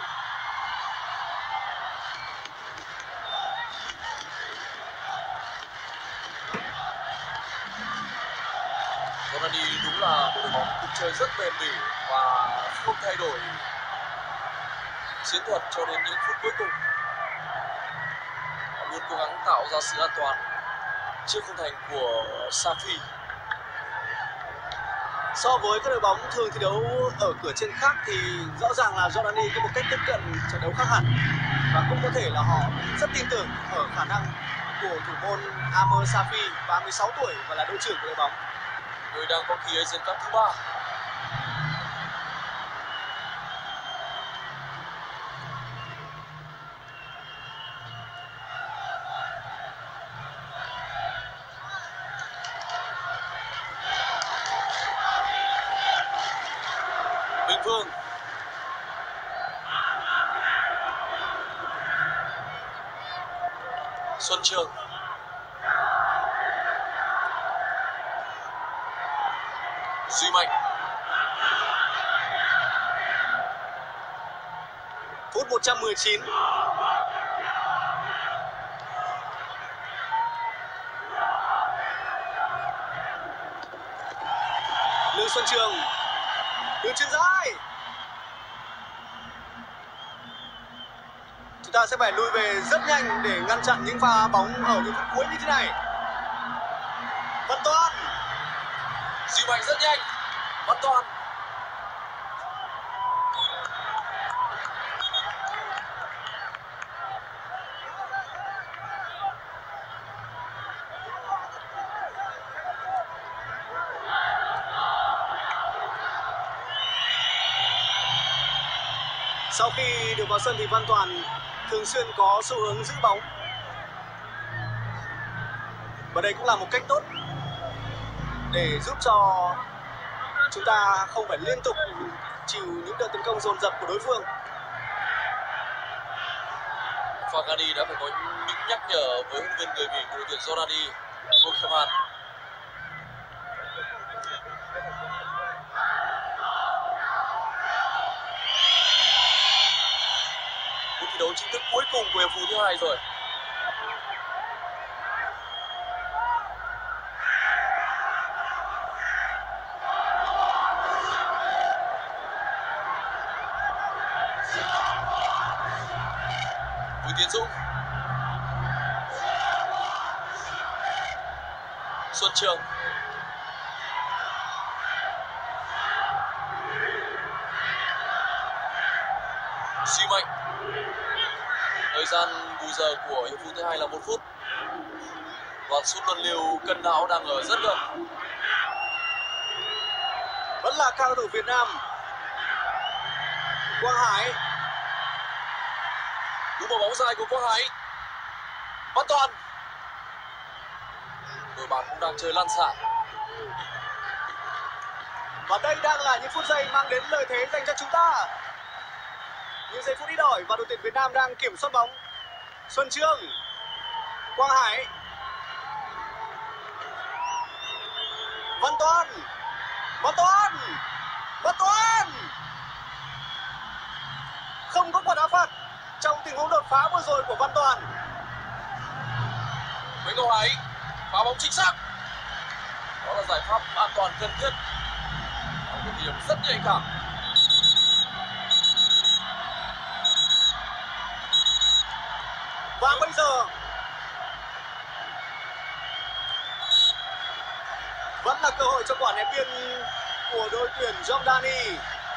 Ronaldo đúng là một đội bóng cuộc chơi rất bền bỉ và không thay đổi chiến thuật cho đến những phút cuối cùng. Họ luôn cố gắng tạo ra sự an toàn trước khung thành của Safi. So với các đội bóng thường thi đấu ở cửa trên khác thì rõ ràng là Jordani có một cách tiếp cận trận đấu khác hẳn, và cũng có thể là họ rất tin tưởng ở khả năng của thủ môn Amer Safi, ba mươi sáu tuổi và là đội trưởng của đội bóng, người đang có kỳ Asian Cup thứ ba. Minh Vương, Xuân Trường, Duy Mạnh. Phút một trăm mười chín. Lương Xuân Trường, đường chuyền dài. Chúng ta sẽ phải lùi về rất nhanh để ngăn chặn những pha bóng ở những phút cuối như thế này. Văn Toan, Duy Mạnh rất nhanh. Văn Toan. Sau khi được vào sân thì Văn Toàn thường xuyên có xu hướng giữ bóng. Và đây cũng là một cách tốt để giúp cho chúng ta không phải liên tục chịu những đợt tấn công dồn dập của đối phương. Fagani đã phải có những nhắc nhở với huấn luyện viên người Bỉ của đội tuyển Jordani, Bokeman. Phút thi đấu chính thức cuối cùng của hiệp phụ thứ hai rồi. Bùi Tiến Dũng, Xuân Trường, Duy Mạnh. Thời gian bù giờ của hiệp phụ thứ hai là một phút. Và sút luân lưu cân não đang ở rất gần. Vẫn là cao thủ Việt Nam. Quang Hải, cú mở bóng dài của Quang Hải. Văn Toàn. Đội bạn cũng đang chơi lăn xả. và đây đang là những phút giây mang đến lợi thế dành cho chúng ta. Những giây phút ít ỏi và đội tuyển Việt Nam đang kiểm soát bóng. Xuân Trường, Quang Hải, Văn Toan, Văn Toan, Văn Toan. Không có quả đá phạt trong tình huống đột phá vừa rồi của Văn Toàn. Nguyễn Ngọc Hải phá bóng chính xác. là giải pháp an toàn cần thiết ở một điểm rất nhạy cảm. Và bây giờ vẫn là cơ hội cho quả ném biên của đội tuyển Jordani.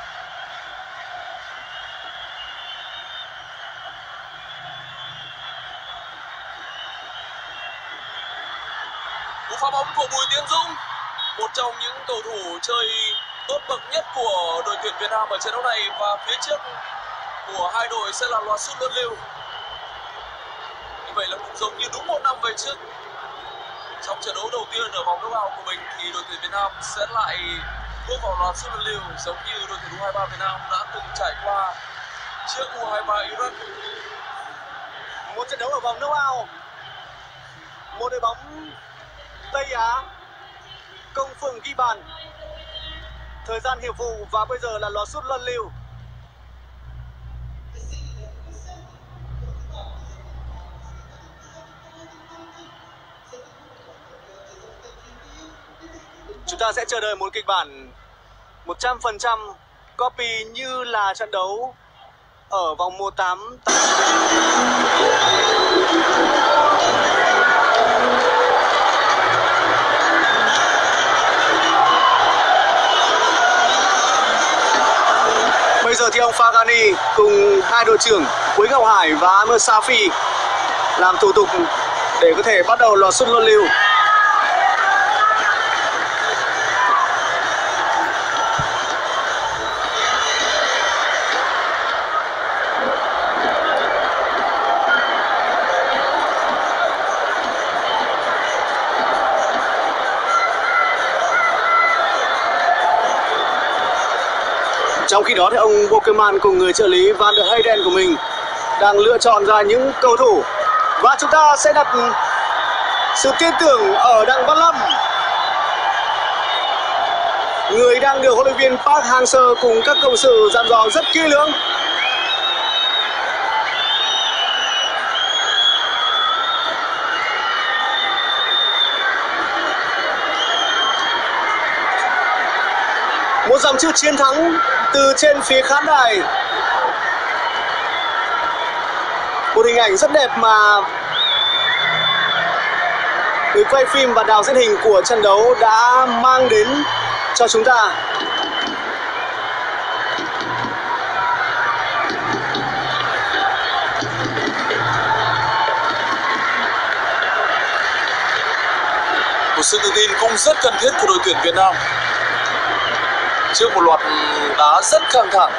Cú phá bóng của Bùi Tiến Dũng, một trong những cầu thủ chơi tốt bậc nhất của đội tuyển Việt Nam ở trận đấu này, và phía trước của hai đội sẽ là loạt sút luân lưu. Như vậy là cũng giống như đúng một năm về trước, trong trận đấu đầu tiên ở vòng knock-out của mình thì đội tuyển Việt Nam sẽ lại bước vào loạt sút luân lưu giống như đội tuyển U hai mươi ba Việt Nam đã từng trải qua trước U hai mươi ba Iraq. Một trận đấu ở vòng knock-out, một đội bóng Tây Á công phượng ghi bàn, thời gian hiệp vụ và bây giờ là loạt sút luân lưu. Chúng ta sẽ chờ đợi một kịch bản một trăm phần trăm copy như là trận đấu ở vòng một tám. Bây giờ thì ông Fagani cùng hai đội trưởng Quế Ngọc Hải và Amr Safi làm thủ tục để có thể bắt đầu loạt sút luân lưu. Trong khi đó thì ông Bokerman cùng người trợ lý Van der Heyden của mình đang lựa chọn ra những cầu thủ, và chúng ta sẽ đặt sự tin tưởng ở Đặng Văn Lâm, người đang được huấn luyện viên Park Hang-seo cùng các cộng sự dặn dò rất kỹ lưỡng. Một dòng chữ chiến thắng từ trên phía khán đài. Một hình ảnh rất đẹp mà người quay phim và đạo diễn hình của trận đấu đã mang đến cho chúng ta. Một sự tự tin cũng rất cần thiết của đội tuyển Việt Nam trước một loạt đá rất căng thẳng.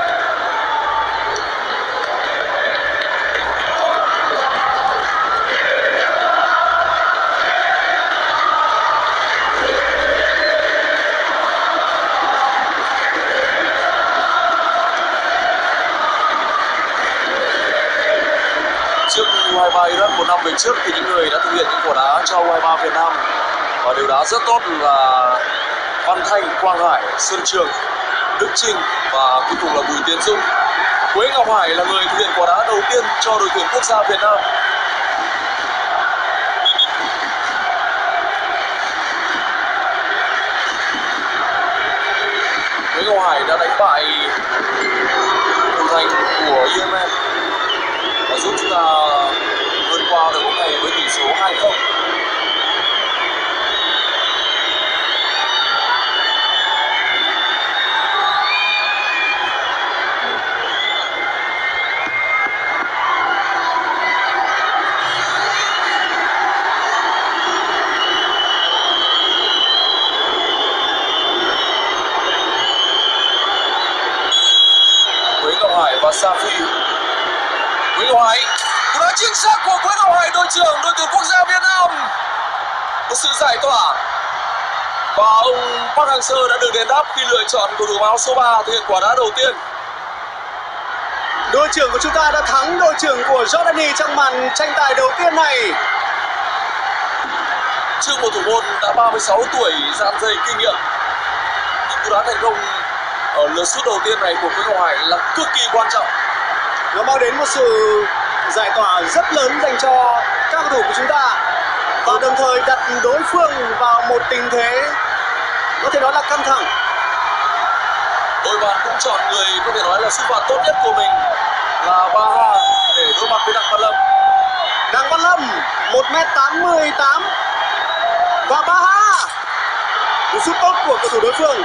Trước U hai mươi ba Iraq một năm về trước thì những người đã thực hiện những quả đá cho U hai mươi ba Việt Nam và điều đá rất tốt là Văn Thanh, Quang Hải, Xuân Trường, Đức Trinh và cuối cùng là Bùi Tiến Dũng. Quế Ngọc Hải là người thực hiện quả đá đầu tiên cho đội tuyển quốc gia Việt Nam. Quế Ngọc Hải đã đánh bại thủ thành của Yemen và giúp chúng ta vượt qua đội bóng này với tỷ số hai không. Safi, Quế Ngọc Hải, cú đá chính xác của Quế Ngọc Hải, đội trưởng đội tuyển quốc gia Việt Nam. Một sự giải tỏa và ông Park Hang-seo đã được đền đáp khi lựa chọn cầu thủ áo số ba thực hiện quả đá đầu tiên. Đội trưởng của chúng ta đã thắng đội trưởng của Jordani trong màn tranh tài đầu tiên này. Trước một thủ môn đã ba mươi sáu tuổi, dạn dày kinh nghiệm, nhưng cú đá thành công ở lượt sút đầu tiên này của Quế Ngọc Hải là cực kỳ quan trọng. Nó mang đến một sự giải tỏa rất lớn dành cho các cầu thủ của chúng ta. và đồng thời đặt đối phương vào một tình thế có thể nói là căng thẳng. Đội bạn cũng chọn người có thể nói là sút phạt tốt nhất của mình là Baha để đối mặt với Đặng Văn Lâm. Đặng Văn Lâm một mét tám mươi tám và Baha, cú sút tốt của cầu thủ đối phương.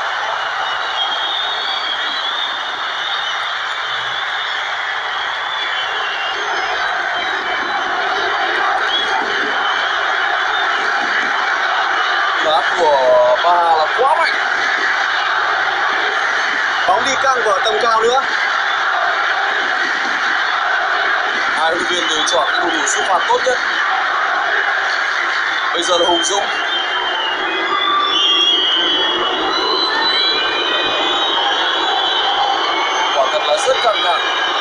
Đá của Baha là quá mạnh. Bóng đi căng vào tầm cao nữa. Hai huấn luyện viên đều chọn cầu thủ sút phạt tốt nhất. Bây giờ là Hùng Dũng. Quả thật là rất căng thẳng.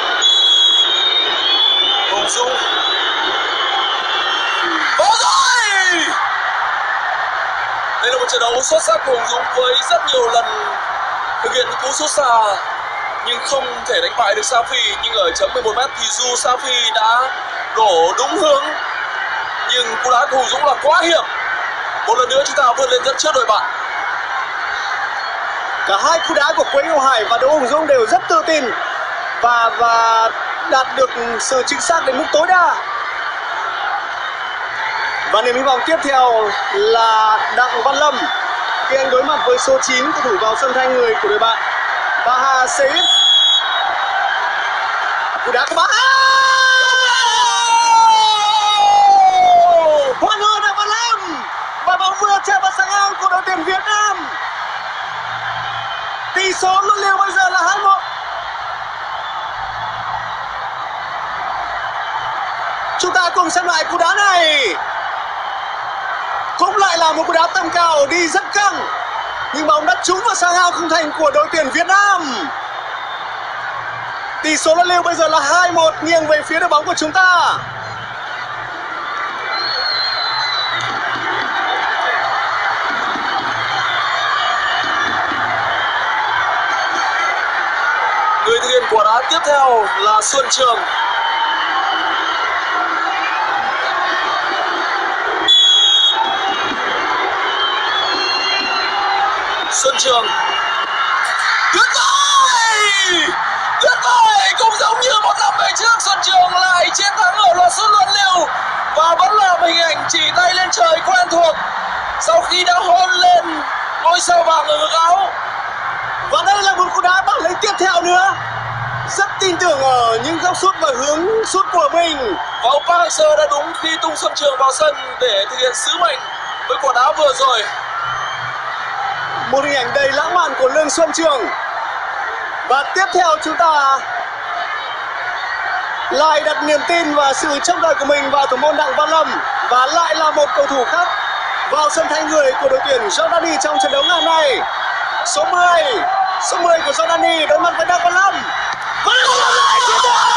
Hùng Dũng. Có rồi! Đây là một trận đấu xuất sắc của Hùng Dũng với rất nhiều lần thực hiện những cú sút xa nhưng không thể đánh bại được Safi. Nhưng ở chấm mười một mét thì dù Safi đã đổ đúng hướng nhưng cú đá của Hùng Dũng là quá hiểm. Một lần nữa chúng ta vươn lên dẫn trước đội bạn. Cả hai cú đá của Quế Ngọc Hải và Đỗ Hùng Dũng đều rất tự tin và và đạt được sự chính xác đến mức tối đa. Và niềm hy vọng tiếp theo là Đặng Văn Lâm khi anh đối mặt với số chín, cầu thủ vào sân thay người của đội bạn Baha Seif. Cú đá của Baha, hoan hô Đặng Văn Lâm và bóng vừa chạm vào sang ao của đội tuyển Việt Nam. Tỷ số luân lưu bây giờ là hai một. Chúng ta cùng xem lại cú đá này. Cũng lại là một cú đá tầm cao đi rất căng nhưng bóng đã trúng vào sang ao khung thành của đội tuyển Việt Nam. Tỷ số luân lưu bây giờ là hai một, nghiêng về phía đội bóng của chúng ta. Người thực hiện quả đá tiếp theo là Xuân Trường. Xuân Trường tuyệt vời, tuyệt vời, cũng giống như một năm về trước, Xuân Trường lại chiến thắng ở loạt sút luân lưu và vẫn là hình ảnh chỉ tay lên trời quen thuộc sau khi đã hôn lên ngôi sao vàng ở ngực áo. Và đây là một cú đá bắt lấy tiếp theo nữa. Rất tin tưởng ở những góc sút và hướng sút của mình. Và ông Park Hang-seo đã đúng khi tung Xuân Trường vào sân để thực hiện sứ mệnh với quả đá vừa rồi. Một hình ảnh đầy lãng mạn của Lương Xuân Trường. Và tiếp theo chúng ta lại đặt niềm tin và sự trông đợi của mình vào thủ môn Đặng Văn Lâm. Và lại là một cầu thủ khác vào sân thay người của đội tuyển Jordani trong trận đấu ngày hôm nay. Số mười, số mười của Jordani đối mặt với Đặng Văn Lâm. Và lại chiến thắng!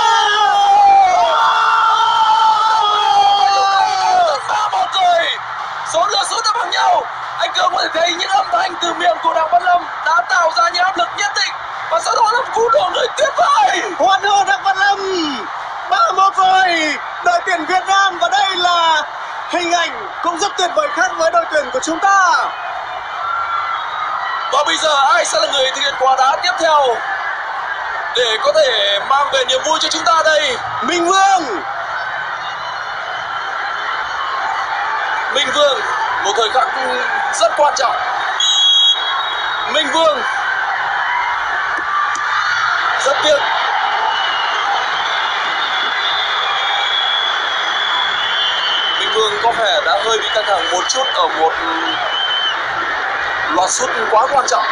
ba một rồi. Số lượt sút đã bằng nhau. Anh Cường có thể thấy những âm thanh từ miệng của Đặng Văn Lâm đã tạo ra những áp lực nhất định và sau đó là một cú đổ người tuyệt vời. Hoan hô Đặng Văn Lâm. ba một rồi, đội tuyển Việt Nam, và đây là hình ảnh cũng rất tuyệt vời khác với đội tuyển của chúng ta. Và bây giờ ai sẽ là người thực hiện quả đá tiếp theo để có thể mang về niềm vui cho chúng ta đây? Minh Vương. Minh Vương, một thời khắc rất quan trọng. Minh Vương, rất tiếc. Minh Vương có vẻ đã hơi bị căng thẳng một chút ở một loạt sút quá quan trọng.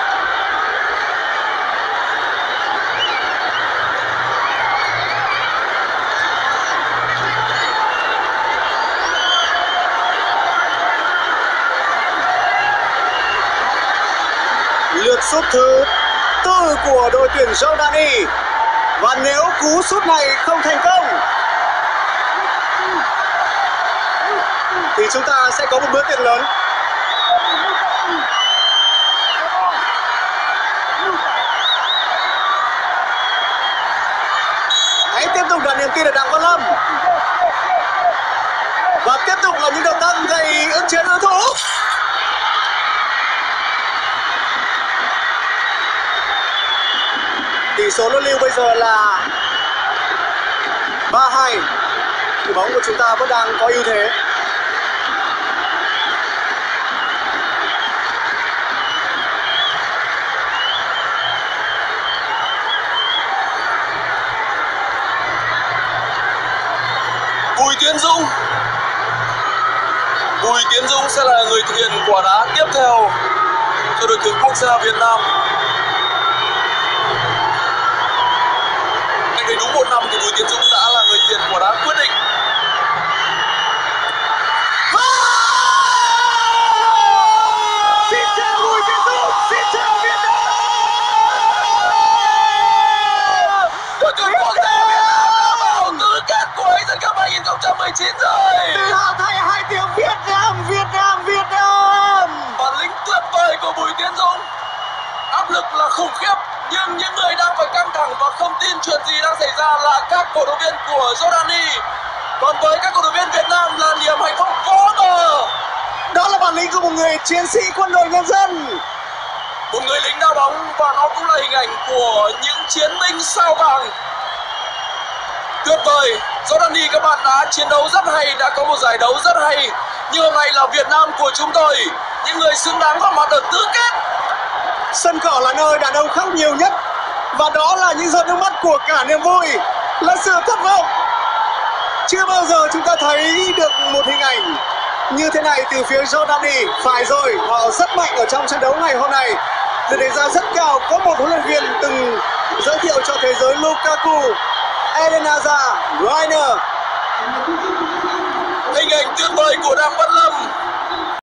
Lượt sút thứ tư của đội tuyển Jordani. Và nếu cú sút này không thành công thì chúng ta sẽ có một bữa tiệc lớn. Hãy tiếp tục đặt niềm tin ở Đặng Văn Lâm và tiếp tục những động tác gây ức chế đối thủ. Tỷ số luân lưu bây giờ là ba hai. Đội bóng của chúng ta vẫn đang có ưu thế. Bùi Tiến Dũng Bùi Tiến Dũng sẽ là người thực hiện quả đá tiếp theo cho đội tuyển quốc gia Việt Nam. Cách đây đúng một năm thì Bùi Tiến Dũng đã là người thực hiện quả đá quyết định. Xin chào Bùi Tiến Dũng, xin chào Việt Nam. Đội tuyển quốc gia Việt Nam đã vào tứ kết của Asian Cup hai không một chín rồi. Tự hào thay hai tiếng Việt Nam, Việt Nam, Việt Nam. Bản lĩnh tuyệt vời của Bùi Tiến Dũng. Áp lực là khủng khiếp, nhưng những người đang phải căng thẳng và không tin chuyện gì đang xảy ra là các cổ động viên của Jordani. Còn với các cổ động viên Việt Nam là niềm hạnh phúc vô bờ. Đó là bản lĩnh của một người chiến sĩ quân đội nhân dân, một người lính đá bóng, và nó cũng là hình ảnh của những chiến binh sao vàng. Tuyệt vời, Jordani các bạn đã chiến đấu rất hay, đã có một giải đấu rất hay. Nhưng hôm nay là Việt Nam của chúng tôi, những người xứng đáng góp mặt ở tứ kết. Sân cỏ là nơi đàn ông khóc nhiều nhất, và đó là những giọt nước mắt của cả niềm vui, là sự thất vọng. Chưa bao giờ chúng ta thấy được một hình ảnh như thế này từ phía Jordani. Phải rồi, họ rất mạnh ở trong trận đấu ngày hôm nay, được đánh giá rất cao. Có một huấn luyện viên từng giới thiệu cho thế giới Lukaku, Eden Hazard, Reiner. Hình ảnh tuyệt vời của Đàm Văn Lâm